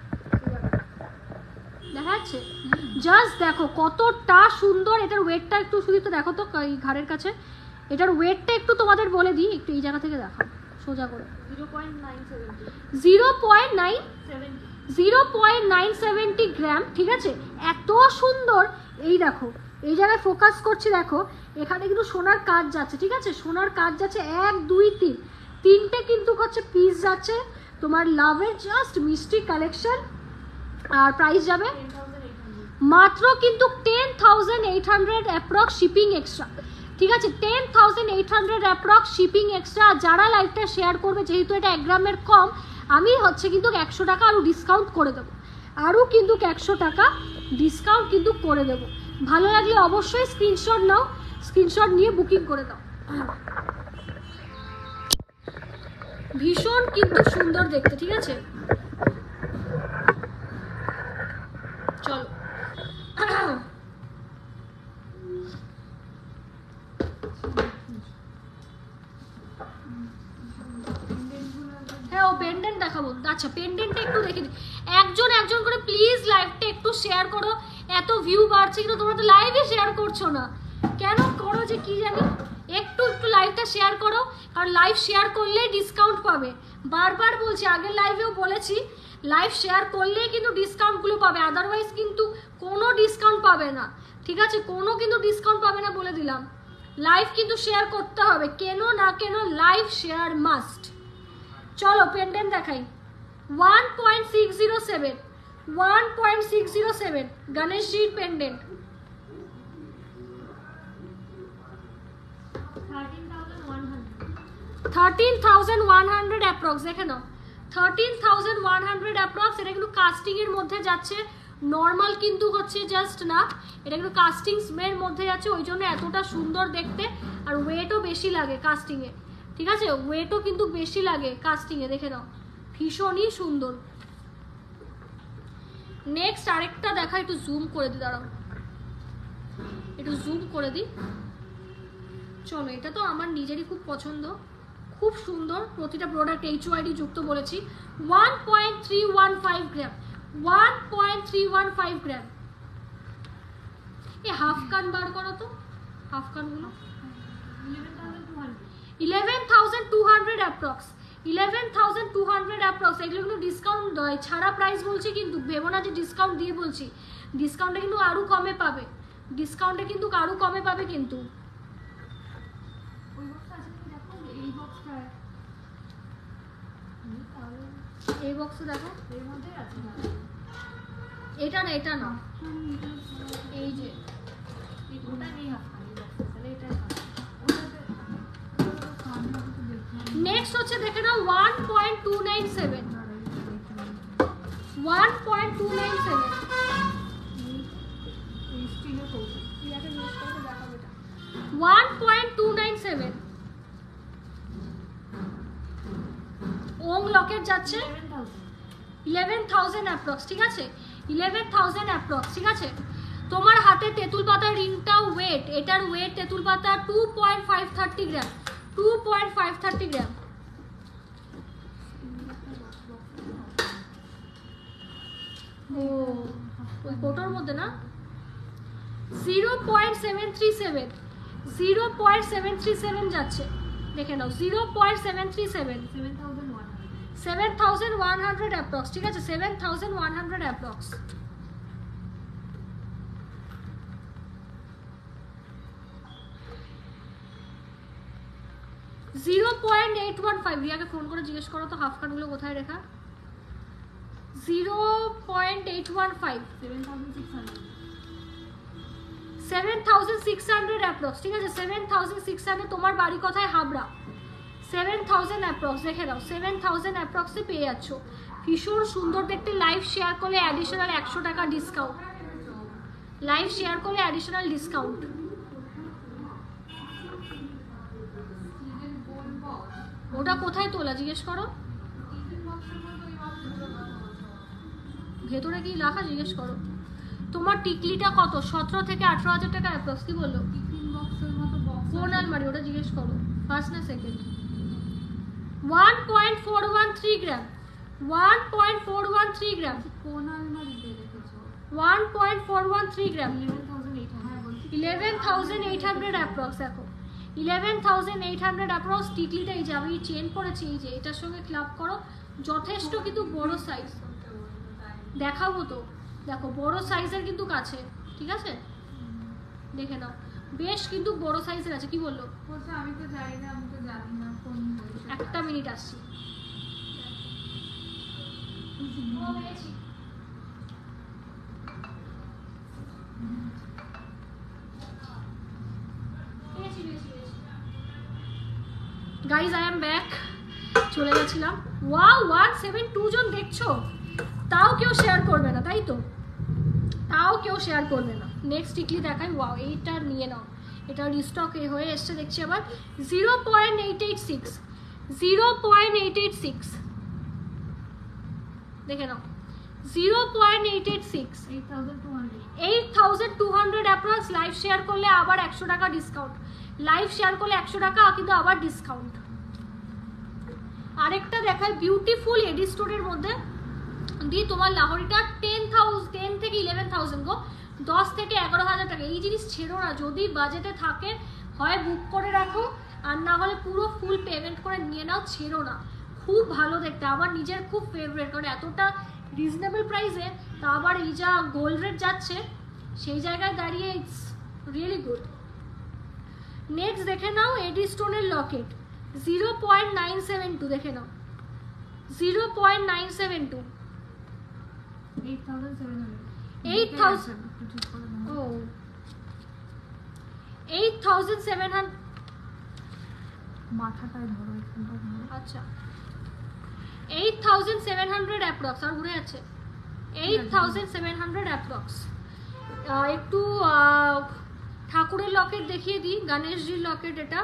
দেখা যাচ্ছে, জাস্ট দেখো কতটা সুন্দর। এটার ওয়েটটা একটু শুধু তো দেখো তো এই ঘাড়ের কাছে, এটার ওয়েটটা একটু তোমাদের বলে দিই, একটু এই জায়গা থেকে দেখাও সোজা করে, 0.970 গ্রাম, ঠিক আছে, এত সুন্দর। এই দেখো এই জায়গায় ফোকাস করছি, দেখো এখানে কিন্তু সোনার কাজ যাচ্ছে, ঠিক আছে, সোনার কাজ যাচ্ছে, 1 2 3 তিনটে কিন্তু হচ্ছে পিস যাচ্ছে তোমার লাভের, জাস্ট মিষ্টি কালেকশন। আর প্রাইস যাবে মাত্র কিন্তু 10,800 অ্যাপ্রক্স, শিপিং এক্সট্রা, ঠিক আছে 10,800 অ্যাপ্রক্স শিপিং এক্সট্রা। যারা লাইভটা শেয়ার করবে, যেহেতু এটা 1 গ্রামের কম, আমি হচ্ছে কিন্তু 100 টাকা আরও ডিসকাউন্ট করে দেবো, আরও কিন্তু 100 টাকা ডিসকাউন্ট কিন্তু করে দেবো। ভালো লাগলে অবশ্যই স্ক্রিনশট নাও, স্ক্রিনশট নিয়ে বুকিং করে দাও। ভীষণ কিন্তু সুন্দর দেখতে, ঠিক আছে। চলো হ্যাঁ, ও পেন্ডেন্ট দেখাবো। আচ্ছা, পেন্ডেন্টটা একটু দেখে দিই, একজন একজন করে প্লিজ লাইভটা একটু শেয়ার করো। এত ভিউ বাড়ছে কিন্তু তোমরা তো লাইভে শেয়ার করছো না, কেন করো যে কি জানি। একটু একটু লাইভটা শেয়ার করো, কারণ লাইভ শেয়ার করলেই ডিসকাউন্ট পাবে। বারবার বলছি, আগের লাইভেও বলেছি, লাইভ শেয়ার করলেই কিন্তু ডিসকাউন্টগুলো পাবে, আদারওয়াইজ কিন্তু কোনো ডিসকাউন্ট পাবে না, ঠিক আছে। কোনো কিন্তু ডিসকাউন্ট পাবে না বলে দিলাম। লাইভ কিন্তু শেয়ার করতে হবে, কেন না কেন লাইভ শেয়ার মাস্ট। চলো পেন্ডেন্ট দেখাই। 1.607 1.607 গণেশজির পেন্ডেন্ট। 13,100 অ্যাপ্রক্স, দেখে নাও 13,100 অ্যাপ্রক্স। এটা কিন্তু কাস্টিং এর মধ্যে যাচ্ছে, নর্মাল কিন্তু হচ্ছে জাস্ট না, এটা কিন্তু কাস্টিং এর মধ্যে যাচ্ছে, ওই জন্য এতটা সুন্দর দেখতে। আর ওয়েটও বেশি লাগে কাস্টিং এ, ঠিক আছে, ওয়েটও কিন্তু বেশি লাগে কাস্টিং এ, দেখে নাও ভীষণই সুন্দর। নেক্সট আরেকটা দেখা, একটু জুম করে দিই, দাঁড়াও একটু জুম করে দিই। চলো, এটা তো আমার নিজেরই খুব পছন্দ, খুব সুন্দর। প্রতিটা প্রোডাক্ট HYD যুক্ত বলেছি। 1.315 গ্রাম, 1.315 গ্রাম। এই হাফ কান বার করো তো, হাফ কানগুলো। 11,200 approx, 11,200 approx. এগুলো কিন্তু ডিসকাউন্ট দেয়, ছাড়া প্রাইস বলছি, কিন্তু ভেবো না যে ডিসকাউন্ট দিয়ে বলছি। ডিসকাউন্টে কিন্তু আরও কমে পাবে, ডিসকাউন্টে কিন্তু আরও কমে পাবে কিন্তু। এই বক্সে দেখো, এর মধ্যে আছে না, এটা না, এটা না, এই যে ওটা নেই আপনার তাহলে এটা নেক্সট হচ্ছে দেখে নাও 1.297 1.297 1.297 ওং লকেট যাচ্ছে 11,000 অ্যাপ্রক্স, ঠিক আছে 11,000 অ্যাপ্রক্স, ঠিক আছে। তোমার হাতে তেঁতুল পাতার রিংটাও ওয়েট, এটার ওয়েট তেঁতুল পাতা 2.530 গ্রাম, 2.530 গ্রাম। ও ওই কোটোর মধ্যে না, 0.737 0.737 যাচ্ছে, দেখে নাও 0.737 7,100 অ্যাপ্রক্স, ঠিক আছে 7,100 অ্যাপ্রক্স। $0.815 রিয়াকে ফোন করে জিজ্ঞেস করো তো হাফ কানগুলো কোথায় রেখা। 0.815 7,600 অ্যাপ্রক্স, ঠিক আছে 7,600। তোমার বাড়ি কোথায়? হাবড়া। 7,000 অ্যাপ্রক্স, দেখে নাও 7,000 অ্যাপ্রক্সে পেয়ে যাচ্ছ। ভীষণ সুন্দর দেখতে। লাইভ শেয়ার করলে অ্যাডিশনাল 100 টাকা ডিসকাউন্ট, লাইভ শেয়ার করলে অ্যাডিশনাল ডিসকাউন্ট। ওটা কোথায় তোলা জিজ্ঞেস করো, ভেতরে কি রাখা জিজ্ঞেস করো। তোমার টিকলিটা কত? 17 থেকে 18,000 টাকা অ্যাপ্রক্স। কি বললো? কোন আলমারি ওটা জিজ্ঞেস করো, ফার্স্ট না সেকেন্ড। 1.413 গ্রাম, 1.413 গ্রাম, কোন আলমারিতে রেখেছো? 1.413 গ্রাম, 11,800 অ্যাপ্রক্স। দেখো 11,800 অ্যাপ্রক্স। টিকলিটা এই যে আমি চেন করেছি, এই যে এটার সঙ্গে ক্লাব করো, যথেষ্ট কিন্তু বড় সাইজ দেখাবো তো। দেখো বড় সাইজের কিন্তু কাছে, ঠিক আছে দেখে নাও, বেশ কিন্তু বড় সাইজের আছে। কি বললো? আমি তো জানি না, আমি তো জানি না কোন একটা মিনিট আসছি। পেয়েছি গাইজ আই এম ব্যাক, চলে গেছিলাম। ওয়াও 172 জন দেখছো, তাও কেউ শেয়ার করবে না, তাই তো, তাও কেউ শেয়ার করবে না। নেক্সট টিকলি দেখাই। ওয়াও, এইটা নিয়ে নাও, এটা রিস্টক হয়ে এসছে দেখছি আবার। 0.886, 0.886 দেখে নাও, 0.886, 8200 অ্যাপ্রক্স। লাইভ শেয়ার করলে আবার 100 টাকা ডিসকাউন্ট, লাইভ শেয়ার করলে 100 টাকা কিন্তু আবার ডিসকাউন্ট। আরেকটা দেখায় বিউটিফুল এডি স্টোরের মধ্যে দি, তোমার লাহোরিটা 10 থেকে 11,000 গো, 10 থেকে 11,000 টাকা। এই জিনিস ছেড়ো না, যদি বাজেটে থাকে হয় বুক করে রাখো, আর না হলে পুরো ফুল পেমেন্ট করে নিয়ে নাও, ছেড়ো না। খুব ভালো দেখতে, আমার নিজের খুব ফেভারিট, কারণ এতটা রিজনেবল প্রাইসে, তা আবার এই যা গোল্ড রেট যাচ্ছে সেই জায়গায় দাঁড়িয়ে ইটস রিয়েলি গুড। নেক্সট দেখে নাও এডি স্টোনের লকেট, 0.972 দেখে নাও, 0.972, 8,700 মাথাটায় ধরো, এখানটা ধরো। আচ্ছা 8,700 অ্যাপ্রক্স, আর ঘুরে আছে 8,700 অ্যাপ্রক্স। একটু ঠাকুরের লকেট দেখিয়ে দিই, গণেশজির লকেট, এটা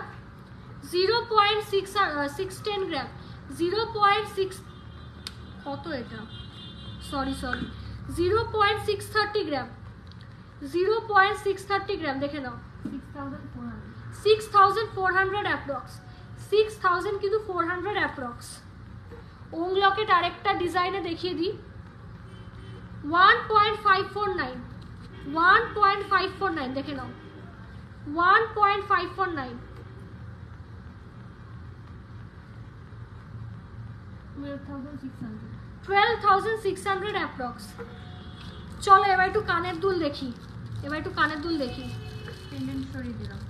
0.610 গ্রাম, 0.6 কত এটা, সরি 0.630 গ্রাম, 0.630 গ্রাম দেখে নাও, 6,400 অ্যাপ্রক্স, 6,000 কিন্তু 400 অ্যাপ্রক্স। ওং লকেট আরেকটা ডিজাইনে দেখিয়ে দিই, 1.549, 1.549 দেখে নাও, 1.549, 12,600 অ্যাপ্রক্স। চলো এবার একটু কানের দুল দেখি, এবার একটু কানের দুল দেখি। পেন্ডেন্ট সরিয়ে দিলাম।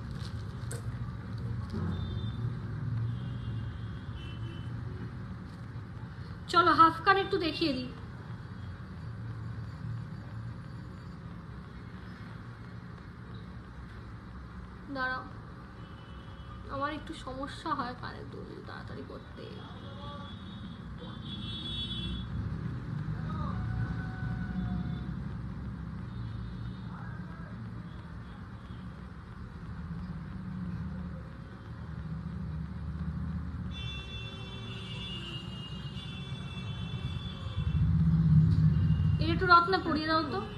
চলো হাফ কান একটু দেখিয়ে দিই। দাঁড়াও, আমার একটু সমস্যা হয় কানের দুল তাড়াতাড়ি করতে। একটু রত্না পরিয়ে দাও তো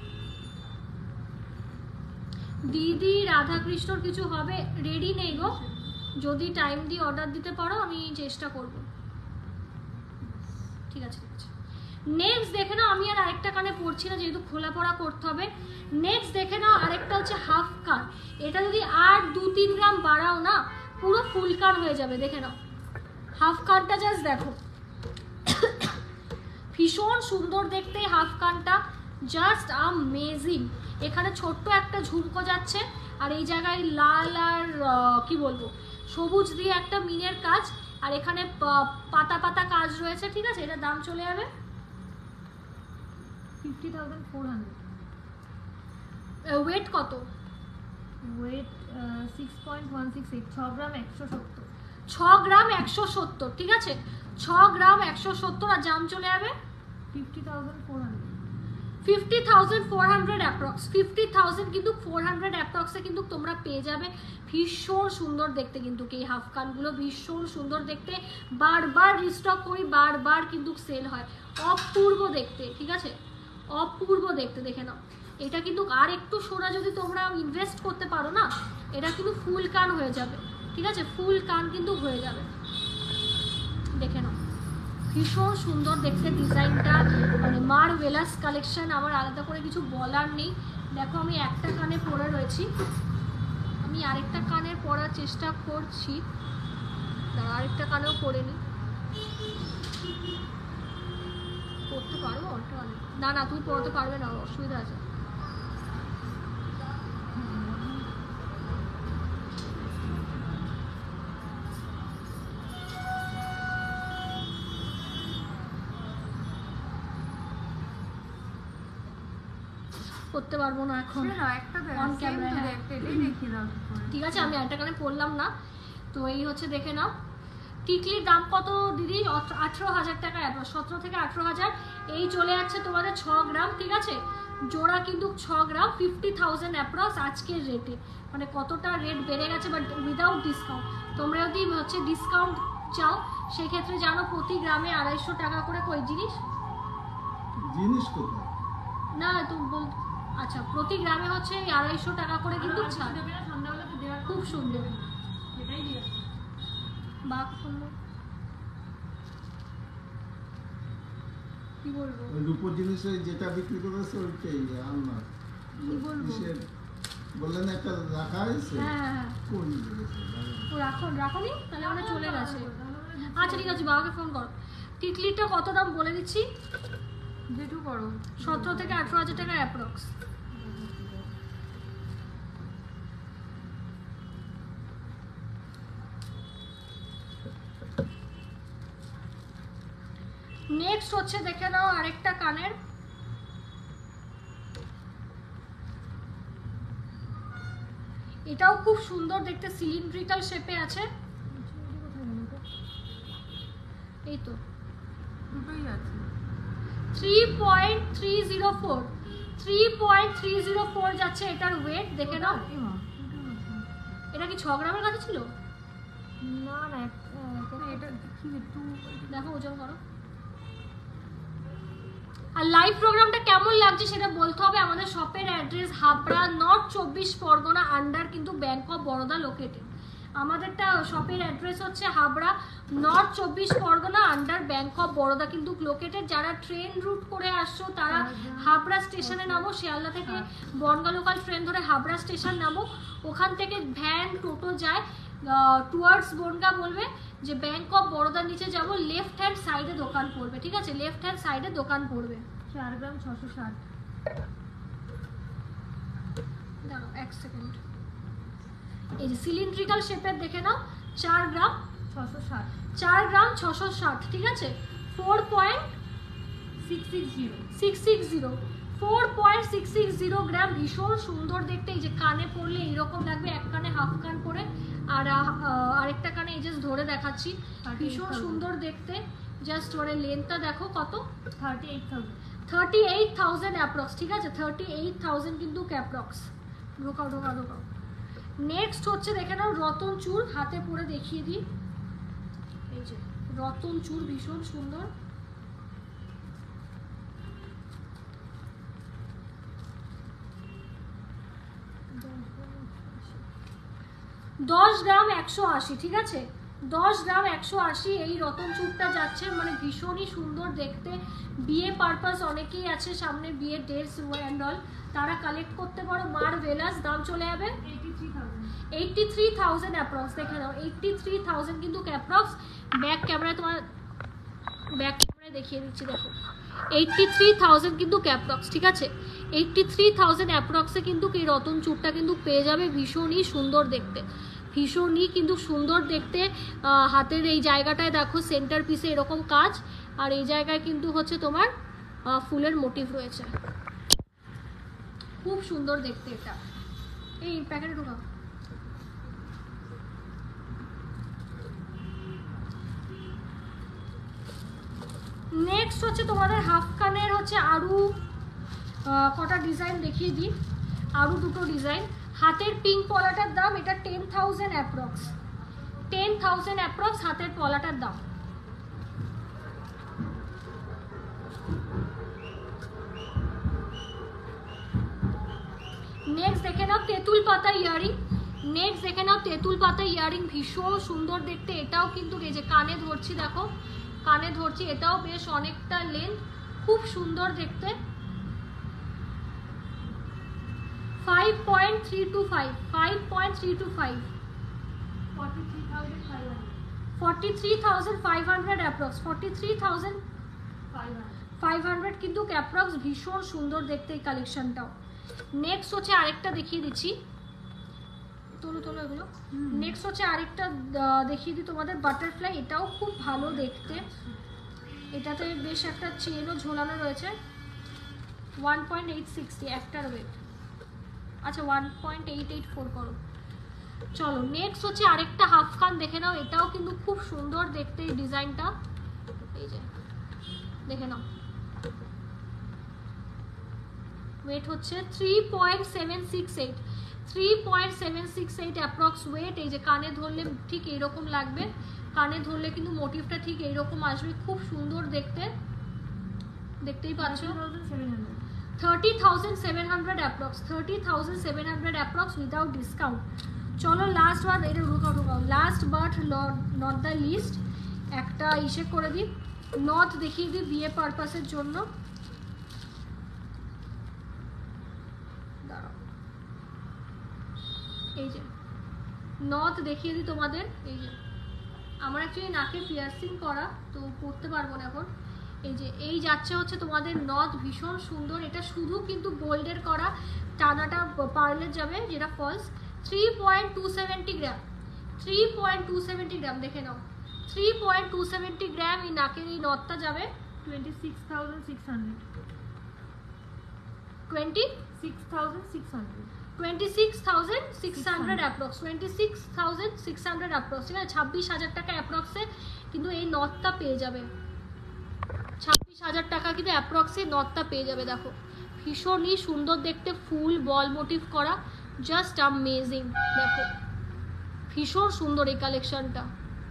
দিদি। রাধাকৃষ্ণর কিছু হবে, রেডি নেই গো, যদি টাইম দিয়ে অর্ডার দিতে পারো আমি চেষ্টা করব। ঠিক আছে ঠিক আছে। নেক্সট দেখে নাও, আমি আর আরেকটা কানে পড়ছি না যেহেতু খোলা পড়া করতে হবে। নেক্সট দেখে নাও আরেকটা হচ্ছে হাফ কান, এটা যদি আর 2-3 গ্রাম বাড়াও না পুরো ফুল কান হয়ে যাবে। দেখে নাও হাফ কানটা, জাস্ট দেখো ভীষণ সুন্দর দেখতে হাফ কানটা, জাস্ট আমেজিং। এখানে ছোট্ট একটা ঝুমকো যাচ্ছে, আর এই জায়গায় লাল আর কি বলবো সবুজ দিয়ে একটা মিনের কাজ, আর এখানে পাতা পাতা কাজ রয়েছে। ঠিক আছে, এটার দাম চলে যাবে 50,400। ওয়েট কত? ওয়েট 6.168, 6 গ্রাম 170। 6 গ্রাম 170, ঠিক আছে 6 গ্রাম 170, আর দাম চলে যাবে 50,400। 50,400 অ্যাপ্রক্স, 50,000 কিন্তু 400 অ্যাপ্রক্সে কিন্তু তোমরা পেয়ে যাবে। ভীষণ সুন্দর দেখতে কিন্তু এই হাফ কানগুলো, ভীষণ সুন্দর দেখতে, বারবার রিস্টক করি, বারবার কিন্তু সেল হয়, অপূর্ব দেখতে। ঠিক আছে, অপূর্ব দেখতে। দেখে নাও এটা কিন্তু আর একটু সোনা যদি তোমরা ইনভেস্ট করতে পারো না, এটা কিন্তু ফুল কান হয়ে যাবে। ঠিক আছে, ফুল কান কিন্তু হয়ে যাবে। দেখে নাও ভীষণ সুন্দর দেখতে ডিজাইনটা, মানে মার্ভেলাস কালেকশন, আমার আলাদা করে কিছু বলার নেই। দেখো আমি একটা কানে পরে রয়েছি, আমি আরেকটা কানের পরার চেষ্টা করছি, দাঁড়া আরেকটা কানেও পরে নিই। পরতে পারবো একটা কানে? না না তুমি পরতে পারবে না, অসুবিধা আছে। করতে পারবো না এখন একটা অন ক্যামেরা। দেখতে দেখিয়ে দাও। ঠিক আছে, আমি একটা কানে পরলাম না, তো এই হচ্ছে দেখে নাও। টিকলির দাম কত দিদি? 18,000 টাকা, 17 থেকে 18,000। এই চলে যাচ্ছে তোমাদের 6 গ্রাম, ঠিক আছে? জোড়া কিন্তু 6 গ্রাম, 50,000 অ্যাপ্রক্স আজকের রেটে। মানে কতটা রেট বেড়ে গেছে, বাট উইদাউট ডিসকাউন্ট। তোমরা যদি হচ্ছে ডিসকাউন্ট চাও সেক্ষেত্রে জানো প্রতি গ্রামে 250 টাকা করে। কই জিনিস জিনিস কোথায়? না তুমি বল, আচ্ছা প্রতি গ্রামে হচ্ছে 250 টাকা করে কিন্তু ছাড়। সন্ধ্যাবেলাতে দেওয়ার খুব সুন্দর। এটাই দিয়ে বাক করলো কি বলবো, ওই রূপোর জিনিসে যেটা বিক্রি করেছে ওইটাই আমার কি বলবো? বললেন একটা রাখা হয়েছে, হ্যাঁ কোন জিনিস? ও রাখোনি, তাহলে ওরা চলে গেছে। আচ্ছা ঠিক আছে, বাবাকে ফোন করো। টিকলিটা কত দাম বলে দিচ্ছি, যেটু করো। 17 থেকে 18,000 টাকা অ্যাপ্রক্স। নেক্সট হচ্ছে দেখে নাও আরেকটা কানের। এটাও খুব সুন্দর দেখতে, সিলিন্ড্রিক্যাল শেপে আছে। এই তো দুটোই আছে। 3.304 3.304 যাচ্ছে এটার ওয়েট, দেখে নাও। এটা কি 6 গ্রামের কাছে ছিল? না না এটা কি একটু দেখো ওজন করো। আর লাইভ প্রোগ্রামটা কেমন লাগছে সেটা বলতে হবে। আমাদের শপের address Habra, north 24 Pargana, under কিন্তু ব্যাংক অফ বরোদা লোকেটেড। আমাদেরটা শপের অ্যাড্রেস হচ্ছে Habra, north 24 Pargana, under bank of Baroda কিন্তু লোকেটেড। যারা ট্রেন রুট করে আসছো তারা হাবড়া স্টেশনে নামো, শিয়ালদা থেকে বনগাঁ লোকাল ট্রেন ধরে হাবড়া স্টেশন নামো। ওখান থেকে ভ্যান টোটো যায় টুয়ার্ডস বনগাঁ, বলবে যে ব্যাংক অফ বরোদার নিচে যাব, লেফট হ্যান্ড সাইডে দোকান পড়বে, ঠিক আছে? লেফট হ্যান্ড সাইডে দোকান পড়বে। 4 গ্রাম 660। দাঁড়াও 1 সেকেন্ড। এই যে সিলিন্ড্রিক্যাল শেপের দেখে নাও, 4 গ্রাম 660 4 গ্রাম 660, ঠিক আছে? 660 4.660 গ্রাম, ভীষণ সুন্দর দেখতে। এই যে কানে পরলে এইরকম লাগবে, এক কানে হাফ কান করে, আর আরেকটা কানে এই জাস্ট ধরে দেখাচ্ছি, ভীষণ সুন্দর দেখতে। জাস্ট মানে লেন্থটা দেখো কত, 38,000 অ্যাপ্রক্স, ঠিক আছে? 38,000 কিন্তু অ্যাপ্রক্স। ঢোকাও। নেক্সট হচ্ছে দেখে নাও রতন চূড়, হাতে পরে দেখিয়ে দিই। এই যে রতন চূড়, ভীষণ সুন্দর। দশ গ্রাম 180, ঠিক আছে? 10 গ্রাম 180 এই রতন চূড়টা যাচ্ছে, মানে ভীষণই সুন্দর দেখতে। বিয়ে পারপাস অনেকেই আছে, সামনে বিয়ে ডেটস অ্যান্ড অল, তারা কালেক্ট করতে পারো। মার্ভেলাস, দাম চলে যাবে 83,000 অ্যাপ্রক্স। দেখে নাও 83,000 কিন্তু অ্যাপ্রক্স। ব্যাক ক্যামেরায় তোমার ব্যাক ক্যামেরায় দেখিয়ে দিচ্ছি, দেখো 83,000 কিন্তু অ্যাপ্রক্স, ঠিক আছে? 83,000 অ্যাপ্রক্সে কিন্তু এই রতন চূড়টা কিন্তু পেয়ে যাবে। ভীষণই সুন্দর দেখতে, ভীষণই কিন্তু সুন্দর দেখতে। হাতের এই জায়গাটায় দেখো সেন্টার পিসে এরকম কাজ, আর এই জায়গায় কিন্তু হচ্ছে তোমার ফুলের মোটিভ রয়েছে, খুব সুন্দর দেখতে। এটা এই প্যাকেটে ঢোকাও। নেক্সট হচ্ছে তোমাদের হাফ কানের হচ্ছে আরু কটা ডিজাইন দেখিয়ে দিই, আরু দুটো ডিজাইন। হাতের পিঙ্ক পলাটার দাম এটা 10,000 অ্যাপ্রক্স, 10,000 অ্যাপ্রক্স হাতের পলাটার দাম। নেক্সট দেখে নাও তেঁতুল পাতা ইয়ারিং, ভীষণ সুন্দর দেখতে। এটাও কিন্তু এই যে কানে ধরছি, দেখো কানে ধরছি, এটাও বেশ অনেকটা লেন্থ, খুব সুন্দর দেখতে। 5.325 43,500 অ্যাপ্রক্স, 43,500 কিন্তু অ্যাপ্রক্স। ভীষণ সুন্দর দেখতে এই কালেকশনটাও। নেক্সট হচ্ছে আরেকটা দেখিয়ে দিচ্ছি, তোলো এগুলো। নেক্সট হচ্ছে আরেকটা দেখিয়ে দিই তোমাদের, বাটারফ্লাই। এটাও খুব ভালো দেখতে, এটাতে বেশ একটা চেনও ঝোলানো রয়েছে। 1.860 একটার ওয়েট, আচ্ছা 1.884 করো। চলো নেক্সট হচ্ছে আরেকটা হাফ কান দেখে নাও, এটাও কিন্তু খুব সুন্দর দেখতে এই ডিজাইনটা, এই যে দেখে নাও। ওয়েট হচ্ছে 3.768, 3.768 অ্যাপ্রক্স ওয়েট। এই যে কানে ধরলে ঠিক এইরকম লাগবে, কানে ধরলে কিন্তু মোটিভটা ঠিক এইরকম আসবে, খুব সুন্দর দেখতে, দেখতেই পাচ্ছ। 30,700 অ্যাপ্রক্স, 30,700 অ্যাপ্রক্স উইদাউট ডিসকাউন্ট। চলো লাস্ট বার, এটা ঢুকাও, last but not the least, একটা ইসে করে দিই, নথ দেখিয়ে দিই বিয়ে পারপাসের জন্য। এই যে নথ দেখিয়ে দিই তোমাদের, এই যে আমার অ্যাকচুয়ালি নাকে পিয়ার্সিং করা, তো পরতে পারবো না এখন। এই যে এই যাচ্ছে হচ্ছে তোমাদের নথ, ভীষণ সুন্দর, এটা শুধু কিন্তু গোল্ডের করা, টানাটা পার্লের যাবে যেটা ফলস। 3.270 গ্রাম, 3.270 গ্রাম দেখে নাও, 3.270 গ্রাম এই নাকের এই নথটা যাবে 26,600, 26,600 26,600 অ্যাপ্রক্স, 26,600 অ্যাপ্রক্স, ঠিক আছে। 26,000 টাকা অ্যাপ্রক্সে কিন্তু এই নথটা পেয়ে যাবে, 26,000 টাকা কিন্তু অ্যাপ্রক্সে নথটা পেয়ে যাবে। দেখো ভীষণই সুন্দর দেখতে, ফুল বল মোটিভ করা, জাস্ট অ্যামেজিং। দেখো ভীষণ সুন্দর এই কালেকশনটা।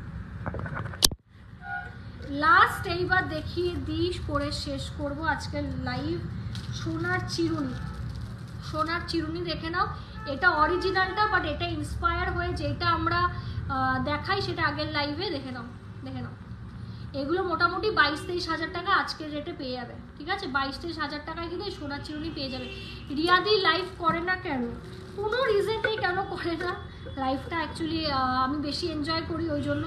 লাস্ট এইবার দেখিয়ে দিই, করে শেষ করব আজকের লাইভ। সোনার চিরুনি, সোনার চিরুনি দেখে নাও, এটা অরিজিনালটা, বাট এটা ইন্সপায়ার হয়ে যেটা আমরা দেখাই সেটা আগের লাইভে, দেখে নাও, দেখে নাও। এগুলো মোটামুটি 22-23 হাজার টাকা আজকের রেটে পেয়ে যাবে, ঠিক আছে। 22-23 হাজার টাকায় কিন্তু এই সোনার চিরুনি পেয়ে যাবে। রিয়াদি লাইভ করে না কেন? কোনো রিজন নেই কেন করে না, লাইভটা অ্যাকচুয়ালি আমি বেশি এনজয় করি ওই জন্য।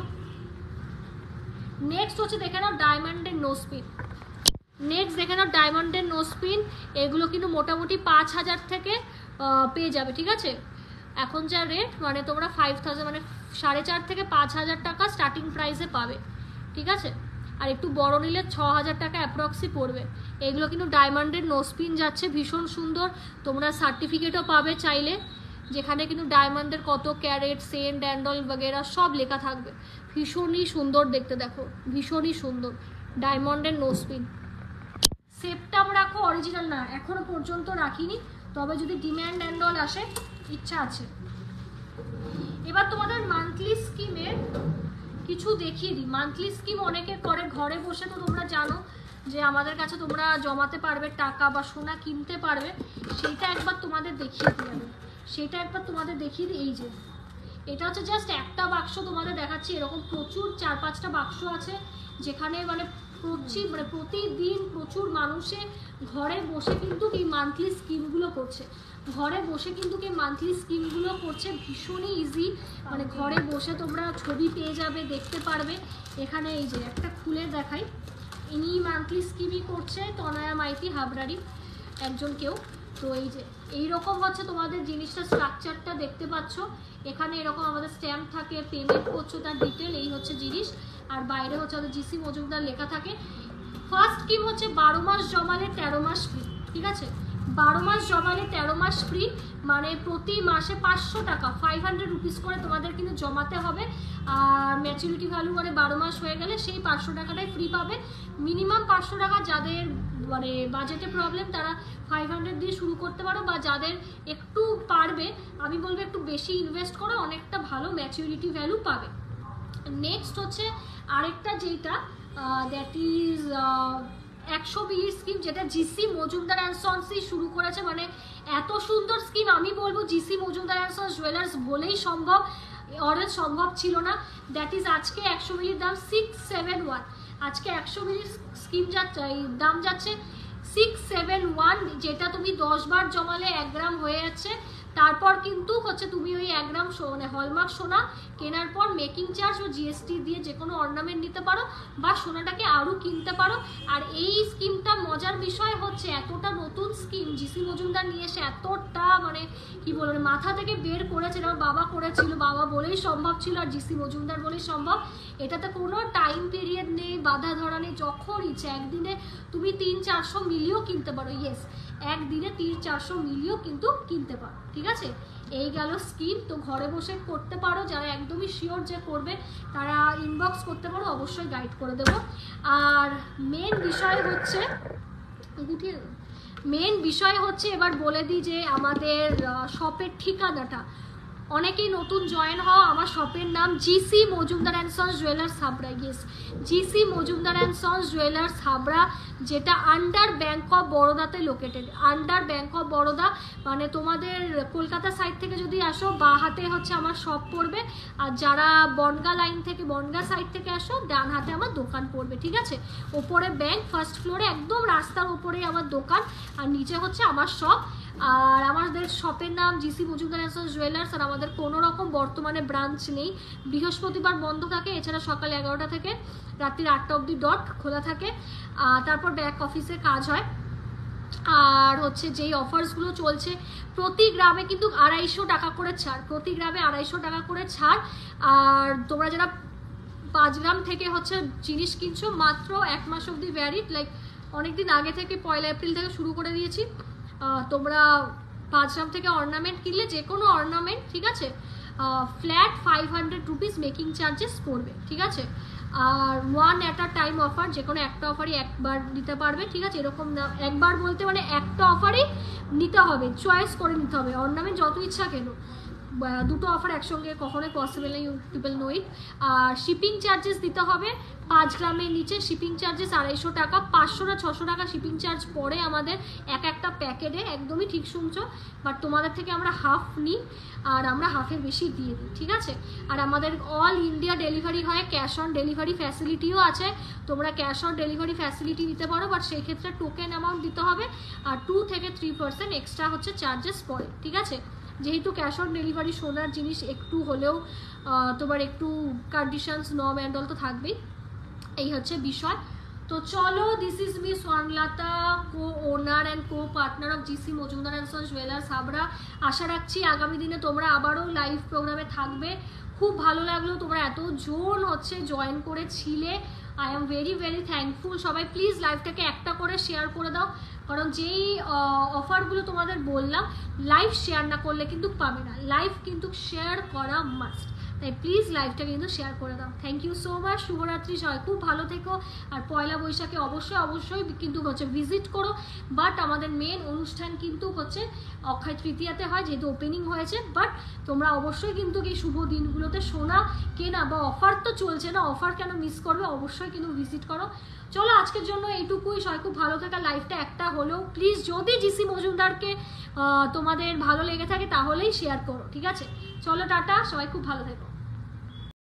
নেক্সট হচ্ছে দেখে নাও ডায়মন্ডের নোজপিন, নেক্সট দেখে নাও ডায়মন্ডের নোজপিন, এগুলো কিন্তু মোটামুটি 5,000 থেকে পেয়ে যাবে, ঠিক আছে। এখন যা রেট মানে তোমরা 5,000 মানে 4.5 থেকে 5,000 টাকা স্টার্টিং প্রাইসে পাবে, ঠিক আছে। আর একটু বড় নিলে 6,000 টাকা অ্যাপ্রক্সই পড়বে। এগুলো কিন্তু ডায়মন্ডের নোজপিন যাচ্ছে, ভীষণ সুন্দর, তোমরা সার্টিফিকেটও পাবে চাইলে, যেখানে কিন্তু ডায়মন্ডের কত ক্যারেট, সেন্ট, ড্যান্ডল বগেরা সব লেখা থাকবে। ভীষণই সুন্দর দেখতে, দেখো ভীষণই সুন্দর ডায়মন্ডের নোজপিন। সেপটাম রাখো, অরিজিনাল না এখনো পর্যন্ত রাখিনি, তবে যদি ডিম্যান্ড অ্যান্ড অল আসে ইচ্ছা আছে। এবার তোমাদের মান্থলি স্কিমের কিছু দেখিয়ে দিই। মান্থলি স্কিম অনেকে করে ঘরে বসে, তো তোমরা জানো যে আমাদের কাছে তোমরা জমাতে পারবে টাকা বা সোনা কিনতে পারবে, সেইটা একবার তোমাদের দেখিয়ে দিই আমি, সেটা একবার তোমাদের দেখিয়ে দিই। এই যে এটা হচ্ছে জাস্ট একটা বাক্স তোমাদের দেখাচ্ছি, এরকম প্রচুর 4-5টা বাক্স আছে, যেখানে মানে প্রতিদিন প্রচুর মানুষে ঘরে বসে কিন্তু এই মান্থলি স্কিমগুলো করছে, ঘরে বসে কিন্তু এই মান্থলি স্কিমগুলো করছে, ভীষণই ইজি, মানে ঘরে বসে তোমরা ছবি পেয়ে যাবে, দেখতে পারবে। এখানে এই যে একটা খুলে দেখাই, ইনি মান্থলি স্কিমই করছে, তনয়া মাইতি হাবড়ারি একজন কেউ। তো এই যে এইরকম হচ্ছে তোমাদের জিনিসটা, স্ট্রাকচারটা দেখতে পাচ্ছ, এখানে এরকম আমাদের স্ট্যাম্প থাকে, পেমেন্ট করছো তার ডিটেল, এই হচ্ছে জিনিস। আর বাইরে হচ্ছে আমাদের জিসি মজুমদার লেখা থাকে। ফার্স্ট স্কিম হচ্ছে 12 মাস জমালে 13 মাস ফ্রি, ঠিক আছে। 12 মাস জমালে 13 মাস ফ্রি, মানে প্রতি মাসে 500 টাকা 500 রুপিস করে তোমাদের কিন্তু জমাতে হবে। আর ম্যাচুরিটি ভ্যালু করে 12 মাস হয়ে গেলে সেই 500 টাকাটাই ফ্রি পাবে। মিনিমাম 500 টাকা, যাদের মানে বাজেটে প্রবলেম তারা 500 দিয়ে শুরু করতে পারো, বা যাদের একটু পারবে আমি বলবো একটু বেশি ইনভেস্ট করো, অনেকটা ভালো ম্যাচুরিটি ভ্যালু পাবে। নেক্সট হচ্ছে আরেকটা যেটা দ্যাট ইজ 120 স্কিম, যেটা জিসি মজুমদার অ্যান্ড সন্সই শুরু করেছে, মানে এত সুন্দর স্কিম আমি বলবো GC Majumdar and sons jewellers বলেই সম্ভব, অরেঞ্জ সম্ভব ছিল না। দ্যাট ইজ আজকে 100 মিলির দাম 671, আজকে 100 মিলির স্কিম যাচ্ছে, দাম যাচ্ছে 671, যেটা তুমি 10 বার জমালে 1 গ্রাম হয়ে যাচ্ছে। তারপর কিন্তু হচ্ছে তুমি ওই 1 গ্রাম মানে হলমার্ক সোনা কেনার পর মেকিং চার্জ ও জিএসটি দিয়ে যে কোনো অর্নামেন্ট নিতে পারো, বা সোনাটাকে আরও কিনতে পারো। আর এই স্কিমটা মজার বিষয় হচ্ছে এতটা নতুন স্কিম জিসি মজুমদার নিয়ে এসে এতটা মানে কি বলবো মাথা থেকে বের করেছে, আমার বাবা করেছিল, বাবা বলেই সম্ভব ছিল, আর জিসি মজুমদার বলেই সম্ভব। এটাতে কোনো টাইম পিরিয়ড নেই, বাধা ধরা নেই, যখন ইচ্ছে একদিনে তুমি 300-400 মিলিও কিনতে পারো। ইয়েস, একদিনে 300-400 মিলিও কিন্তু কিনতে পারো, ঠিক আছে। এই গেল স্কিম। তো ঘরে বসে করতে পারো, যারা একদমই শিওর যে করবে তারা ইনবক্স করতে পারো, অবশ্যই গাইড করে দেবো। আর মেন বিষয় হচ্ছে এবার বলে দিই যে আমাদের শপের ঠিকানাটা। অনেকেই নতুন জয়েন হওয়া। আমার শপের নাম GC Majumdar and sons jewellers Habra. Yes, GC Majumdar and sons jewellers Habra, যেটা আন্ডার ব্যাংক অফ বরোদাতে located. Under bank of Baroda মানে তোমাদের কলকাতা সাইড থেকে যদি আসো বাঁ হাতে হচ্ছে আমার শপ পড়বে, আর যারা বনগা লাইন থেকে বনগা সাইড থেকে আসো ডান হাতে আমার দোকান পড়বে, ঠিক আছে। ওপরে ব্যাংক, ফার্স্ট ফ্লোরে একদম রাস্তার ওপরেই আমার দোকান, আর নিচে হচ্ছে আমার শপ। আর আমাদের শপের নাম GC Majumdar and sons jewellers. আর আমাদের কোনো রকম বর্তমানে ব্রাঞ্চ নেই, বৃহস্পতিবার বন্ধ থাকে, এছাড়া সকাল 11টা থেকে রাত্রি 8টা অবধি ডট খোলা থাকে। তারপর ব্যাক অফিসে কাজ হয়। আর হচ্ছে যেই অফার্সগুলো চলছে, প্রতি গ্রামে কিন্তু 250 টাকা করে ছাড়, প্রতি গ্রামে 250 টাকা করে ছাড়। আর তোমরা যারা 5 গ্রাম থেকে হচ্ছে জিনিস কিনছো, মাত্র 1 মাস অবধি ভ্যালিড, লাইক অনেকদিন আগে থেকে 1 এপ্রিল থেকে শুরু করে দিয়েছি। তোমরা 5 গ্রাম থেকে অর্নামেন্ট কিনলে, যে কোনো অর্নামেন্ট, ঠিক আছে, ফ্ল্যাট 500 রুপিস মেকিং চার্জেস পড়বে, ঠিক আছে। আর 1 অ্যাট আ টাইম অফার, যে কোনো একটা অফারই একবার নিতে পারবে, ঠিক আছে। এরকম না, একবার বলতে মানে একটা অফারই নিতে হবে, চয়েস করে নিতে হবে, অর্নামেন্ট যত ইচ্ছা কেন। দুটো অফার একসঙ্গে কখনোই পসিবল নেই, পিপল নো ইট। আর শিপিং চার্জেস দিতে হবে 5 গ্রামের নিচে, শিপিং চার্জেস 250 টাকা, 500 না 600 টাকা শিপিং চার্জ পড়ে আমাদের একটা প্যাকেটে, একদমই ঠিক শুনছো। বাট তোমাদের থেকে আমরা হাফ নিই, আর আমরা হাফের বেশি দিয়ে দিই, ঠিক আছে। আর আমাদের অল ইন্ডিয়া ডেলিভারি হয়, ক্যাশ অন ডেলিভারি ফ্যাসিলিটিও আছে। তোমরা ক্যাশ অন ডেলিভারি ফ্যাসিলিটি নিতে পারো, বাট সেই ক্ষেত্রে টোকেন অ্যামাউন্ট দিতে হবে, আর 2 থেকে 3% এক্সট্রা হচ্ছে চার্জেস পড়ে, ঠিক আছে। যেহেতু ক্যাশ অন ডেলিভারি সোনার জিনিস, একটু হলেও তোমার একটু কন্ডিশনস নর্ম অ্যান্ড অল তো থাকবেই, এই হচ্ছে বিষয়। তো চলো, this is me Swarnalata, co owner and co partner of GC Majumdar and sons jewellers Habra. আশা রাখছি আগামী দিনে তোমরা আবারও লাইভ প্রোগ্রামে থাকবে। খুব ভালো লাগলো তোমরা এতজন হচ্ছে জয়েন করেছিলে। I am very very thankful. সবাই প্লিজ লাইভটাকে একটা করে শেয়ার করে দাও, কারণ যেই অফারগুলো তোমাদের বললাম, লাইভ শেয়ার না করলে কিন্তু পাবে না, লাইভ কিন্তু শেয়ার করা মাস্ট। তাই প্লিজ লাইভটা কিন্তু শেয়ার করে দাও। Thank you so much. শুভরাত্রি, সবাই খুব ভালো থেকো। আর পয়লা বৈশাখে অবশ্যই কিন্তু হচ্ছে ভিজিট করো। বাট আমাদের মেন অনুষ্ঠান কিন্তু হচ্ছে অক্ষয় তৃতীয়াতে হয়, যেহেতু ওপেনিং হয়েছে। বাট তোমরা অবশ্যই কিন্তু এই শুভ দিনগুলোতে সোনা কেনা বা অফার তো চলছে না, অফার কেন মিস করবে, অবশ্যই কিন্তু ভিজিট করো। চলো, আজকের জন্য এইটুকুই। সবাই খুব ভালো থাকা। লাইভটা একটা হলেও প্লিজ, যদি জিসি মজুমদারকে তোমাদের ভালো লেগে থাকে তাহলেই শেয়ার করো, ঠিক আছে। চলো, টাটা, সবাই খুব ভালো থেকো।